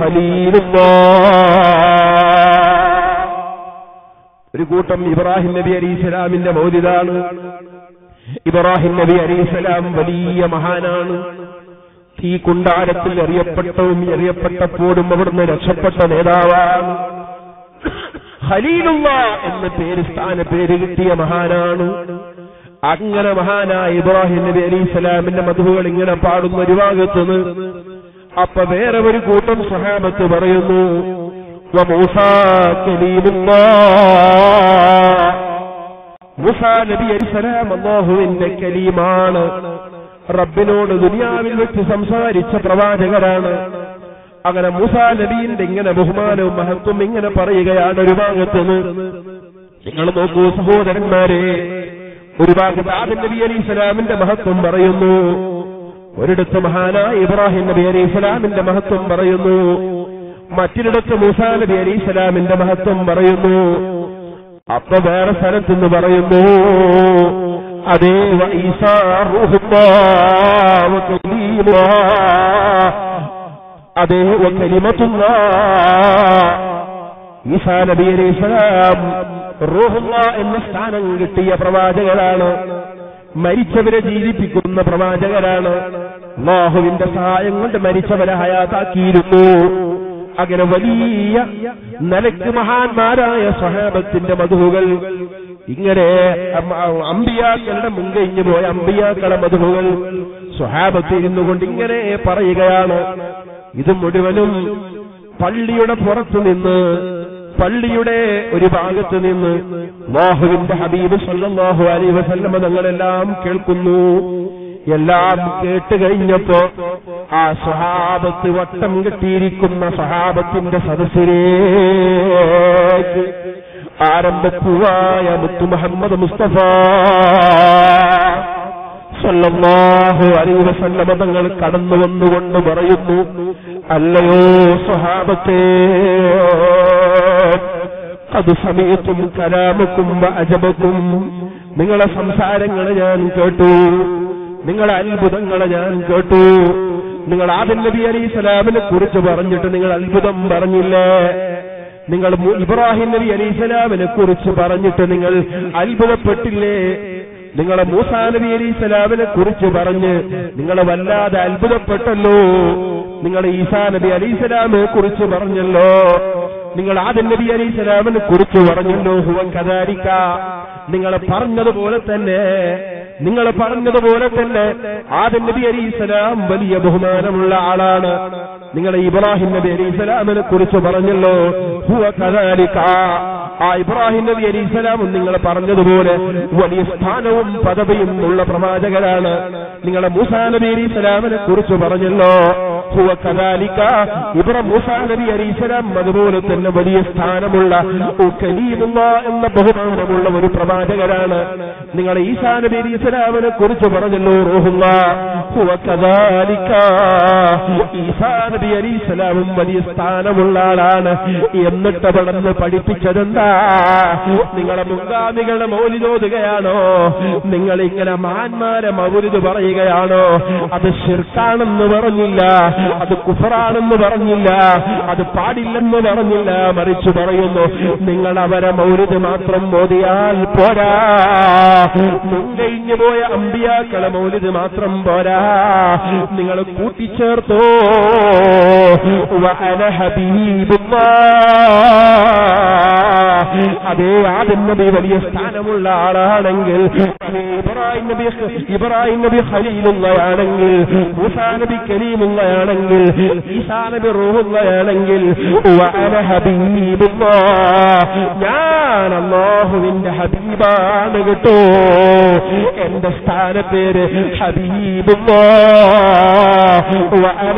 ഖലീലുല്ലാഹ്. ഒരു കൂട്ടം ഇബ്രാഹിം നബി അലൈഹിസ്സലാമിന്റെ മൗലിദാണ്. ഇബ്രാഹിം നബി അലൈഹിസ്സലാം വലിയ മഹാനാണ്. ഈ കുണ്ടാരത്തിൽ എറിയപ്പെട്ടവും എറിയപ്പെട്ടപ്പോഴും അവിടുന്ന് രക്ഷപ്പെട്ട നേതാവാണ്. ഖലീലുല്ലാഹ് എന്ന പേര്, സ്ഥാന പേര് കിട്ടിയ മഹാനാണ്. അങ്ങനെ മഹാനായ ഇബ്രാഹിം നബി അലൈഹിസ്സലാമിന്റെ മദ്ഹുകൾ ഇങ്ങനെ പാടുന്ന ഒരു ഭാഗത്തുനിന്ന് അപ്പൊ വേറെ ഒരു കൂട്ടം സ്വഹാബത്ത് പറയുന്നു, വമൂസാ കലീമുല്ലാഹ്. മൂസാ നബി അലൈഹിസ്സലാം അല്ലാഹുവിന്റെ കലീമാണ്. റബ്ബിനോട് ദുനിയാവിൽ വെച്ച് സംസാരിച്ച പ്രവാചകരാണ്. അങ്ങനെ മൂസാ നബിയുടെ ഇങ്ങനെ ബഹുമാനവും മഹത്വം ഇങ്ങനെ പറയുകയാണ് ഒരു ഭാഗത്തുനിന്ന്. നിങ്ങൾ നോക്കൂ സഹോദരന്മാരെ, ഒരു ഭാഗത്ത് ആദം നബി അലൈഹിസ്സലാമിന്റെ മഹത്വം പറയുന്നു, ഒരിടത്ത് മഹാനായ ഇബ്രാഹിം നബി അലൈഹിസ്സലാമിന്റെ മഹത്വം പറയുന്നു, മറ്റൊരിടത്ത് മൂസാ നബി അലൈഹിസ്സലാമിന്റെ മഹത്വം പറയുന്നു. അപ്പൊ വേറെ സ്ഥലത്തുനിന്ന് പറയുന്നു, അതേ ഈസാ റൂഹുല്ലാഹ് വ കലീമുല്ലാഹ്, അതേ വ കലിമത്തുല്ലാഹ്. ഈസാ നബി അലൈഹിസ്സലാം റൂഹുല്ലാഹ് എന്ന സ്ഥാനം കിട്ടിയ പ്രവാചകരാണ്, മരിച്ചവരെ ജീവിപ്പിക്കുന്ന പ്രവാചകരാണ്. അല്ലാഹുവിന്റെ സഹായം കൊണ്ട് മരിച്ചവരെ ഹയാത്താക്കിയിരുന്നു. അങ്ങനെ വലിയ നിലയ്ക്ക് മഹാന്മാരായ സ്വഹാബത്തിന്റെ മധുഹുകൾ, ഇങ്ങനെ അമ്പിയാക്കളുടെ മുൻകഴിഞ്ഞു പോയ അമ്പിയാക്കളുടെ മധുഹുകൾ സ്വഹാബത്ത് ഇരുന്നുകൊണ്ട് ഇങ്ങനെ പറയുകയാണ്. ഇത് മുഴുവനും പള്ളിയുടെ പുറത്തു നിന്ന്, പള്ളിയുടെ ഒരു ഭാഗത്ത് നിന്ന് അല്ലാഹുവിന്റെ ഹബീബ് സല്ലല്ലാഹു അലൈഹി വസല്ലം തങ്ങളെല്ലാം കേൾക്കുന്നു. എല്ലാം കേട്ട് കഴിഞ്ഞപ്പോ ആ സ്വഹാബത്ത് വട്ടം കെട്ടിയിരിക്കുന്ന സ്വഹാബത്തിന്റെ സദസ്സിലേക്ക് ആരംഭപ്പൂവായ മുത്തു മുഹമ്മദ് മുസ്തഫ സല്ലല്ലാഹു അലൈഹി വസല്ലം തങ്ങൾ കടന്നു വന്നുകൊണ്ട് പറയുന്നു, അല്ലയോ സ്വഹാബത്തേ, ഖദ് സമീഅതും കലാമകും വഅജബകും, നിങ്ങളെ സംസാരങ്ങൾ ഞാൻ കേട്ടു, നിങ്ങളെ അത്ഭുതങ്ങളെ ഞാൻ കേട്ടു. നിങ്ങൾ ആദം നബി അലൈഹിസ്സലാമിനെ കുറിച്ച് പറഞ്ഞിട്ട് നിങ്ങൾ അത്ഭുതം പറഞ്ഞില്ലേ? നിങ്ങൾ ഇബ്രാഹിം നബി അലൈഹിസ്സലാമിനെ കുറിച്ച് പറഞ്ഞിട്ട് നിങ്ങൾ അത്ഭുതപ്പെട്ടില്ലേ? നിങ്ങളെ മൂസാ നബി അലൈഹിസ്സലാമിനെ കുറിച്ച് പറഞ്ഞ് നിങ്ങൾ വല്ലാതെ അത്ഭുതപ്പെട്ടല്ലോ. നിങ്ങൾ ഈസാ നബി അലൈഹിസ്സലാമിനെ കുറിച്ച് പറഞ്ഞല്ലോ, നിങ്ങൾ ആദം നബി അലൈഹിസ്സലാമിനെ കുറിച്ച് പറഞ്ഞല്ലോ. ഹുവ കദാലിക, നിങ്ങൾ പറഞ്ഞതുപോലെ തന്നെ, നിങ്ങൾ പറഞ്ഞതുപോലെ തന്നെ ആദം നബി അലൈഹിസ്സലാം വലിയ ബഹുമാനമുള്ള ആളാണ്. നിങ്ങൾ ഇബ്രാഹിം നബി അലൈഹിസ്സലാമിനെ കുറിച്ച് പറഞ്ഞല്ലോ. ഹുവ കദാലിക, ആ ഇബ്രാഹിം നബി അലൈഹിസ്സലാമും നിങ്ങൾ പറഞ്ഞതുപോലെ വലിയ സ്ഥാനവും പദവിയും ഉള്ള പ്രവാചകരാണ്. നിങ്ങളെ മൂസാ നബി അലൈഹിസ്സലാമിനെ കുറിച്ച് പറഞ്ഞല്ലോ. ഹുവ കദാലിക, ഇബ്രാഹിം മൂസാ നബി അലൈഹിസ്സലാം അതുപോലെ തന്നെ വലിയ സ്ഥാനമുള്ള കലീമുല്ലാഹ് എന്ന ബഹുമാനമുള്ള ഒരു പ്രവാചകരാണ്. നിങ്ങൾ ഈസാ നബി അലൈഹിസ്സലാമിനെ കുറിച്ച് പറഞ്ഞല്ലോ. റൂഹുല്ലാഹ്, ഹുവ കദാലിക, ഈസാ നബി അലൈഹിസ്സലാമും വലിയ സ്ഥാനമുള്ള ആളാണ്. എന്നിട്ട് അവിടുന്ന് പഠിപ്പിച്ചതെന്താ? നിങ്ങളെ മുൻഗാമികളുടെ മൗലിദ് ഓതുകയാണോ? നിങ്ങൾ ഇങ്ങനെ മഹാന്മാരെ മൗലിദ് പറയുകയാണോ? അത് ശിർക്കാണെന്ന് പറഞ്ഞില്ല, അത് കുഫറാണെന്ന് പറഞ്ഞില്ല, അത് പാടില്ലെന്ന് പറഞ്ഞില്ല. മറിച്ച് പറയുന്നു, നിങ്ങൾ അവരെ മൗലിദ് മാത്രം ഓതിയാൽ പോരാ, മുൻകഴിഞ്ഞു പോയ അമ്പിയാക്കളെ മൗലിദ് മാത്രം പോരാ, നിങ്ങൾ കൂട്ടിച്ചേർത്തോ. വഅന ഹബീബുല്ലാഹ്, അതേ ആദം നബി വലിയ സ്ഥാനമുള്ള ആളാണെങ്കിൽ, ഇബ്രാഹിം നബി ഇബ്രാഹിം നബി ഖലീലുള്ളയാണെങ്കിൽ, മൂസാ നബി കലീമുള്ളയാണെങ്കിൽ, ഈസാ നബി റൂഹുള്ളയാണെങ്കിൽ, വഅന ഹബീബുല്ലാഹ്, ഞാൻ അല്ലാഹുവിന്റെ ഹബീബാണ് കേട്ടോ. എന്റെ സ്ഥാനപ്പേര് ഹബീബുല്ലാഹ്, വഅന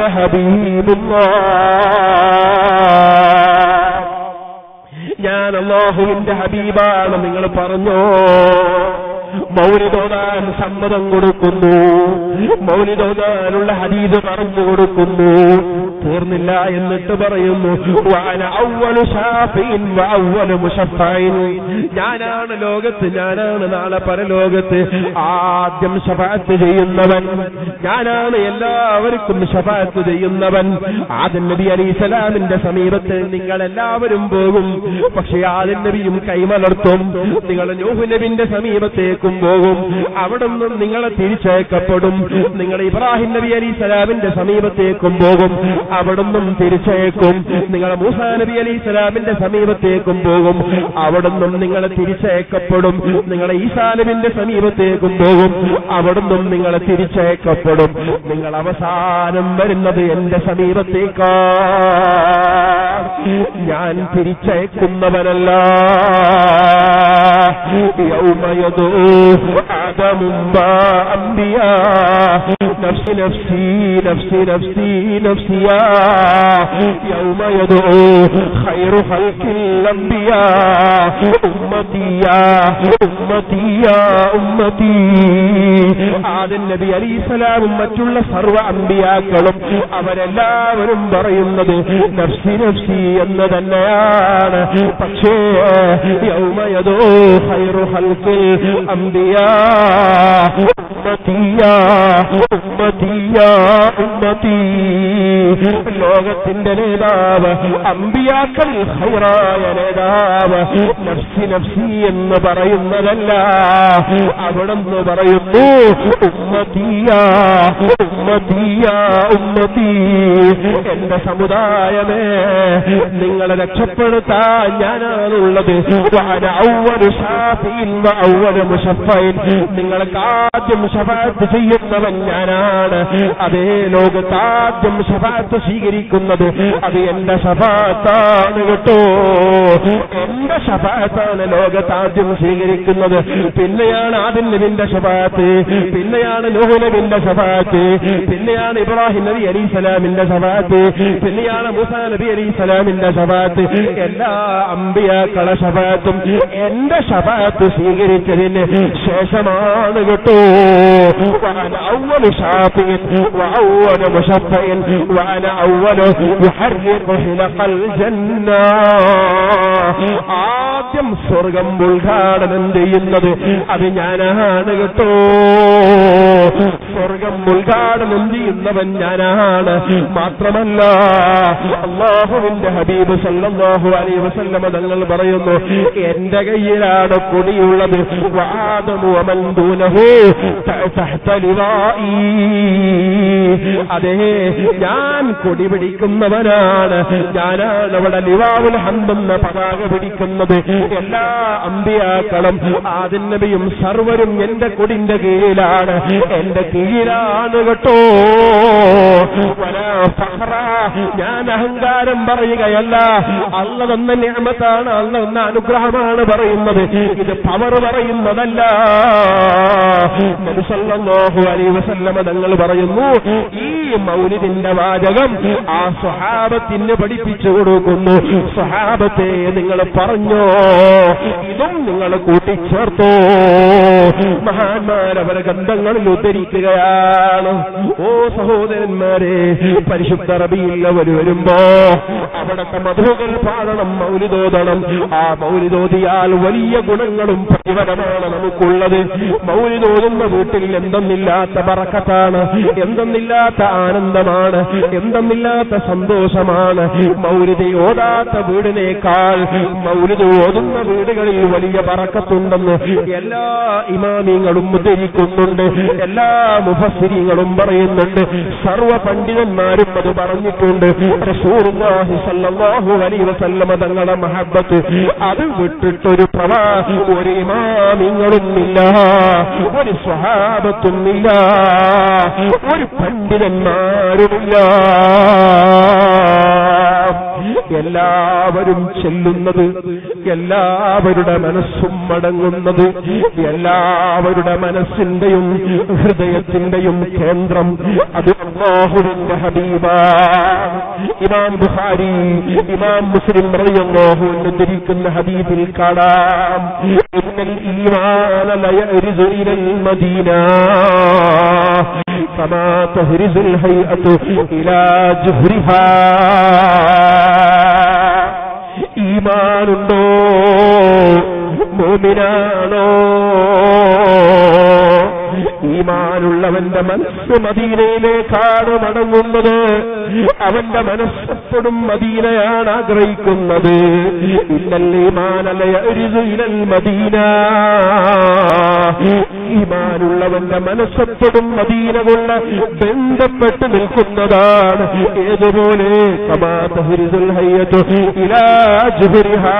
ഹബീബുല്ലാഹ്, ഞാൻ അല്ലാഹുവിന്റെ ഹബീബാണ്. നിങ്ങൾ പറഞ്ഞോ. മൗലിദോദാൻ സമ്മതം കൊടുക്കുന്നു, മൗലിദോദാനുള്ള ഹദീസ് പറഞ്ഞു കൊടുക്കുന്നു. തീർന്നില്ല, എന്നിട്ട് പറയുന്നു, വഅന അവ്വലു ശാഫിഇൻ വഅവ്വലു മുശഫ്ഫഇൻ, ഞാനാണ് ലോകത്ത്, ഞാനാണ് നാളെ പരലോകത്ത് ആദ്യം ശഫാഅത്ത് ചെയ്യുന്നവൻ, ഞാനാണ് എല്ലാവർക്കും ശഫാഅത്ത് ചെയ്യുന്നവൻ. ആദം നബി അലൈഹിസ്സലാമിന്റെ സമീപത്ത് നിങ്ങൾ എല്ലാവരും പോകും, പക്ഷേ ആദം നബിയും കൈമലർത്തും. നിങ്ങൾ നൂഹ് നബിന്റെ സമീപത്തേക്കും പോകും, അവിടെ നിന്നും നിങ്ങളെ തിരിച്ചയക്കപ്പെടും. നിങ്ങൾ ഇബ്രാഹിം നബി അലൈഹിസ്സലാമിന്റെ സമീപത്തേക്കും പോകും, അവിടെ നിന്നും തിരിച്ചയക്കും. നിങ്ങൾ മൂസാ നബി അലൈഹിസ്സലാമിന്റെ സമീപത്തേക്കും പോകും, അവിടെ നിന്നും നിങ്ങളെ തിരിച്ചയക്കപ്പെടും. നിങ്ങൾ ഈസാ നബിന്റെ സമീപത്തേക്കും പോകും, അവിടെ നിന്നും നിങ്ങളെ തിരിച്ചയക്കപ്പെടും. നിങ്ങൾ അവസാനം വരുന്നത് എന്റെ സമീപത്തേക്കാണ്, ഞാൻ തിരിച്ചയക്കുന്നവനല്ല. യൗമയദൂ ആദമും അംബിയാ നഫ്സി നഫ്സി നഫ്സി നഫ്സി നഫ്സിയാ യൗമ യദൂ ഖൈറു ഖൽഖിൽ അംബിയാ ഉമ്മതിയാ ഉമ്മതിയാ ഉമ്മതി. ആദം നബി അലൈഹിസ്സലാമും മറ്റുള്ള സർവ്വ അംബിയാക്കളും അവരെല്ലാവരും പറയുന്നത് നഫ്സി നഫ്സി എന്ന് തന്നെയാണ്. പക്ഷേ യൗമ യദൂ ഖൈറു ഖൽഖിൽ അംബിയാ ഉമ്മത്തി യാ ഉമ്മത്തി യാ ഉമ്മത്തി. ലോകത്തിന്റെ നേതാവ്, അമ്പിയാക്കളിൽ ഖൈറായ നേതാവ് നഫ്സി നഫ്സി എന്ന് പറയുന്നതല്ല, അവിടെന്ന് പറയുന്നു ഉമ്മത്തി യാ ഉമ്മത്തി യാ ഉമ്മത്തി. എന്റെ സമുദായമേ, നിങ്ങളെ രക്ഷപ്പെടുത്താൻ ഞാനാണുള്ളത്. നിങ്ങൾക്ക് ആദ്യം ശഫാഅത്ത് ചെയ്യുന്നവൻ ഞാനാണ്. അതേ ലോകത്താദ്യം ശഫാഅത്ത് സ്വീകരിക്കുന്നത് അത് എന്റെ ശഫാഅത്താണ് കേട്ടോ. എന്റെ ശഫാഅത്താണ് ലോകത്താദ്യം സ്വീകരിക്കുന്നത്. പിന്നെയാണ് ആദിം നബിന്റെ ശഫാഅത്ത്, പിന്നെയാണ് നൂഹ് നബിന്റെ ശഫാഅത്ത്, പിന്നെയാണ് ഇബ്രാഹിം നബി അലൈഹിസ്സലാമിന്റെ ശഫാഅത്ത്, പിന്നെയാണ് മൂസാ നബി അലൈഹിസ്സലാമിന്റെ ശഫാഅത്ത്. എല്ലാ അമ്പിയാക്കളെ ശഫാഅത്തും എന്റെ ശഫാഅത്ത് സ്വീകരിച്ചതിന് ശേഷമാണ് കേട്ടോ. وأنا أول شافع وأول مشفع وأنا أول يحرق حلق الجنة. ആദ്യം സ്വർഗം ഉദ്ഘാടനം ചെയ്യുന്നത് അത് ഞാനാണ് കേട്ടോ. സ്വർഗം ഉദ്ഘാടനം ചെയ്യുന്നവൻ ഞാനാണ്. മാത്രമല്ല, അല്ലാഹുവിന്റെ ഹബീബ് സല്ലല്ലാഹു അലൈഹി വസല്ലം തങ്ങൾ പറയുന്നു, എന്റെ കയ്യിലാണ് കൊടിയുള്ളത്. വആദമു വമൻ ദൂനഹു തഹ്ത ലിവാഇ. അതേ, ഞാൻ കൊടി പിടിക്കുന്നവനാണ്. ഞാനാണ് അവിടെ ലിവാഉൽ ഹംദ് എന്ന പതാക പിടിക്കുന്നത്. എല്ലാ അമ്പിയാക്കളും ആദിം നബിയും സർവരും എന്റെ കൊടിന്റെ കീഴിലാണ്, എന്റെ കീഴിലാണ് കേട്ടോ. ഞാൻ അഹങ്കാരം പറയുകയല്ല, അള്ള തന്ന നിഅമത്താണ്, അള്ള തന്ന അനുഗ്രഹമാണ് പറയുന്നത്. ഇത് പവർ പറയുന്നതല്ല. നബി സല്ലല്ലാഹു അലൈഹി വസല്ലം തങ്ങൾ പറയുന്നു, ഈ മൗലിദിന്റെ വാചകം ആ സ്വഹാബത്തിന് പഠിപ്പിച്ചു കൊടുക്കുന്നു. സ്വഹാബത്തെ നിങ്ങൾ പറഞ്ഞോ, ഇതും നിങ്ങൾ കൂട്ടിച്ചേർത്തോ. മഹാന്മാരവരെ ഗ്രന്ഥങ്ങളിൽ ഉദ്ധരിക്കുകയാണ്. ഓ സഹോദരന്മാരെ, പരിശുദ്ധ റബീഉൽ അവ്വൽ വരുമ്പോ അവിടത്തെ മധുകൾ പാടണം, മൗലിദോദണം. ആ മൗലിദോദിയാൽ വലിയ ഗുണങ്ങളും പ്രതിഫലമാണ് നമുക്കുള്ളത്. മൗലിദോതുന്ന വീട്ടിൽ എന്തെന്നില്ലാത്ത ബറക്കത്താണ്, എന്തെന്നില്ലാത്ത ആനന്ദമാണ്, എന്തെന്നില്ലാത്ത സന്തോഷമാണ്. മൗലിദ് ഓതാത്ത വീടിനേക്കാൾ മൗലിദ് ഓതുന്ന വീടുകളിൽ വലിയ ബറക്കത്തുണ്ടെന്ന് എല്ലാ ഇമാമിങ്ങളും ഉദ്ധരിക്കുന്നുണ്ട്, എല്ലാ മുഫസ്സിരീങ്ങളും പറയുന്നുണ്ട്, സർവ്വ പണ്ഡിതന്മാരും അത് പറഞ്ഞിട്ടുണ്ട്. റസൂലുള്ളാഹി സ്വല്ലല്ലാഹു അലൈഹി വസല്ലം തങ്ങളുടെ മഹബ്ബത്ത് അത് വിട്ടിട്ടൊരു പ്രവാ ഒരു ഇമാമിങ്ങളുമില്ല, ഒരു സ്വഹാബത്തുമില്ല, ഒരു പണ്ഡിതന്മാരുമില്ല. എല്ലാവരും ചെല്ലുന്നത്, എല്ലാവരുടെ മനസ്സും മടങ്ങുന്നത്, എല്ലാവരുടെ മനസ്സിന്റെയും ഹൃദയത്തിന്റെയും കേന്ദ്രം അത് അല്ലാഹുവിന്റെ ഹബീബാണ്. ഇമാം ബുഖാരി, ഇമാം മുസ്ലിം റളിയല്ലാഹു അൻഹു ഉദ്ധരിക്കുന്ന ഹദീസിൽ കാണാം, ഇന്നൽ ഈമാന ലയരിസു ഇലൽ മദീന കമാ തഹ്രിസുൽ ഹൈഅതു ഇലാ ജുഹ്രിഹാ. ഈമാനുണ്ടോ? മോമിനാണോ? ഈമാനുള്ളവന്റെ മനസ്സ് മദീനയിലേക്കാണ് മടങ്ങുന്നത്. അവന്റെ മനസ്സെപ്പോഴും മദീനയാണ് ആഗ്രഹിക്കുന്നത്. ഇന്നൽ ഈമാന ലയരിസു ഇലൽ മദീന. ഈമാനുള്ളവന്റെ മനസ്സെപ്പോഴും മദീന കൊണ്ട് ബന്ധപ്പെട്ട് നിൽക്കുന്നതാണ്. ഏതുപോലെ കമാ തഹ്രിസുൽ ഹയ്യതു ഇലാ ജുഹ്രിഹാ.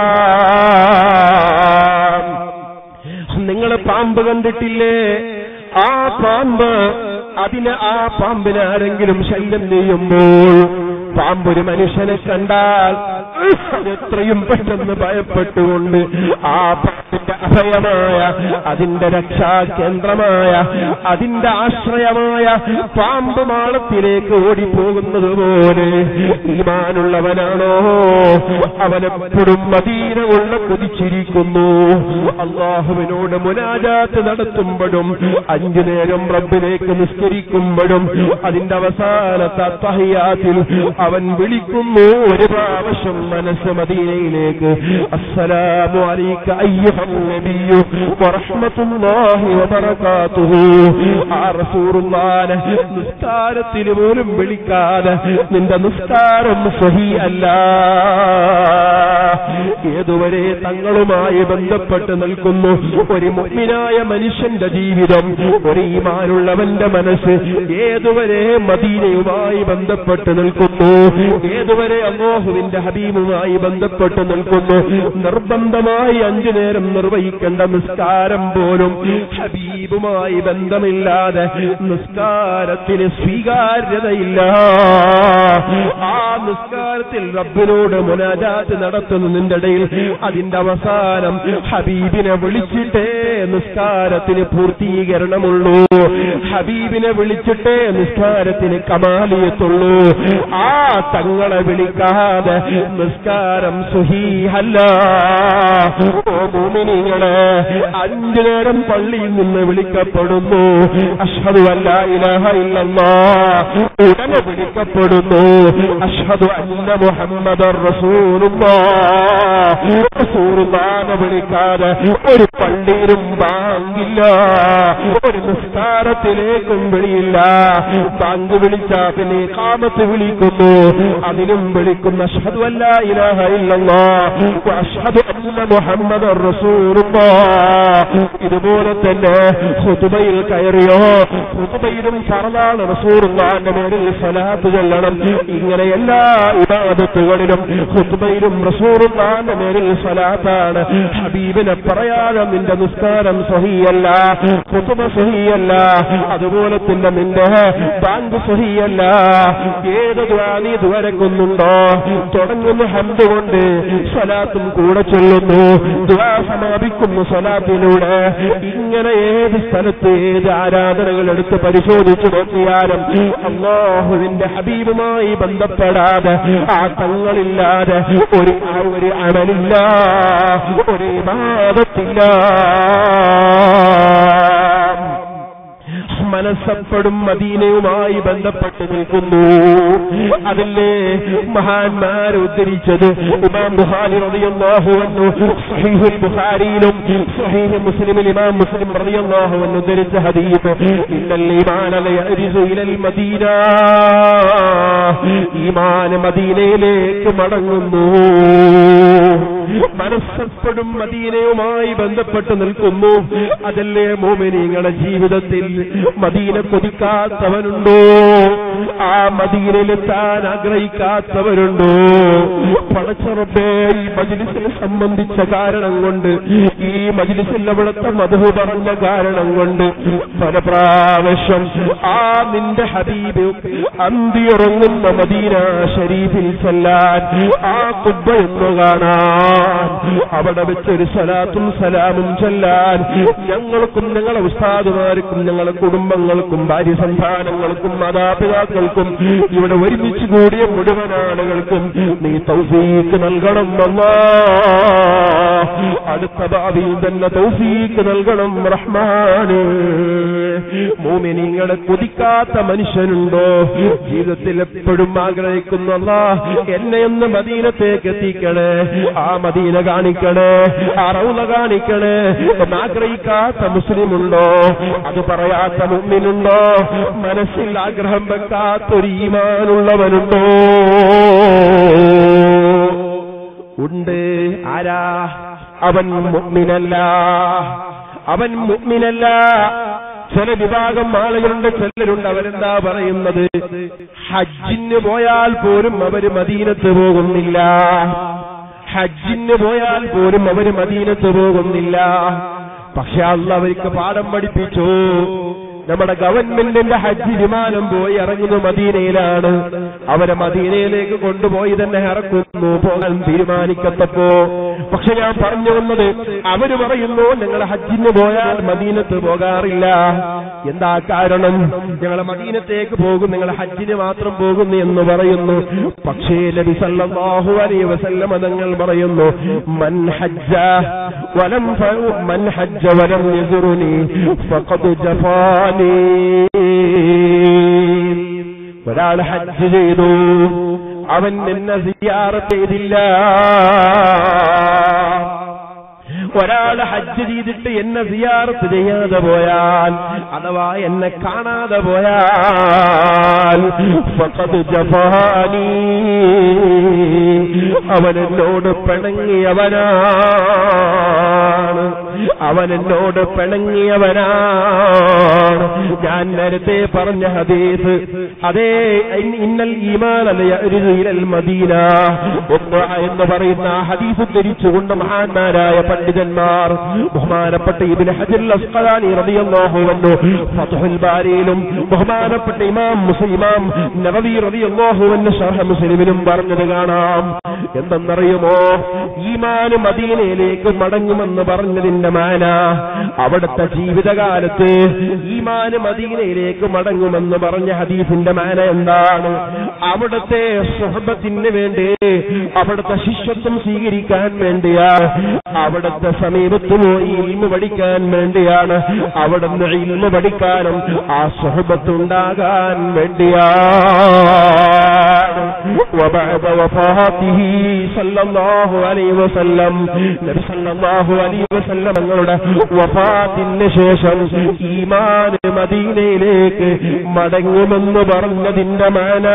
നിങ്ങൾ പാമ്പ് കണ്ടിട്ടില്ലേ? ആ പാമ്പ്, അതിന് ആ പാമ്പിനെ ആരെങ്കിലും ശല്യം ചെയ്യുമ്പോൾ പാമ്പൊരു മനുഷ്യനെ കണ്ടാൽ എത്രയും പെട്ടെന്ന് ഭയപ്പെട്ടുകൊണ്ട് ആ പാമ്പിന്റെ അഭയമായ, അതിന്റെ രക്ഷാകേന്ദ്രമായ, അതിന്റെ ആശ്രയമായ പാമ്പ് മാളത്തിലേക്ക് ഓടിപ്പോകുന്നത് പോലെ ഈമാനുള്ളവനാണോ അവനെപ്പോഴും മദീന കൊണ്ട് കുതിച്ചിരിക്കുന്നു. അല്ലാഹുവിനോട് മുനാജാത്ത് നടത്തുമ്പോഴും അഞ്ചു നേരം റബ്ബിലേക്ക് നിസ്കരിക്കുമ്പോഴും അതിന്റെ അവസാനത്തെ തഹിയ്യാത്തിൽ അവൻ വിളിക്കുന്നു ഒരു പ്രാവശ്യം മനസ്സ് മദീനയിലേക്ക്. അസ്സലാമു അലൈക അയ്യുഹ അയ്യുഹൻ നബിയ്യു വറഹ്മത്തുള്ളാഹി വബറകാതുഹു. ആ റസൂലുള്ളാഹിനെ നിസ്കാരത്തിന് പോലും വിളിക്കാതെ നിന്റെ നിസ്കാരം സ്വഹീഹ് അല്ല. ഏതുവരെ തങ്ങളുമായി ബന്ധപ്പെട്ട് നിൽക്കുന്നു ഒരു മുഅ്മിനായ മനുഷ്യന്റെ ജീവിതം, ഒരു ഈമാനുള്ളവന്റെ മനസ്സ് ഏതുവരെ മദീനയുമായി ബന്ധപ്പെട്ട് നിൽക്കുന്നു, ഏതുവരെ അല്ലാഹുവിന്റെ ഹബീബുമായി ബന്ധപ്പെട്ട് നിൽക്കുന്നു. നിർബന്ധമായി അഞ്ചു നേരം നിർവഹിക്കേണ്ട നിസ്കാരം പോലും ഹബീബുമായി ബന്ധമില്ലാതെ നിസ്കാരത്തിന് സ്വീകാര്യതയില്ല. ആ നിസ്കാരത്തിൽ റബ്ബിനോട് മുനാജാത്ത് നടത്തുന്നതിന്റെ ഇടയിൽ അതിന്റെ അവസാനം ഹബീബിനെ വിളിച്ചിട്ടേ നിസ്കാരത്തിന് പൂർത്തീകരണമുള്ളൂ. ഹബീബിനെ വിളിച്ചിട്ടേ നിസ്കാരത്തിന് കമാലിയത്തുള്ളൂ. ആ തങ്ങളെ വിളിക്കാതെ നിസ്കാരം സ്വഹീഹല്ല. ഓ മുഅ്മിനീങ്ങളെ, അഞ്ചു നേരം പള്ളിയിൽ നിന്ന് വിളിക്കപ്പെടുന്നു അശ്ഹദു അല്ലാ ഇലാഹ ഇല്ലല്ലാഹ്, ഉടനെ വിളിക്കപ്പെടുന്നു അശ്ഹദു അന്ന മുഹമ്മദർ റസൂലുള്ളാഹ്. റസൂലുള്ളാഹിനെ വിളിക്കാതെ ഒരു പള്ളിയിലും ബാങ്കില്ല, ഒരു നിസ്കാരത്തിലേക്കും വിളിയില്ല. ബാങ്ക് വിളിച്ചാൽ പിന്നെ ഇഖാമത്ത് വിളിക്കുന്നു, അതിനും വിളിക്കുന്ന അശ്ഹദു അല്ലാ ഇലാഹ ഇല്ലല്ലാഹ് വഅശ്ഹദു അന്ന മുഹമ്മദർ റസൂലുള്ളാഹ്. ഇതുപോലെ തന്നെ ഖുതുബയിൽ കയറിയോ, ഖുതുബയിലും ഫർളാണ് റസൂലുള്ളാഹിന്റെ മേലിൽ സ്വലാത്ത് ചൊല്ലണം. ഇങ്ങനെ എല്ലാ ഇബാദത്തുകളിലും ഖുതുബയിലും റസൂലുള്ളാഹിന്റെ മേലിൽ സ്വലാത്താണ്. ഹബീബിനെ പറയാതെ നിന്റെ നിസ്കാരം സ്വഹീഹല്ല, ഖുതുബ സ്വഹീഹല്ല, അതുപോലെ തന്നെ നിന്റെ ബാങ്ക് സ്വഹീഹല്ല. ഏത് ദുആ നീ ദുആരക്കുന്നുണ്ടോ, തുടങ്ങുന്ന ഹംദ് കൊണ്ട് സ്വലാത്തും കൂടെ ചൊല്ലുന്നു, ദുആ സമാപിക്കുന്നു സ്വലാത്തിലൂടെ. ഇങ്ങനെ ഏത് സ്ഥലത്ത് ഏത് ആരാധനകൾ എടുത്ത് പരിശോധിച്ചു നോക്കിയാലും അല്ലാഹുവിന്റെ ഹബീബുമായി ബന്ധപ്പെടാതെ ആ തങ്ങളില്ലാതെ ഒരു ഒരു അമലില്ല, ഒരു ഇബാദത്തില്ല. മനസ്സപ്പെടും മദീനയുമായി ബന്ധപ്പെട്ട് നിൽക്കുന്നു. അതില്ലേ മഹാന്മാർ ഉദ്ധരിച്ചത് ഇമാം ബുഖാരി റളിയല്ലാഹു അൻഹു സ്വഹീഹുൽ ബുഖാരിയിലും സ്വഹീഹ് മുസ്ലിമിൽ ഇമാം മുസ്ലിം റളിയല്ലാഹു അൻഹു ഉദ്ധരിച്ച ഹദീസ്, ഇന്നൽ ഈമാന ലയരിസു ഇലൽ മദീന, ഈമാൻ മദീനയിലേക്ക് മടങ്ങുന്നു. മനസ്സപ്പെടും മദീനയുമായി ബന്ധപ്പെട്ട് നിൽക്കുന്നു. അതല്ലേ മോമിനീങ്ങളുടെ ജീവിതത്തിൽ മദീന കൊതിക്കാത്തവരുണ്ടോ? ആ മദീനയിലെത്താൻ ആഗ്രഹിക്കാത്തവരുണ്ടോ? പടച്ചറബേ, ഈ മജ്ലിസിനെ സംബന്ധിച്ച കാരണം കൊണ്ട്, ഈ മജ്ലിസിൽ അവിടുത്തെ മദ്ഹ് പറഞ്ഞ കാരണം കൊണ്ട് പല പ്രാവശ്യം ആ നിന്റെ ഹബീബ് അന്തിയുറങ്ങുന്ന മദീന ഷരീഫിൽ ചെല്ലാൻ, ആ ഖുബ്ബ എന്ന് കാണാൻ, അവിടെ വെച്ചൊരു സലാത്തും സലാമും ചൊല്ലാൻ ഞങ്ങൾക്കും ഞങ്ങളെ ഉസ്താദുമാർക്കും ഞങ്ങളെ കുടുംബങ്ങൾക്കും ഭാര്യ സന്താനങ്ങൾക്കും മാതാപിതാക്കൾക്കും ഇവിടെ ഒരുമിച്ച് കൂടിയ മുഴുവൻ ആളുകൾക്കും നീ തൗഫീഖ് നൽകണം അല്ലാഹ്. അടുത്ത ഭാവിയിൽ തന്നെ തൗഫീഖ് നൽകണം റഹ്മാനേ. മുഅ്മിനീങ്ങളെ കൊതിക്കാത്ത മനുഷ്യനുണ്ടോ? ജീവിതത്തിൽ എപ്പോഴും ആഗ്രഹിക്കുന്നു അല്ലാഹ് എന്നെ ഒന്ന് മദീനത്തേക്ക് എത്തിക്കണേ, ആ മദീന കാണിക്കണേ, ആ റൗള കാണിക്കണേ എന്നാഗ്രഹിക്കാത്ത മുസ്ലിമുണ്ടോ? അത് പറയാത്ത മുഅ്മിനുണ്ടോ? മനസ്സിൽ ആഗ്രഹം വെക്കാത്തൊരു ഈമാനുള്ളവനുണ്ടോ? ഉണ്ട്. ആരാ? അവൻ മുഅ്മിനല്ല, അവൻ മുഅ്മിനല്ല. ചില വിഭാഗം ആളുകളുണ്ട്, ചിലരുണ്ട്, അവരെന്താ പറയുന്നത്? ഹജ്ജിന് പോയാൽ പോലും അവര് മദീനത്ത് പോകുന്നില്ല, ഹജ്ജിന് പോയാൽ പോലും അവര് മദീനത്ത് പോകുന്നില്ല. പക്ഷെ അല്ലാഹ് അവർക്ക് പാഠം പഠിപ്പിച്ചു. നമ്മുടെ ഗവൺമെന്റിന്റെ ഹജ്ജ് വിമാനം പോയി ഇറങ്ങുന്നു മദീനയിലാണ്. അവരെ മദീനയിലേക്ക് കൊണ്ടുപോയി തന്നെ ഇറക്കുന്നു പോകാൻ തീരുമാനിക്കത്തപ്പോ. പക്ഷെ ഞാൻ പറഞ്ഞു വന്നത്, അവര് പറയുന്നു ഞങ്ങൾ ഹജ്ജിന് പോയാൽ മദീനത്ത് പോകാറില്ല. എന്താ കാരണം? ഞങ്ങൾ മദീനത്തേക്ക് പോകും, നിങ്ങൾ ഹജ്ജിന് മാത്രം പോകുന്നു എന്ന് പറയുന്നു. പക്ഷേ നബി സല്ലല്ലാഹു അലൈഹി വസല്ലം തങ്ങൾ പറയുന്നു, മൻ ഹജ്ജ വലം മൻ ഹജ്ജ വലം യസുറുനി ഫഖദ് ജഫാനി. ഒരാൾ ഹജ്ജ് ചെയ്തു, അവൻ എന്നെ സിയാറത്ത് ചെയ്തില്ല. ഒരാൾ ഹജ്ജ് ചെയ്തിട്ട് എന്നെ സിയാറത്ത് ചെയ്യാതെ പോയാൽ, അഥവാ എന്നെ കാണാതെ പോയാൽ, ഫഖദ് ജഫാനി, അവനെന്നോട് പിണങ്ങിയവനാണ്, അവനെന്നോട് പിണങ്ങിയവനാണ്. ഞാൻ നേരത്തെ പറഞ്ഞ ഹദീസ്, അതേ ഇന്നൽ ഈമാൻ ഇലൽ മദീന എന്ന് പറയുന്ന ഹദീസ് ധരിച്ചുകൊണ്ട് മഹാന്മാരായ പണ്ഡിതന്മാർ, ബഹുമാനപ്പെട്ട ഇബ്നു ഹജർ അസ്ഖലാനി റളിയല്ലാഹു അൻഹു ഫത്ഹുൽ ബാരിയിലും, ബഹുമാനപ്പെട്ട ഇമാം മുസ്ലിം ഇമാം നവവി റളിയല്ലാഹു അൻഹു ശർഹ് മുസ്ലിമിലും പറഞ്ഞത് കാണാം. എന്തെന്നറിയുമോ? ഈമാൻ മദീനയിലേക്ക് മടങ്ങുമെന്ന് പറഞ്ഞതിന്റെ മാന, അവിടുത്തെ ജീവിതകാലത്ത് ഈമാൻ മദീനയിലേക്ക് മടങ്ങുമെന്ന് പറഞ്ഞ ഹദീസിന്റെ മാന എന്താണ്? അവിടുത്തെ സുഹബത്തിന് വേണ്ടി, അവിടുത്തെ ശിഷ്യത്വം സ്വീകരിക്കാൻ വേണ്ടിയാണ്, അവിടുത്തെ സമീപത്ത് പോയി ഇൽമു പഠിക്കാൻ വേണ്ടിയാണ്, അവിടുന്ന് ഇൽമു പഠിക്കാനും ആ സുഹബത്ത് ഉണ്ടാകാൻ വേണ്ടിയാണ്. വബഅദ വഫാത്തിഹി സല്ലല്ലാഹു അലൈഹി വസല്ലം, നബി സല്ലല്ലാഹു അലൈഹി വസല്ലം തങ്ങളുടെ വഫാത്തിന് ശേഷം ഈമാൻ മദീനയിലേക്ക് മടങ്ങുമെന്ന് പറഞ്ഞതിന്റെ മാന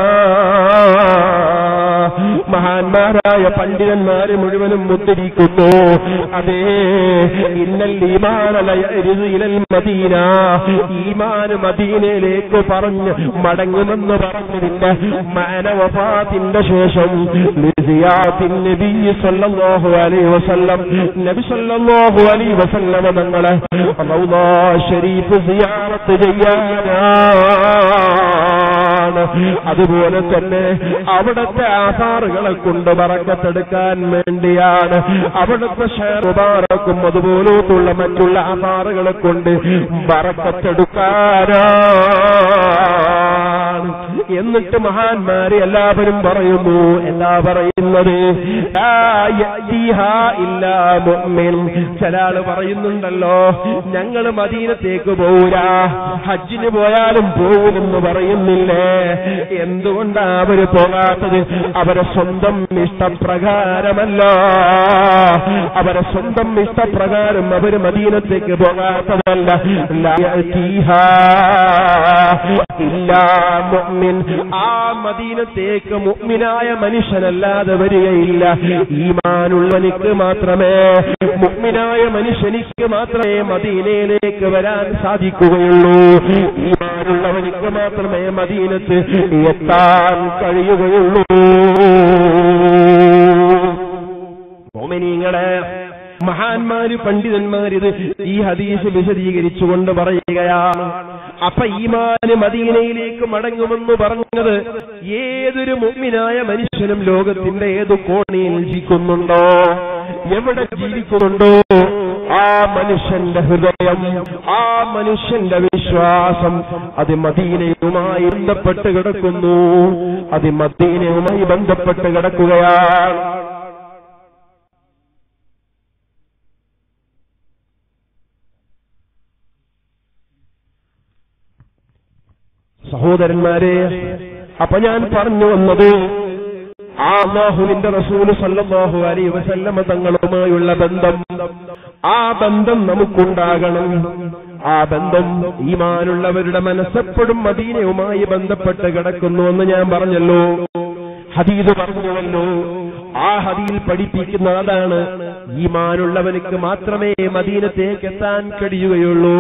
മഹാന്മാരായ പണ്ഡിതന്മാര് മുഴുവനും ഉദ്ധരിക്കുന്നു. അതേ, ഇന്നൽ ഈമാന ലയരിദു ഇലൽ മദീന, ഈമാൻ മദീനയിലേക്ക് പറഞ്ഞ് മടങ്ങുമെന്ന് പറഞ്ഞതിന്റെ മാന വഫാത്തിന്റെ ശേഷം ലിസിയാത്തിൻ നബി സല്ലല്ലാഹു അലൈഹി വസല്ലം, നബി സല്ലല്ലാഹു അലൈഹി വസല്ലം തങ്ങളെ റൗളാ ശരീഫ് സിയാറത്ത് ചെയ്യാനാണ്. അതുപോലെ തന്നെ അവിടുത്തെ ആധാറുകളെ കൊണ്ട് ബറക്കത്തെടുക്കാൻ വേണ്ടിയാണ്, അവിടുത്തെ ഷേർ മുബാറക്കും അതുപോലത്തുള്ള മറ്റുള്ള ആധാറുകളെ കൊണ്ട് ബറക്കത്തെടുക്കാനാണ്. എന്നിട്ട് മഹാന്മാരെ എല്ലാവരും പറയുന്നു, എല്ലാ പറയുന്നത് ചില ആള് പറയുന്നുണ്ടല്ലോ, ഞങ്ങൾ മദീനത്തേക്ക് പോകൂല, ഹജ്ജിന് പോയാലും പോകൂലെന്ന് പറയുന്നില്ലേ? എന്തുകൊണ്ടാ അവര് പോകാത്തത്? അവരെ സ്വന്തം ഇഷ്ടപ്രകാരമല്ല, അവരെ സ്വന്തം ഇഷ്ടപ്രകാരം അവര് മദീനത്തേക്ക് പോകാത്തതല്ല. ഇല്ലാ മുഅ്മിൻ, ആ മദീനത്തേക്ക് മുഅ്മിനായ മനുഷ്യനല്ലാതെ വരികയില്ല. ഈമാനുള്ളവനിക്ക് മാത്രമേ, മുഅ്മിനായ മനുഷ്യനിക്ക് മാത്രമേ മദീനയിലേക്ക് വരാൻ സാധിക്കുകയുള്ളൂ. ഈമാനുള്ളവനിക്ക് മാത്രമേ മദീനത്ത് എത്താൻ കഴിയുകയുള്ളൂ. മോമിനീങ്ങളെ, മഹാന്മാര് പണ്ഡിതന്മാരിത് ഈ ഹദീസ് വിശദീകരിച്ചുകൊണ്ട് പറയുകയാണ്. അപ്പൊ ഈമാന് മദീനയിലേക്ക് മടങ്ങുമെന്ന് പറഞ്ഞത് ഏതൊരു മുഅ്മിനായ മനുഷ്യനും ലോകത്തിന്റെ ഏത് കോണിയിൽ ജീവിക്കുന്നുണ്ടോ, എവിടെ ജീവിക്കുന്നുണ്ടോ, ആ മനുഷ്യന്റെ ഹൃദയം, ആ മനുഷ്യന്റെ വിശ്വാസം അത് മദീനയുമായി ബന്ധപ്പെട്ട് കിടക്കുന്നു, അത് മദീനയുമായി ബന്ധപ്പെട്ട് കിടക്കുകയാണ്. സഹോദരന്മാരെ, അപ്പൊ ഞാൻ പറഞ്ഞു വന്നത്, ആ അല്ലാഹുവിന്റെ റസൂല് സല്ലല്ലാഹു അലൈഹി വസല്ലമ തങ്ങളുമായുള്ള ബന്ധം, ആ ബന്ധം നമുക്കുണ്ടാകണം. ആ ബന്ധം ഈമാനുള്ളവരുടെ മനസ്സെപ്പോഴും മദീനയുമായി ബന്ധപ്പെട്ട് കിടക്കുന്നു എന്ന് ഞാൻ പറഞ്ഞല്ലോ, ഹദീസ് പറഞ്ഞുവല്ലോ. ആ ഹദീസിൽ പഠിപ്പിക്കുന്നത് അതാണ്, ഈമാനുള്ളവർക്ക് മാത്രമേ മദീനത്തേക്ക് എത്താൻ കഴിയുകയുള്ളൂ.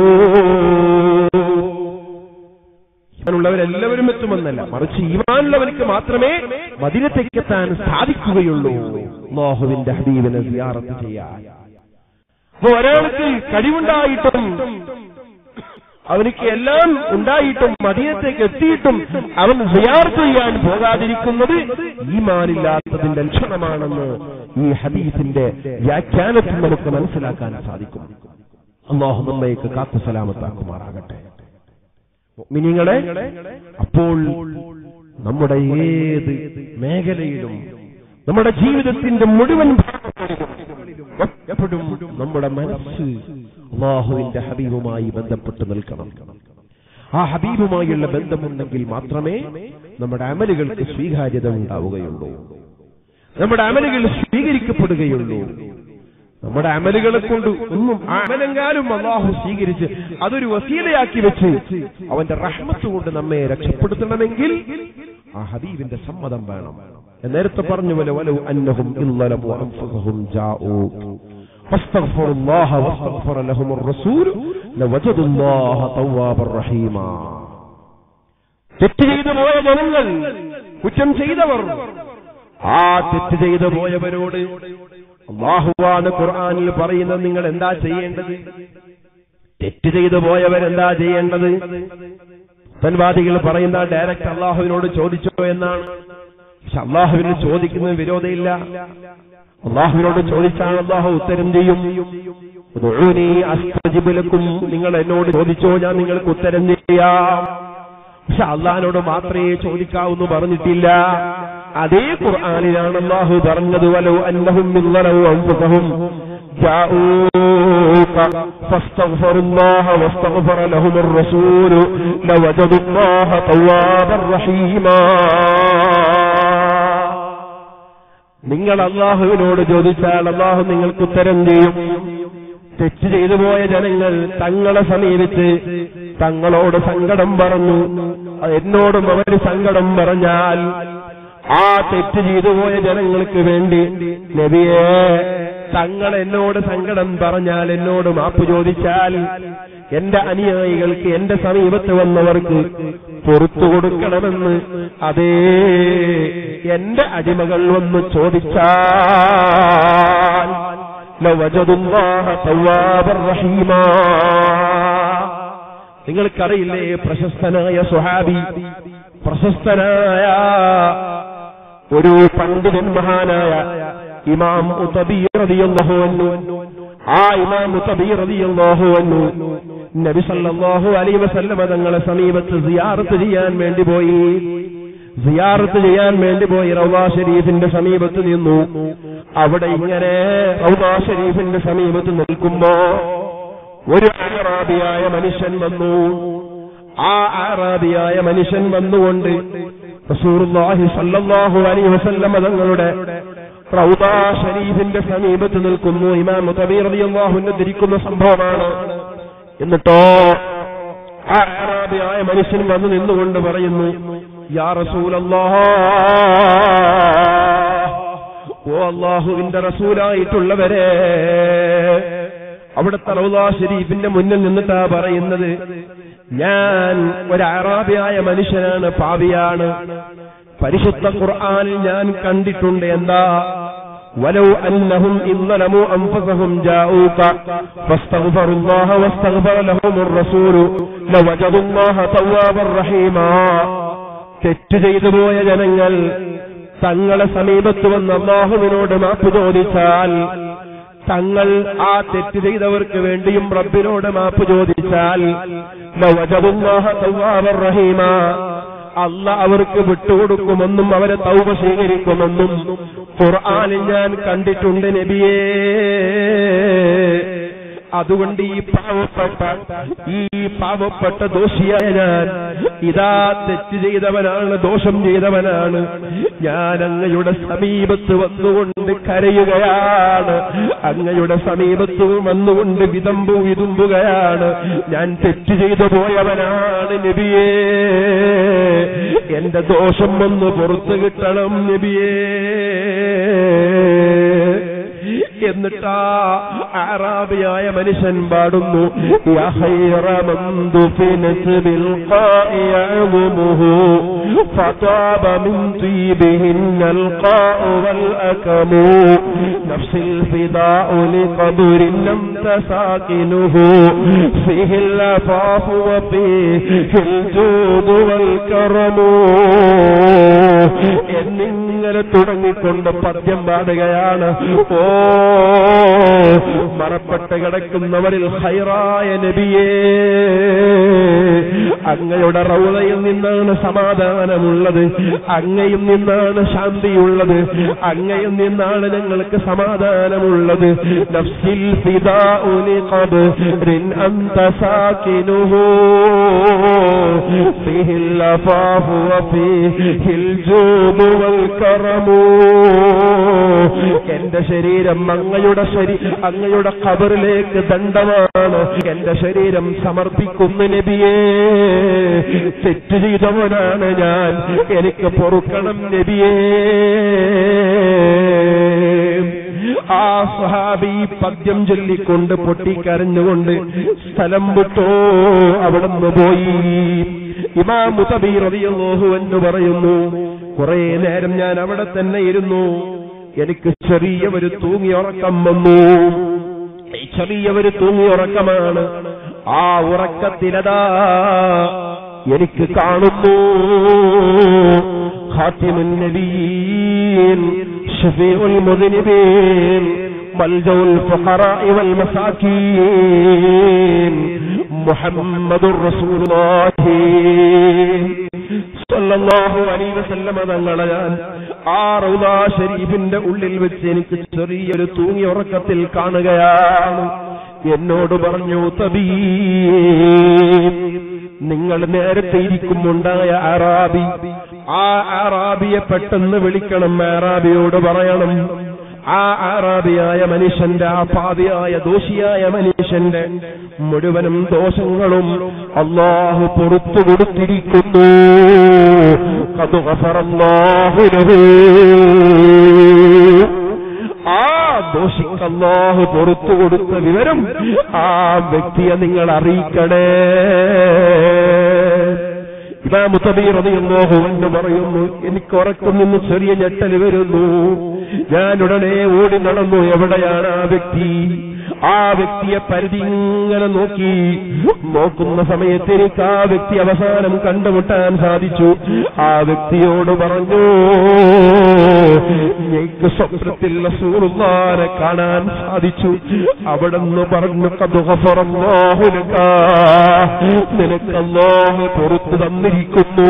ഈമാനുള്ളവരെല്ലാവരും എത്തുമെന്നല്ല, മറിച്ച് ഈമാനുള്ളവർക്ക് മാത്രമേ മദീനത്തേക്ക് എത്താൻ സാധിക്കുകയുള്ളൂ. അല്ലാഹുവിന്റെ ഹബീബിനെ സിയാറത്ത് ചെയ്യാൻ. അപ്പൊ ഒരാൾക്ക് കഴിവുണ്ടായിട്ടും അവനിക്ക് എല്ലാം ഉണ്ടായിട്ടും മദീനത്തേക്ക് എത്തിയിട്ടും അവൻ സിയാറത്ത് ചെയ്യാൻ പോകാതിരിക്കുന്നത് ഈമാനില്ലാത്തതിന്റെ ലക്ഷണമാണെന്ന് ഈ ഹദീസിന്റെ വ്യാഖ്യാനത്തിൽ നമുക്ക് മനസ്സിലാക്കാൻ സാധിക്കും. അല്ലാഹു നമ്മേക്ക് കാത്തു സലാമത്താക്കുമാറാകട്ടെ. മുഅ്മിനീങ്ങളെ, അപ്പോൾ നമ്മുടെ ഏത് മേഖലയിലും, നമ്മുടെ ജീവിതത്തിന്റെ മുഴുവൻ എപ്പോഴും നമ്മുടെ മനസ്സ് അല്ലാഹുവിന്റെ ഹബീബുമായി ബന്ധപ്പെട്ട് നിൽക്കണം. ആ ഹബീബുമായുള്ള ബന്ധമുണ്ടെങ്കിൽ മാത്രമേ നമ്മുടെ അമലുകൾക്ക് സ്വീകാര്യത ഉണ്ടാവുകയുള്ളൂ, നമ്മുടെ അമലുകൾ സ്വീകരിക്കപ്പെടുകയുള്ളൂ. നമ്മുടെ അമലുകളെ കൊണ്ട് ഒന്നും ആ അമലെങ്കാലും അള്ളാഹു സ്വീകരിച്ച് അതൊരു വസീലയാക്കി വെച്ച് അവന്റെ റഹ്മത്ത് കൊണ്ട് നമ്മെ രക്ഷപ്പെടുത്തണമെങ്കിൽ ആ ഹബീബിന്റെ സമ്മതം വേണം. നേരത്തെ പറഞ്ഞു പോലെ വലൗ അന്നഹും ഇല്ലലമു അൻഫുസഹും ജാഊ ഫസ്തഗ്ഫിറുല്ലാഹ വസ്തഗ്ഫറ ലഹുമുർ റസൂൽ ലവജദുല്ലാഹ തവ്വാബർ റഹീമാ. തെറ്റ് ചെയ്തു പോയ ജനങ്ങൾ, കുറ്റം ചെയ്തവർ, ആ തെറ്റ് ചെയ്തു പോയവരോട് അല്ലാഹുവാണ് ഖുർആനിൽ പറയുന്നത്, നിങ്ങൾ എന്താ ചെയ്യേണ്ടത്? തെറ്റ് ചെയ്തു പോയവരെന്താ ചെയ്യേണ്ടത്? പുത്തൻവാദികൾ പറയുന്ന ഡയറക്റ്റ് അള്ളാഹുവിനോട് ചോദിച്ചോ എന്നാണ്. പക്ഷെ അള്ളാഹുവിന് ചോദിക്കുന്നതിന് വിരോധമില്ല. അള്ളാഹുവിനോട് ചോദിച്ചാൽ അള്ളാഹു ഉത്തരം ചെയ്യും. അസ്തജിബ് ലക്കും, നിങ്ങൾ എന്നോട് ചോദിച്ചോ, ഞാൻ നിങ്ങൾക്ക് ഉത്തരം ചെയ്യാം. പക്ഷെ അള്ളാഹിനോട് മാത്രമേ ചോദിക്കാവൂന്ന് പറഞ്ഞിട്ടില്ല. അതേ ഖുർആനിലാണ് അല്ലാഹു പറഞ്ഞത്, വലൗ അന്നഹും മില്ലറു അൻഫുസഹും ജാഊക ഫസ്തഗ്ഫിറുല്ലാഹ വസ്തഗ്ഫറ ലഹുമുർ റസൂൽ ലവജദുല്ലാഹ തവ്വാബർ റഹീമാ. നിങ്ങൾ അല്ലാഹുവിനോട് ചോദിച്ചാൽ അല്ലാഹു നിങ്ങൾക്ക് ഉത്തരം ചെയ്യും. തെറ്റ് ചെയ്തു പോയ ജനങ്ങൾ തങ്ങളെ സമീപിച്ച് തങ്ങളോട് സങ്കടം പറഞ്ഞു, എന്നോടും അവർ സങ്കടം പറഞ്ഞാൽ ആ തെറ്റ് ചെയ്തു പോയ ജനങ്ങൾക്ക് വേണ്ടി നബിയേ, തങ്ങൾ എന്നോട് സങ്കടം പറഞ്ഞാൽ, എന്നോട് മാപ്പ് ചോദിച്ചാൽ, എന്റെ അനുയായികൾക്ക്, എന്റെ സമീപത്ത് വന്നവർക്ക് പുറത്തു കൊടുക്കണമെന്ന് അതേ എന്റെ അടിമകൾ വന്ന് ചോദിച്ചാൽ ലവജദുല്ലാഹ തവ്വാബർ റഹീമാ. നിങ്ങൾക്കറിയില്ലേ പ്രശസ്തനായ സ്വഹാബി, പ്രശസ്തനായ ഒരു പണ്ഡിതൻ, മഹാനായ ഇമാം ഉതബി റളിയല്ലാഹു അൻഹു. ആ ഇമാം ഉതബി റളിയല്ലാഹു അൻഹു നബി സല്ലല്ലാഹു അലൈഹി വസല്ലം തങ്ങളെ സമീപത്ത് സിയാറത്ത് ചെയ്യാൻ വേണ്ടി പോയി. സിയാറത്ത് ചെയ്യാൻ വേണ്ടി പോയി റൗള ശരീഫിന്റെ സമീപത്ത് നിന്നു. അവിടെ ഇങ്ങനെ റൗള ശരീഫിന്റെ സമീപത്ത് നിൽക്കുമ്പോ ഒരു അറാബിയായ മനുഷ്യൻ വന്നു. ആ അറാബിയായ മനുഷ്യൻ വന്നുകൊണ്ട് റസൂലുള്ളാഹി സ്വല്ലല്ലാഹു അലൈഹി വസല്ലം തങ്ങളുടെ റൗള ശരീഫിന്റെ സമീപത്ത് നിൽക്കുന്നു. ഇമാം ഉതബി റളിയല്ലാഹു അൻഹു ധരിക്കുന്ന സംഭവമാണ്. എന്നിട്ടോ ആ അറാബിയായ മനുഷ്യൻ വന്നു നിന്നുകൊണ്ട് പറയുന്നു, യാ റസൂലല്ലാഹ്, ഓ അല്ലാഹുവിന്റെ റസൂലായിട്ടുള്ളവരെ. അവിടുത്തെ റൗള ശരീഫിന്റെ മുന്നിൽ നിന്നിട്ടാ പറയുന്നത്, ഞാൻ ഒരു അറാബിയായ മനുഷ്യനാണ്, പാപിയാണ്. പരിശുദ്ധ ഖുർആനിൽ ഞാൻ കണ്ടിട്ടുണ്ട്, എന്താ വലൗ അന്നഹും ഇല്ലമു അൻഫുസഹും ജാഊക ഫസ്തഗ്ഫിറുല്ലാഹ വസ്തഗ്ഫറ ലഹുമുർ റസൂൽ ലവജദുല്ലാഹ തവ്വാബർ റഹീമാ. തെറ്റ് ചെയ്തു പോയ ജനങ്ങൾ തങ്ങളെ സമീപത്ത് വന്ന് അല്ലാഹുവിനോട് മാപ്പ് ചോദിച്ചാൽ, തങ്ങൾ ആ തെറ്റ് ചെയ്തവർക്ക് വേണ്ടിയും റബ്ബിനോട് മാപ്പ് ചോദിച്ചാൽ ലവജദുല്ലാഹ തവ്വാബർ റഹീമാ, അല്ലാഹ് അവർക്ക് വിട്ടുകൊടുക്കുമെന്നും അവരെ തൗബ സ്വീകരിക്കുമെന്നും ഖുർആനിൽ ഞാൻ കണ്ടിട്ടുണ്ട് നബിയേ. അതുകൊണ്ട് ഈ പാവപ്പെട്ട ഈ പാവപ്പെട്ട ദോഷിയായ ഞാൻ ഇതാ തെറ്റ് ചെയ്തവനാണ്, ദോഷം ചെയ്തവനാണ്. ഞാൻ അങ്ങയുടെ സമീപത്ത് വന്നുകൊണ്ട് കരയുകയാണ്, അങ്ങയുടെ സമീപത്ത് വന്നുകൊണ്ട് വിതമ്പു വിതുമ്പുകയാണ്. ഞാൻ തെറ്റ് ചെയ്തു പോയവനാണ് നബിയേ, എന്റെ ദോഷം ഒന്ന് പുറത്തു കിട്ടണം നബിയേ. എന്നിട്ടാ അറാബിയായ മനുഷ്യൻ പാടുന്നു, യാ ഖൈറ മന്ദു ഫി നസ്ബിൽ ഖാഇയഉമുഹു ഫതാബ മിൻ തീബിഹിന്നൽ ഖാഉ വൽ അകമു നഫ്സിൽ ഫിദാഉ ലിഖബ്രിൻ ലം തസാകിനുഹു ഫീഹിൽ അഫാഫു വഫീഹിൽ ജൂദു വൽ കറമു. എന്നിങ്ങനെ തുടങ്ങിക്കൊണ്ട് പദ്യം പാടുകയാണ്. ഓ മറപ്പെട്ട് കിടക്കുന്നവരിൽ ഖൈറായ നബിയേ, അങ്ങയുടെ റൗളയിൽ നിന്നാണ് സമാധാനമുള്ളത്, അങ്ങയിൽ നിന്നാണ് ശാന്തിയുള്ളത്, അങ്ങയിൽ നിന്നാണ് ഞങ്ങൾക്ക് സമാധാനമുള്ളത്. നഫ്സിൽ ഫിദാഉ ലിഖബ്രിൻ അൻത സാകിനുഹു ഫീഹിൽ ലഫാഫു വഫീഹിൽ ജൂദു വൽ കറമു. എന്റെ ശരീരം അങ്ങയുടെ ശരീ അങ്ങയുടെ ഖബറിലേക്ക് ദണ്ഡമാണ്. എന്റെ ശരീരം സമർപ്പിക്കുന്നു നബിയേ. തെറ്റ് ചെയ്തവനാണ് ഞാൻ, എനിക്ക് പൊറുക്കണം നബിയേ. ആ സ്വഹാബി പദ്യം ചൊല്ലിക്കൊണ്ട് പൊട്ടിക്കരഞ്ഞുകൊണ്ട് സ്ഥലം വിട്ടോ അവിടുന്ന് പോയി. ഇമാം മുതബി റളിയല്ലാഹു അൻഹു പറയുന്നു, കുറെ നേരം ഞാൻ അവിടെ തന്നെ ഇരുന്നു. എനിക്ക് ചെറിയ ഒരു തൂങ്ങിയുറക്കം വന്നു. ചെറിയ ഒരു തൂങ്ങിയുറക്കമാണ്. ആ ഉറക്കത്തിലതാ എനിക്ക് കാണുന്നു ഖാതിമുൻ നബിയ്യീൻ ശഫീഉൽ മുദ്നിബീൻ മൽജഉൽ ഫഖറാഇ വൽ മസാകീൻ മുഹമ്മദുർ റസൂലുള്ളാഹി സല്ലല്ലാഹു അലൈഹി വസല്ലം തങ്ങളെ ഞാൻ ആ റൗദാ ശരീഫിന്റെ ഉള്ളിൽ വെച്ച് എനിക്ക് ചെറിയൊരു തൂങ്ങി ഉറക്കത്തിൽ കാണുകയാണ്. എന്നോട് പറഞ്ഞു, തബീ, നിങ്ങൾ നേരത്തെ ഇരിക്കുമുണ്ടായ അറാബി, ആ അറാബിയെ പെട്ടെന്ന് വിളിക്കണം, അറാബിയോട് പറയണം, ആ അറാബിയായ മനുഷ്യന്റെ, ആ പാപിയായ ദോഷിയായ മനുഷ്യന്റെ മുഴുവനും ദോഷങ്ങളും അല്ലാഹു പുറത്തു കൊടുത്തിരിക്കുന്നു. ഖദ് ഗഫറല്ലാഹു ലഹു. ആ ദോഷിക്ക് അല്ലാഹു പുറത്തു കൊടുത്ത വിവരം ആ വ്യക്തിയെ നിങ്ങൾ അറിയിക്കണേ. ഇമാം മുതബി റളിയല്ലാഹു അൻഹു പറയുന്നു, എനിക്ക് ഉറക്കം നിന്ന് ചെറിയ ഞെട്ടൽ വരുന്നു. ഞാൻ ഉടനെ ഓടി നടന്നു. എവിടെയാണ് ആ വ്യക്തി? ആ വ്യക്തിയെ പരിധി ഇങ്ങനെ നോക്കി. നോക്കുന്ന സമയത്ത് എനിക്ക് ആ വ്യക്തി അവസാനം കണ്ടുമുട്ടാൻ സാധിച്ചു. ആ വ്യക്തിയോട് പറഞ്ഞു, എനിക്ക് സ്വപ്നത്തിൽ റസൂലുള്ളാഹിനെ കാണാൻ സാധിച്ചു. അവിടെന്ന് പറഞ്ഞു, ഖദ് ഗഫറല്ലാഹു ലക, നിനക്ക് അല്ലാഹു പുറത്തു തന്നിരിക്കുന്നു.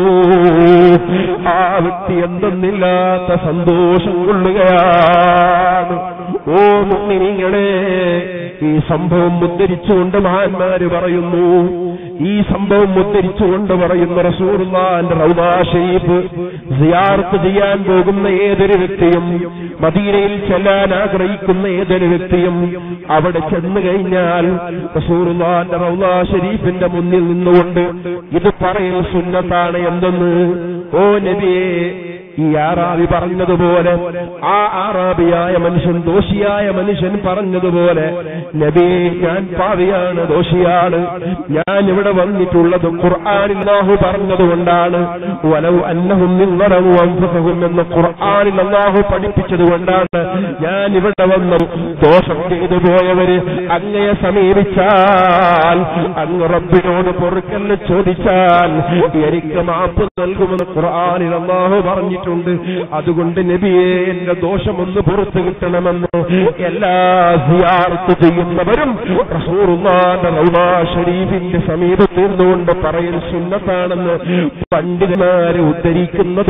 ആ വ്യക്തി എന്തെന്നില്ലാത്ത സന്തോഷം കൊള്ളുകയാണ്. ഓ മുഅ്മിനീങ്ങളെ, ഈ സംഭവം ഉദ്ധരിച്ചുകൊണ്ട് മഹാന്മാര് പറയുന്നു, ഈ സംഭവം ഉദ്ധരിച്ചുകൊണ്ട് പറയുന്ന റസൂലുള്ളാഹിന്റെ റൗദാ ശരീഫ് സിയാറത്ത് ചെയ്യാൻ പോകുന്ന ഏതൊരു വ്യക്തിയും, മദീനയിൽ ചെല്ലാൻ ആഗ്രഹിക്കുന്ന ഏതൊരു വ്യക്തിയും അവിടെ ചെന്നു കഴിഞ്ഞാൽ റസൂലുള്ളാഹിന്റെ റൗദാ ശരീഫിന്റെ മുന്നിൽ നിന്നുകൊണ്ട് ഇത് പറയൽ സുന്നത്താണ്. എന്തെന്ന്? ഓ നബിയേ, ഈ ആറാബി പറഞ്ഞതുപോലെ, ആ ആറാബിയായ മനുഷ്യൻ, ദോഷിയായ മനുഷ്യൻ പറഞ്ഞതുപോലെ, നബിയെ, ഞാൻ പാവിയാണ്, ദോഷിയാണ്, ഞാൻ ഇവിടെ വന്നിട്ടുള്ളത് ഖുർആനിൽ അല്ലാഹു പറഞ്ഞതുകൊണ്ടാണ്. വലൗ അന്നഹും യളമു അൻഫുസഹും എന്ന ഖുർആനിൽ അല്ലാഹു പഠിപ്പിച്ചതുകൊണ്ടാണ് ഞാൻ ഇവിടെ വന്നത്. ദോഷം ചെയ്തു പോയവര് അങ്ങയെ സമീപിച്ചാൽ, അങ്ങ് റബ്ബിനോട് പൊറുക്കലിന് ചോദിച്ചാൽ എനിക്ക് മാപ്പ് നൽകുമെന്ന് ഖുർആനിൽ അല്ലാഹു പറഞ്ഞിട്ടുണ്ട്. അതുകൊണ്ട് നബിയെ, എന്റെ ദോഷമൊന്ന് പുറത്തു കിട്ടണമെന്ന് എല്ലാ സിയാറത്ത് ചെയ്യുന്നവരും റസൂലുള്ളാഹിന്റെ റൗദാ ശരീഫിന്റെ സമീപത്ത് നിന്നുകൊണ്ട് പറയൽ സുന്നത്താണെന്ന് പണ്ഡിതന്മാരെ ഉദ്ധരിക്കുന്നത്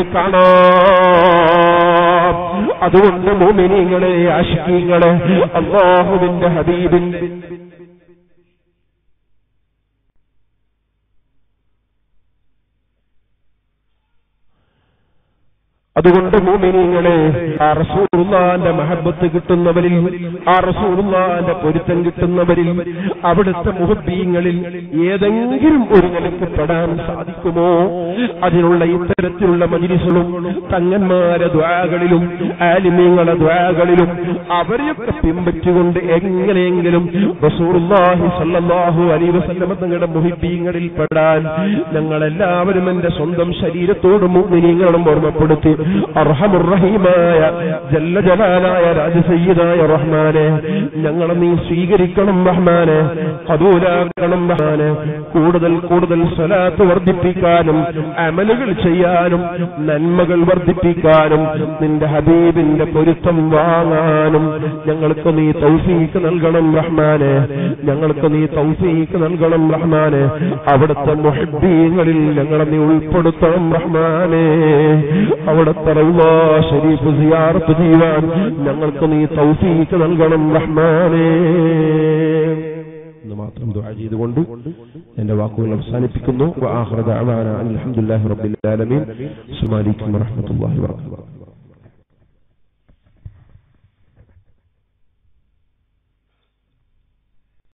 കാണാം. അതുകൊണ്ട് മുഅ്മിനീങ്ങളെ, ആശിഖീങ്ങളെ, അല്ലാഹുവിന്റെ ഹബീബിന്റെ അതുകൊണ്ട് മുഅ്മിനീങ്ങളെ, ആ റസൂലുള്ളാഹിന്റെ മഹബ്ബത്ത് കിട്ടുന്നവരിൽ, ആ റസൂലുള്ളാഹിന്റെ പൊരുത്തം കിട്ടുന്നവരിൽ, അവിടുത്തെ മുഹബ്ബീങ്ങളിൽ ഏതെങ്കിലും ഒരു നിലയ്ക്ക് പെടാൻ സാധിക്കുമോ? അതിനുള്ള ഇത്തരത്തിലുള്ള മജ്ലിസുകളും തങ്ങന്മാരെ ദുആകളിലും ആലിമീങ്ങളെ ദുആകളിലും അവരെയൊക്കെ പിൻപറ്റിക്കൊണ്ട് എങ്ങനെയെങ്കിലും റസൂലുള്ളാഹി സ്വല്ലല്ലാഹു അലൈഹി വസല്ലം തങ്ങളുടെ മുഹബ്ബീങ്ങളിൽ പെടാൻ ഞങ്ങളെല്ലാവരും എന്റെ സ്വന്തം ശരീരത്തോടും മുഅ്മിനീങ്ങളും ഓർമ്മപ്പെടുത്തി അർഹമുർ റഹീമായ ജല്ല ജലാലായ രാജസയ്യിദായ റഹ്മാനെ, ഞങ്ങളെ നീ സ്വീകരിക്കണം റഹ്മാനെ, ഖബൂലാക്കണം റഹ്മാനെ. കൂടുതൽ കൂടുതൽ സ്വലാത്ത് വർദ്ധിപ്പിക്കാനും അമലുകൾ ചെയ്യാനും നന്മകൾ വർദ്ധിപ്പിക്കാനും നിന്റെ ഹബീബിന്റെ പൊരുത്തം വാങ്ങാനും ഞങ്ങൾക്ക് നീ തൗഫീഖ് നൽകണം റഹ്മാനെ, ഞങ്ങൾക്ക് നീ തൗഫീഖ് നൽകണം റഹ്മാനെ. അവിടുത്തെ മുഹബ്ബീങ്ങളിൽ ഞങ്ങളെ നീ ഉൾപ്പെടുത്തണം റഹ്മാനെ. അവിടുത്തെ റൗളാ ശരീഫ് സിയാറത്ത് ചെയ്യാൻ ഞങ്ങൾക്ക് നീ തൗഫീഖ് നൽകണം റഹ്മാനെ എന്ന് മാത്രം ദുആ ചെയ്തുകൊണ്ട് എന്റെ വാക്കുകൾ അവസാനിപ്പിക്കുന്നു. വആഖിറു ദഅവാനാ അൽഹംദുലില്ലാഹി റബ്ബിൽ ആലമീൻ. അസ്സലാമു അലൈക്കും വറഹ്മത്തുള്ളാഹി വബറകാതുഹു.